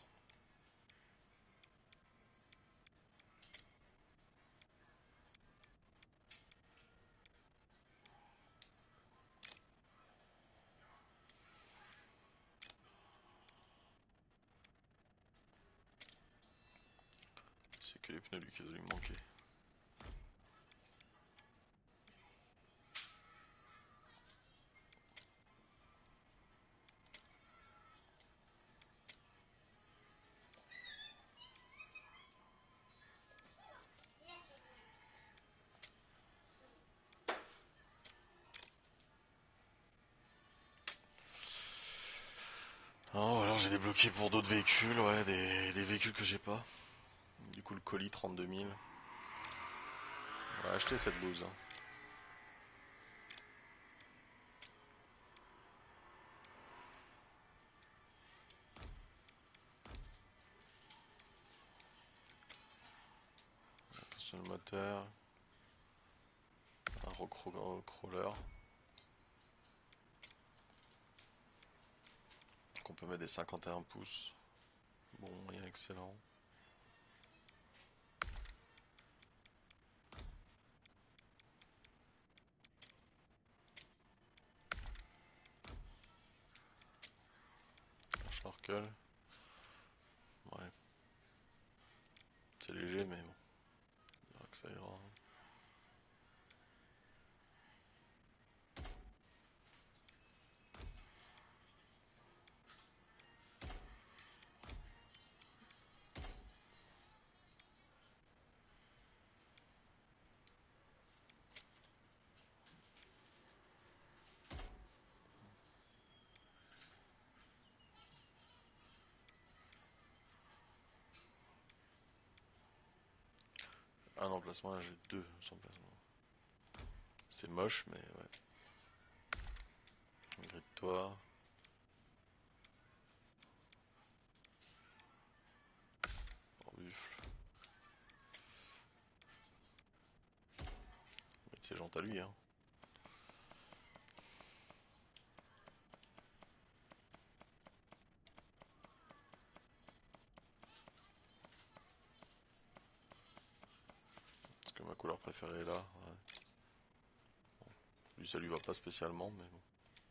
C'est que les pneus lui qui doivent lui manquer. Non, alors j'ai débloqué pour d'autres véhicules, ouais, des, des véhicules que j'ai pas. Du coup le colis trente-deux mille. On va acheter cette blouse. Hein. Sur le moteur. Un rockcrawler. Qu'on peut mettre des cinquante et un pouces. Bon, moyen excellent. Un snorkel. Ouais. C'est léger, mais bon. On verra que ça ira. Un emplacement, là j'ai deux emplacements. C'est moche, mais ouais. Grille de toit. En buffle. Mettre ses jantes à lui, hein. Parce que ma couleur préférée est là. Ouais. Bon. Lui, ça lui va pas spécialement, mais bon.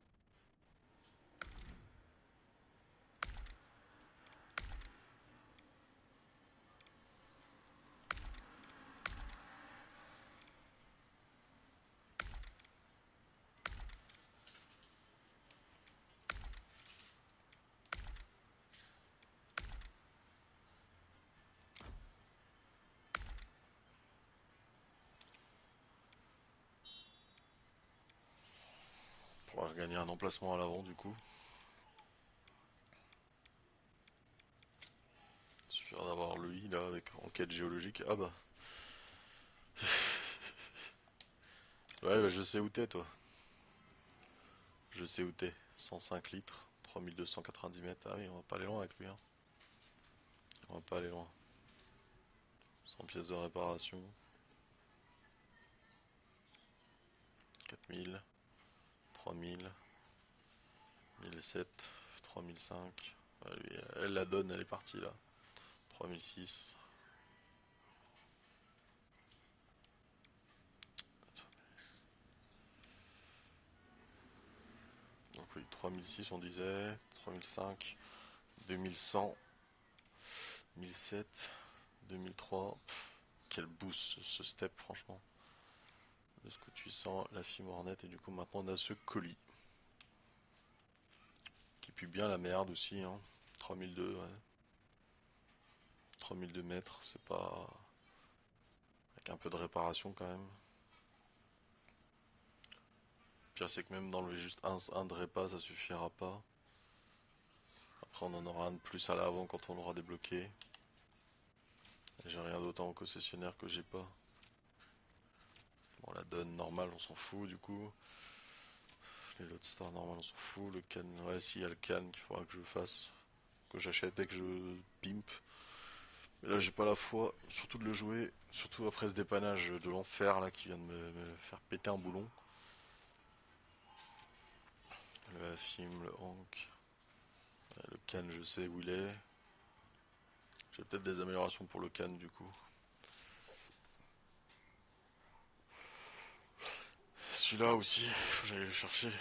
On pourra regagner un emplacement à l'avant, du coup. Il suffira d'avoir le i là avec enquête géologique. Ah bah. Ouais, bah je sais où t'es, toi. Je sais où t'es. cent cinq litres, trois mille deux cent quatre-vingt-dix mètres. Ah oui, on va pas aller loin avec lui. Hein. On va pas aller loin. cent pièces de réparation. quatre mille. trois mille. mille sept. trois mille cinq. Ah, lui, elle la donne, elle est partie là. trois mille six. Donc oui, trois mille six on disait. trois mille cinq. deux mille cent. mille sept. deux mille trois. Quel boost ce, ce step franchement. Le scout huit cents, la fille mornette et du coup maintenant on a ce colis. Qui pue bien la merde aussi hein. trois mille deux ouais. trois mille deux mètres, c'est pas... Avec un peu de réparation quand même. Le pire c'est que même d'enlever juste un, un de répa ça suffira pas. Après on en aura un de plus à l'avant quand on l'aura débloqué. Et j'ai rien d'autre en concessionnaire que j'ai pas. Bon la donne normale on s'en fout du coup. Les Loadstar normal on s'en fout. Le can, ouais si y a le can qu'il faudra que je fasse. Que j'achète et que je pimpe. Mais là j'ai pas la foi, surtout de le jouer, surtout après ce dépannage de l'enfer là qui vient de me, me faire péter un boulon. Ouais, film, le Hank. Le Can, je sais où il est. J'ai peut-être des améliorations pour le Can du coup. Celui-là aussi, faut que j'aille le chercher.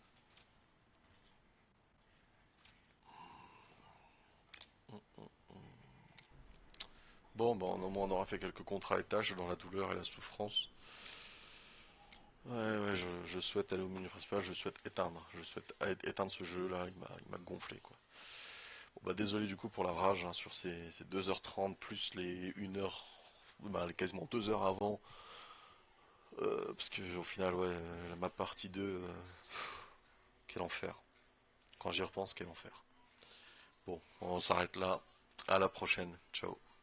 Bon, bah, au moins on aura fait quelques contrats et tâches dans la douleur et la souffrance. Ouais, ouais, je, je souhaite aller au menu principal, je souhaite éteindre. Je souhaite éteindre ce jeu-là, il m'a il m'a gonflé, quoi. Bon, bah, désolé du coup pour la rage, hein, sur ces, ces deux heures trente plus les une heure, bah, quasiment deux heures avant. Euh, parce que au final, ouais, euh, ma partie deux, euh, quel enfer. Quand j'y repense, quel enfer. Bon, on s'arrête là. À la prochaine. Ciao.